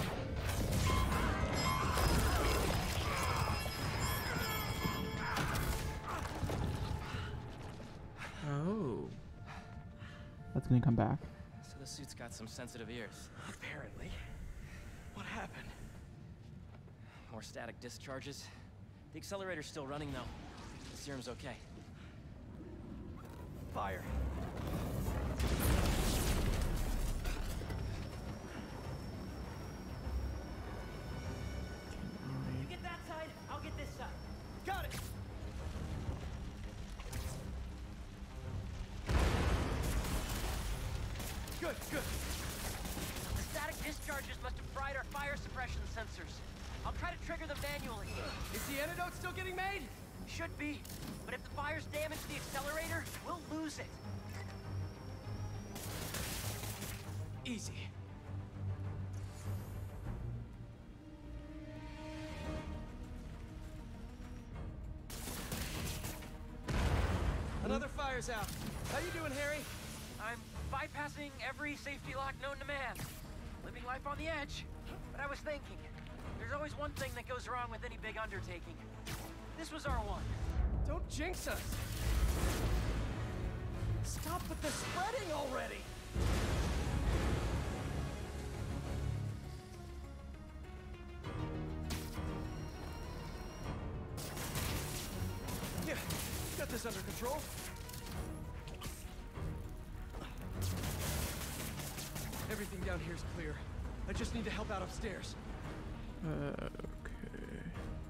Oh. That's gonna come back. So the suit's got some sensitive ears. Apparently. What happened? More static discharges. The accelerator's still running though. The serum's okay. Fire. You get that side, I'll get this side. Got it! Good, good. The static discharges must have fried our fire suppression sensors. I'll try to trigger them manually. Is the antidote still getting made? Should be. But if the fire's damaged the accelerator, we'll lose it. Easy. Another fire's out. How you doing, Harry? I'm bypassing every safety lock known to man. Living life on the edge. But I was thinking, there's always one thing that goes wrong with any big undertaking. This was our one. Don't jinx us. Stop with the spreading already. Yeah, got this under control. Everything down here's clear. I just need to help out upstairs. Uh, okay.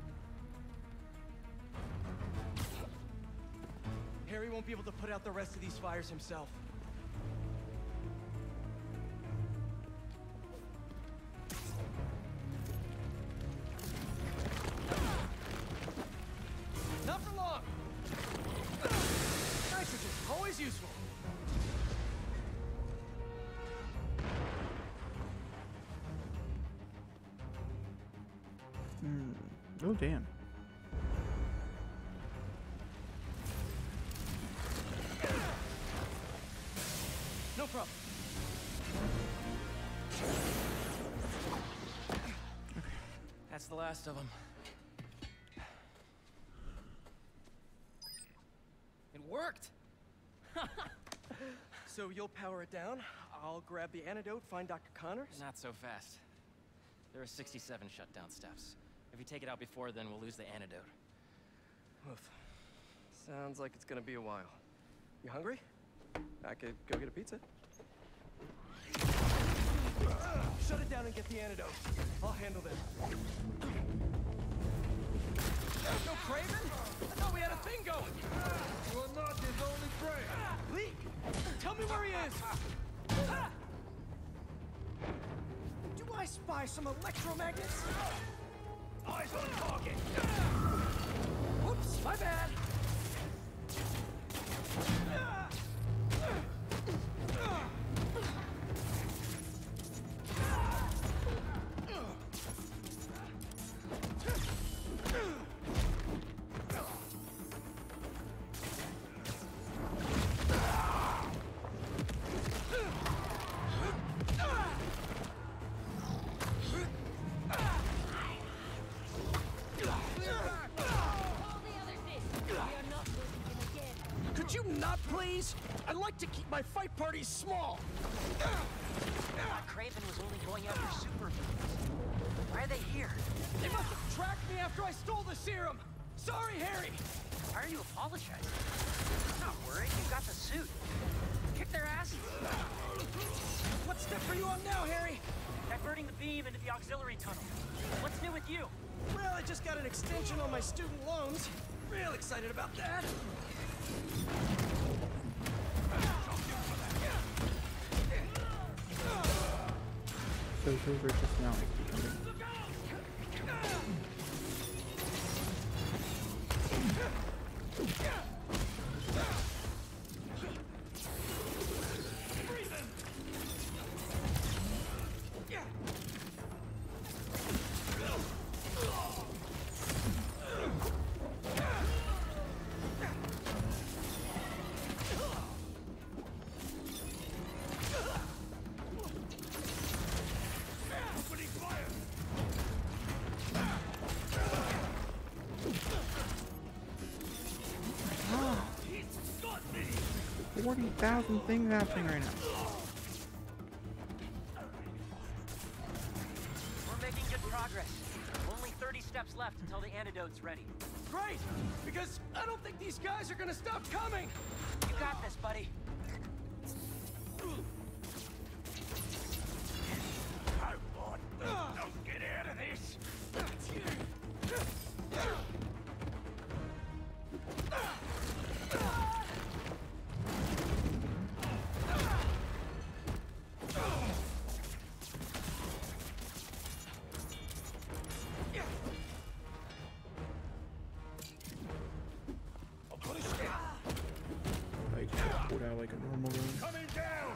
Harry won't be able to put out the rest of these fires himself. Not for long. Nitrogen, always useful. Hmm. Oh, damn. No problem. That's the last of them. It worked! So you'll power it down, I'll grab the antidote, find Doctor Connors? Not so fast. There are sixty-seven shutdown steps. If you take it out before then, we'll lose the antidote. Oof. Sounds like it's gonna be a while. You hungry? I could go get a pizza. Shut it down and get the antidote. I'll handle them. No Kraven? I thought we had a thing going. You are not his only prey. Lee, tell me where he is. Do I spy some electromagnets? Eyes on target. Whoops, my bad. Could you not, please? I like to keep my fight parties small. I thought Kraven was only going after super villains. Why are they here? They must have tracked me after I stole the serum. Sorry, Harry. Why are you apologizing? I'm not worried. You got the suit. Kick their asses. What step are you on now, Harry? Diverting the beam into the auxiliary tunnel. What's new with you? Well, I just got an extension on my student loans. Real excited about that. So those are just now like becoming. forty thousand things happening right now. We're making good progress. Only thirty steps left until the antidote's ready. Great! Because I don't think these guys are gonna stop coming! You got this, buddy. Don't get out of this! Like, pulled out like a normal gun. Coming down!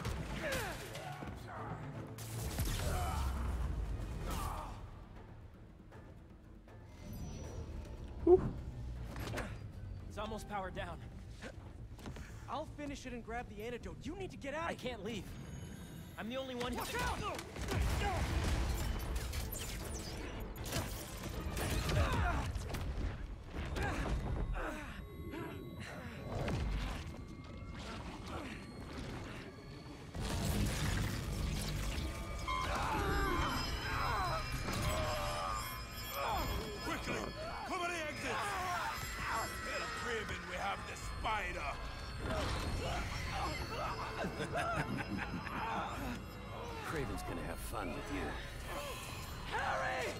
Whew. It's almost powered down. I'll finish it and grab the antidote. You need to get out. I can't leave. I'm the only one who Watch can- out! Quickly! Cover the exits! Tell Craven we have the spider! Craven's gonna have fun with you. Harry!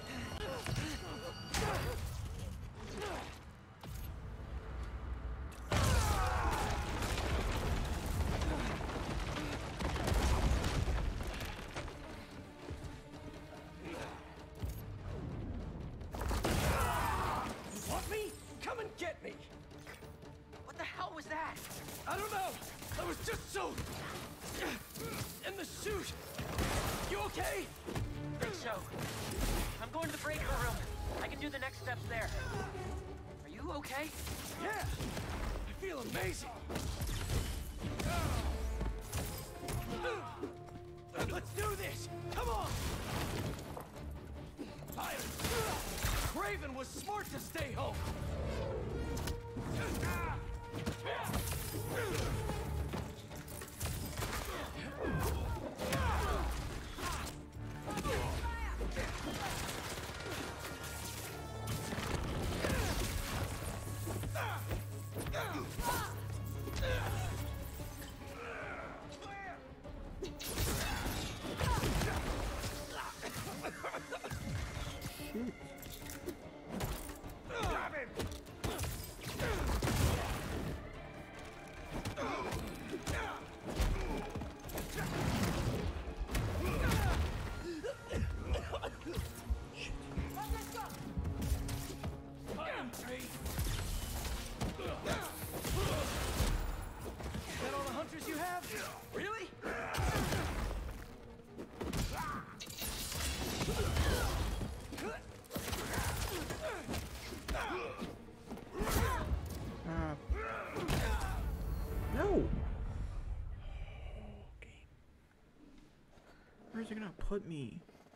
You want me? Come and get me! What the hell was that? I don't know! I was just so... in the suit! You okay? Think so. I'm going to the breaker room. I can do the next steps there. Are you okay? Yeah! I feel amazing! Let's do this! Come on! Craven was smart to stay home! Where's it gonna put me?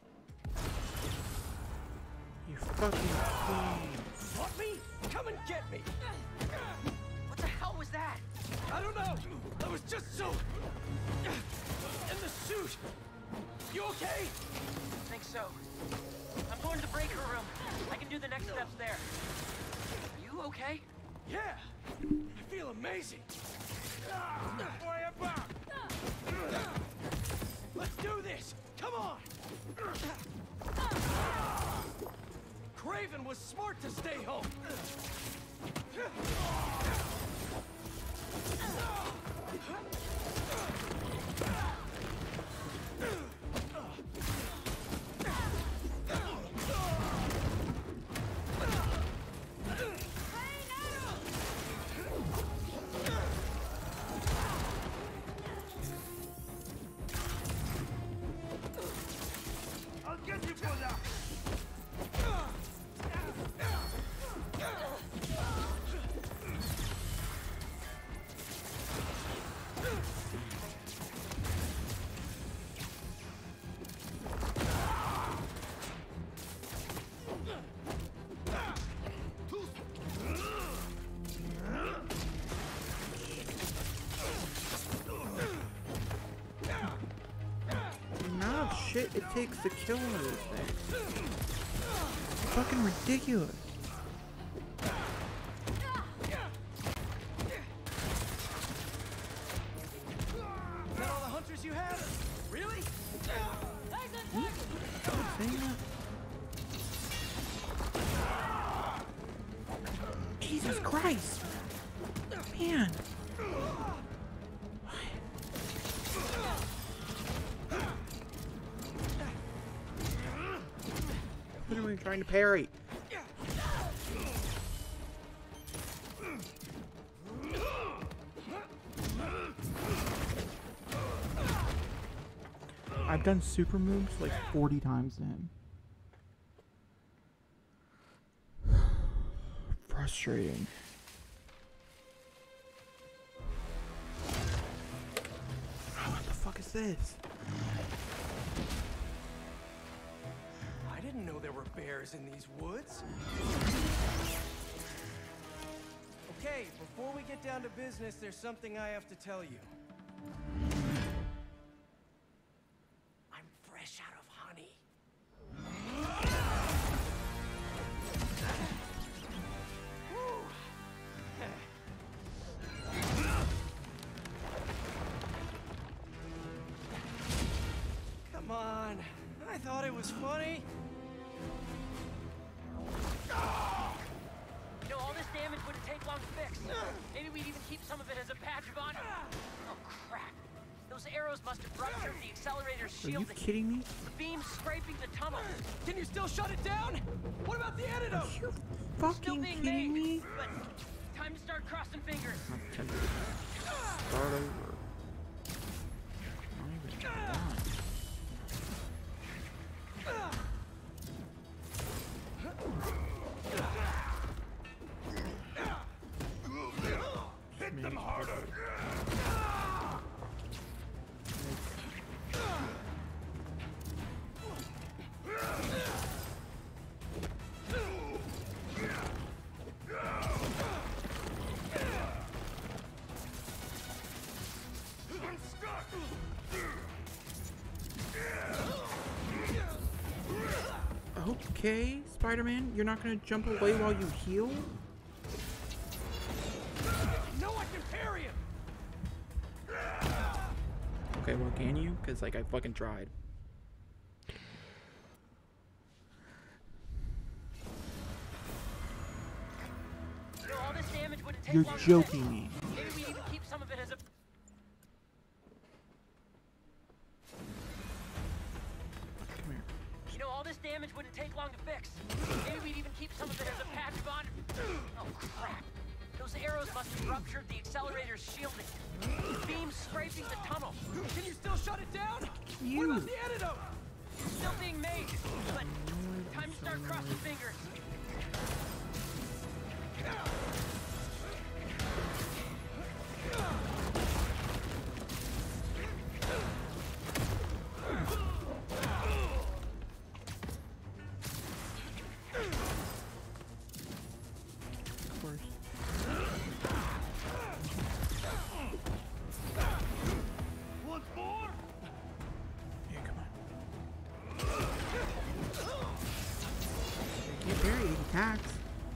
You fucking queen. Want me? Come and get me! What the hell was that? I don't know! I was just so... in the suit! You okay? Think so. I'm going to the breaker room. I can do the next steps there. Are you okay? Yeah! I feel amazing! Fire back! Let's do this! Come on! Craven was smart to stay home! I'll get you for that! shit it takes to kill one of those things. It's fucking ridiculous. Is that all the hunters you have? Really? Jesus Christ! Man! Literally trying to parry. I've done super moves like forty times to him. Frustrating. What the fuck is this? I didn't know there were bears in these woods. Okay, before we get down to business, there's something I have to tell you. I'm fresh out of honey. Come on, I thought it was funny. You know, all this damage wouldn't take long to fix. Maybe we'd even keep some of it as a badge of honor. Oh, crap. Those arrows must have ruptured the accelerator's Are you shielding. kidding me? The beam's scraping the tunnel. Can you still shut it down? What about the antidote? Are you Still fucking being kidding made, me? but time to start crossing fingers. I'm tempted to start over. Not even done. Hit them harder. I'm stuck. Okay, Spider-Man, you're not gonna jump away while you heal? No, I can parry him. Okay, well, can you? Because, like, I fucking tried. You know, all this damage wouldn't take You're long to joking fix. me. Maybe we'd even keep some of it as a... Come here. You know, all this damage wouldn't take long to fix. Maybe we'd even keep some of it as a patch of honor. Oh, crap. Those arrows must have ruptured the accelerator's shielding. The beam's scraping the tunnel. Can you still shut it down? You. What about the antidote? Still being made, but time to start crossing fingers. Of course. Once more. Here, come on. You can't parry these attacks.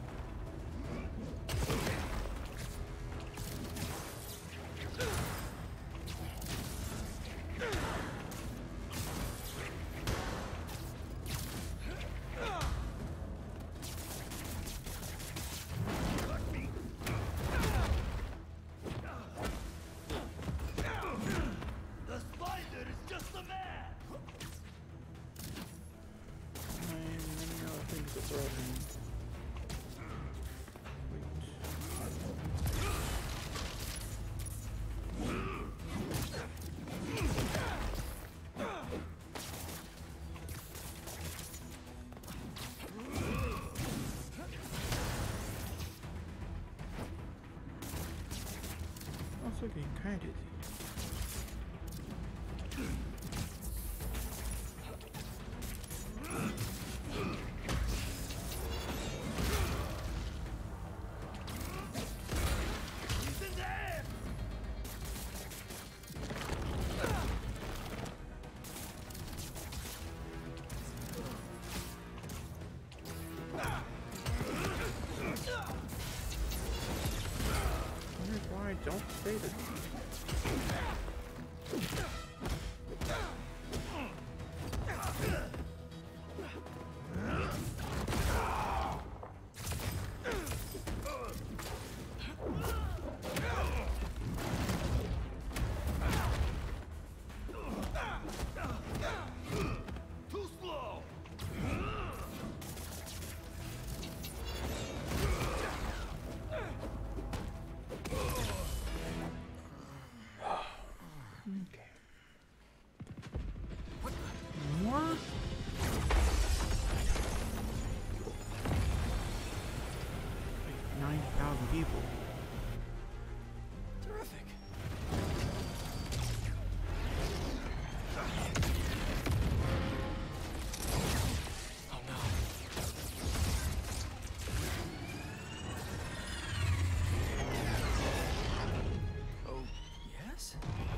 The spider is just a man. And many other things that throw at me. Also getting kind of dizzy. He's in there. Here's why I don't say this. Too slow. More? Like nine thousand people. Terrific. Oh no. Oh, yes?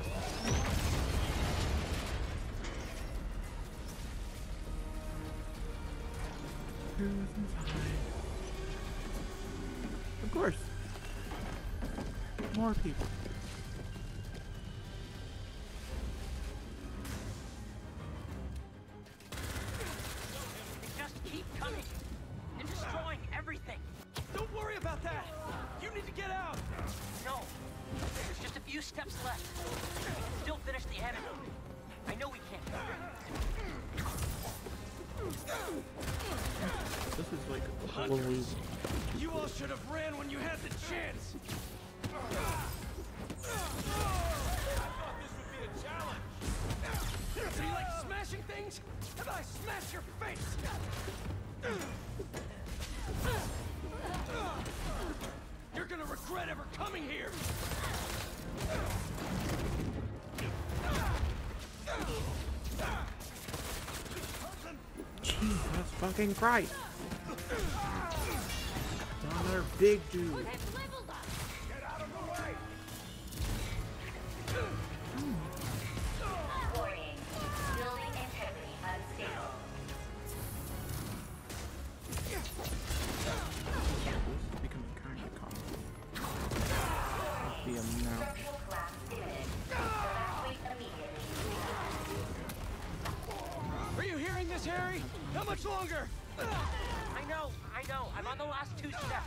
Who's inside? Of course. More people. They just keep coming and destroying everything. Don't worry about that. You need to get out. No, there's just a few steps left. Still finish the antidote. I know we can't. This is like Halloween. You all should have ran when you had the chance. I thought this would be a challenge. Do you like smashing things? How about I smash your face? You're gonna regret ever coming here. Jesus fucking Christ. Another big dude. Get out of the way. Warning. Building integrity unstable. Becoming kind of common. The amount. Structural collapse imminent. Evacuate immediately. Are you hearing this, Harry? How much longer? I know, I know. I'm on the last two steps.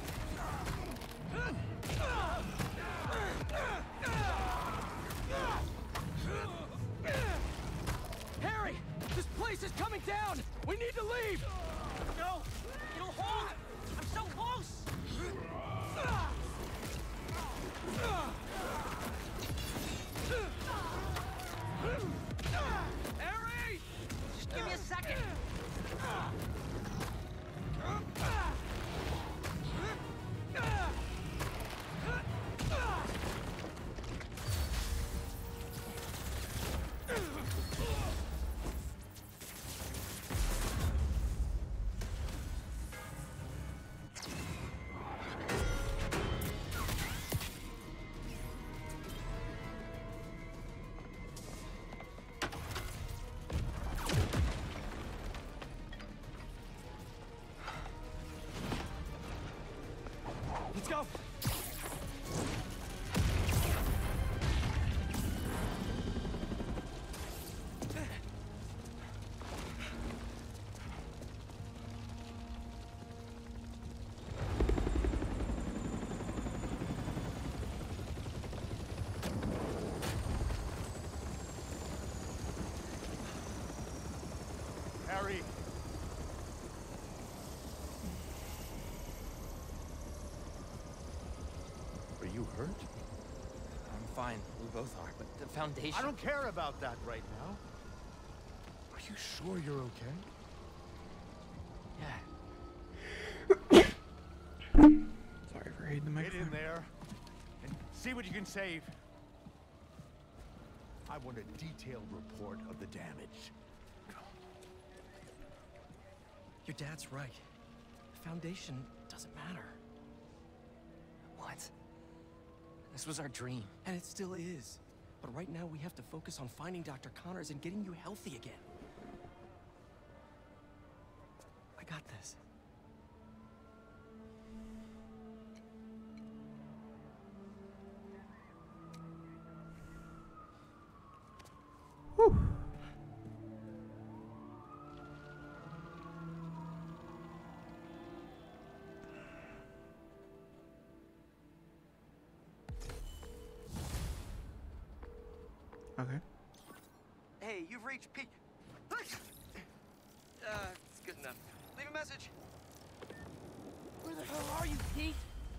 Harry, this place is coming down. We need to leave. No, it'll hold. I'm so close. Harry! Just give me a second. Let's go. Harry! Are you hurt? I'm fine. We both are, but the Foundation... I don't care about that right now. Are you sure you're okay? Yeah. Sorry for hitting the Get microphone. in there and see what you can save. I want a detailed report of the damage. Your dad's right. The Foundation doesn't matter. What? This was our dream. And it still is. But right now we have to focus on finding Doctor Connors and getting you healthy again. I got this. Okay. Hey, you've reached Pete. Uh, it's good enough. Leave a message. Where the hell are you, Pete?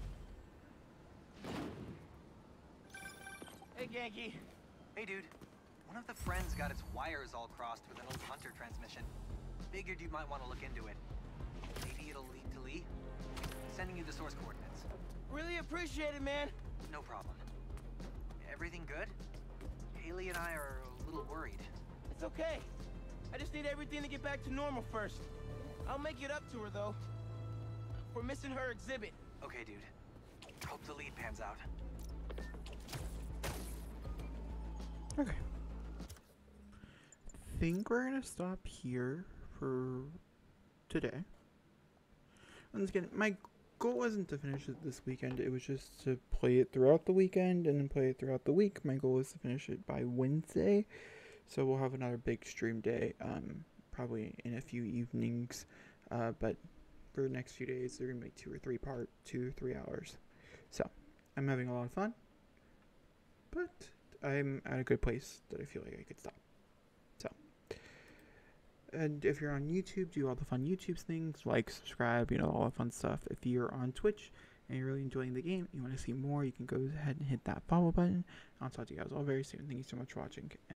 Hey, Genki. Hey, dude. One of the friends got its wires all crossed with an old Hunter transmission. Figured you might want to look into it. Maybe it'll lead to Lee. Sending you the source coordinates. Really appreciate it, man. No problem. Everything good? Haley and I are a little worried. It's okay. I just need everything to get back to normal first. I'll make it up to her, though. We're missing her exhibit. Okay, dude. Hope the lead pans out. Okay. Think we're gonna stop here for today. Once again, my goal wasn't to finish it this weekend. It was just to play it throughout the weekend and then play it throughout the week. My goal is to finish it by Wednesday. So we'll have another big stream day, um, probably in a few evenings. Uh, but for the next few days, they're going to be two or three part, two or three hours. So I'm having a lot of fun. But I'm at a good place that I feel like I could stop. So, and if you're on YouTube, do all the fun YouTube things, like, subscribe, you know, all the fun stuff. If you're on Twitch and you're really enjoying the game, you want to see more, you can go ahead and hit that follow button. I'll talk to you guys all very soon. Thank you so much for watching,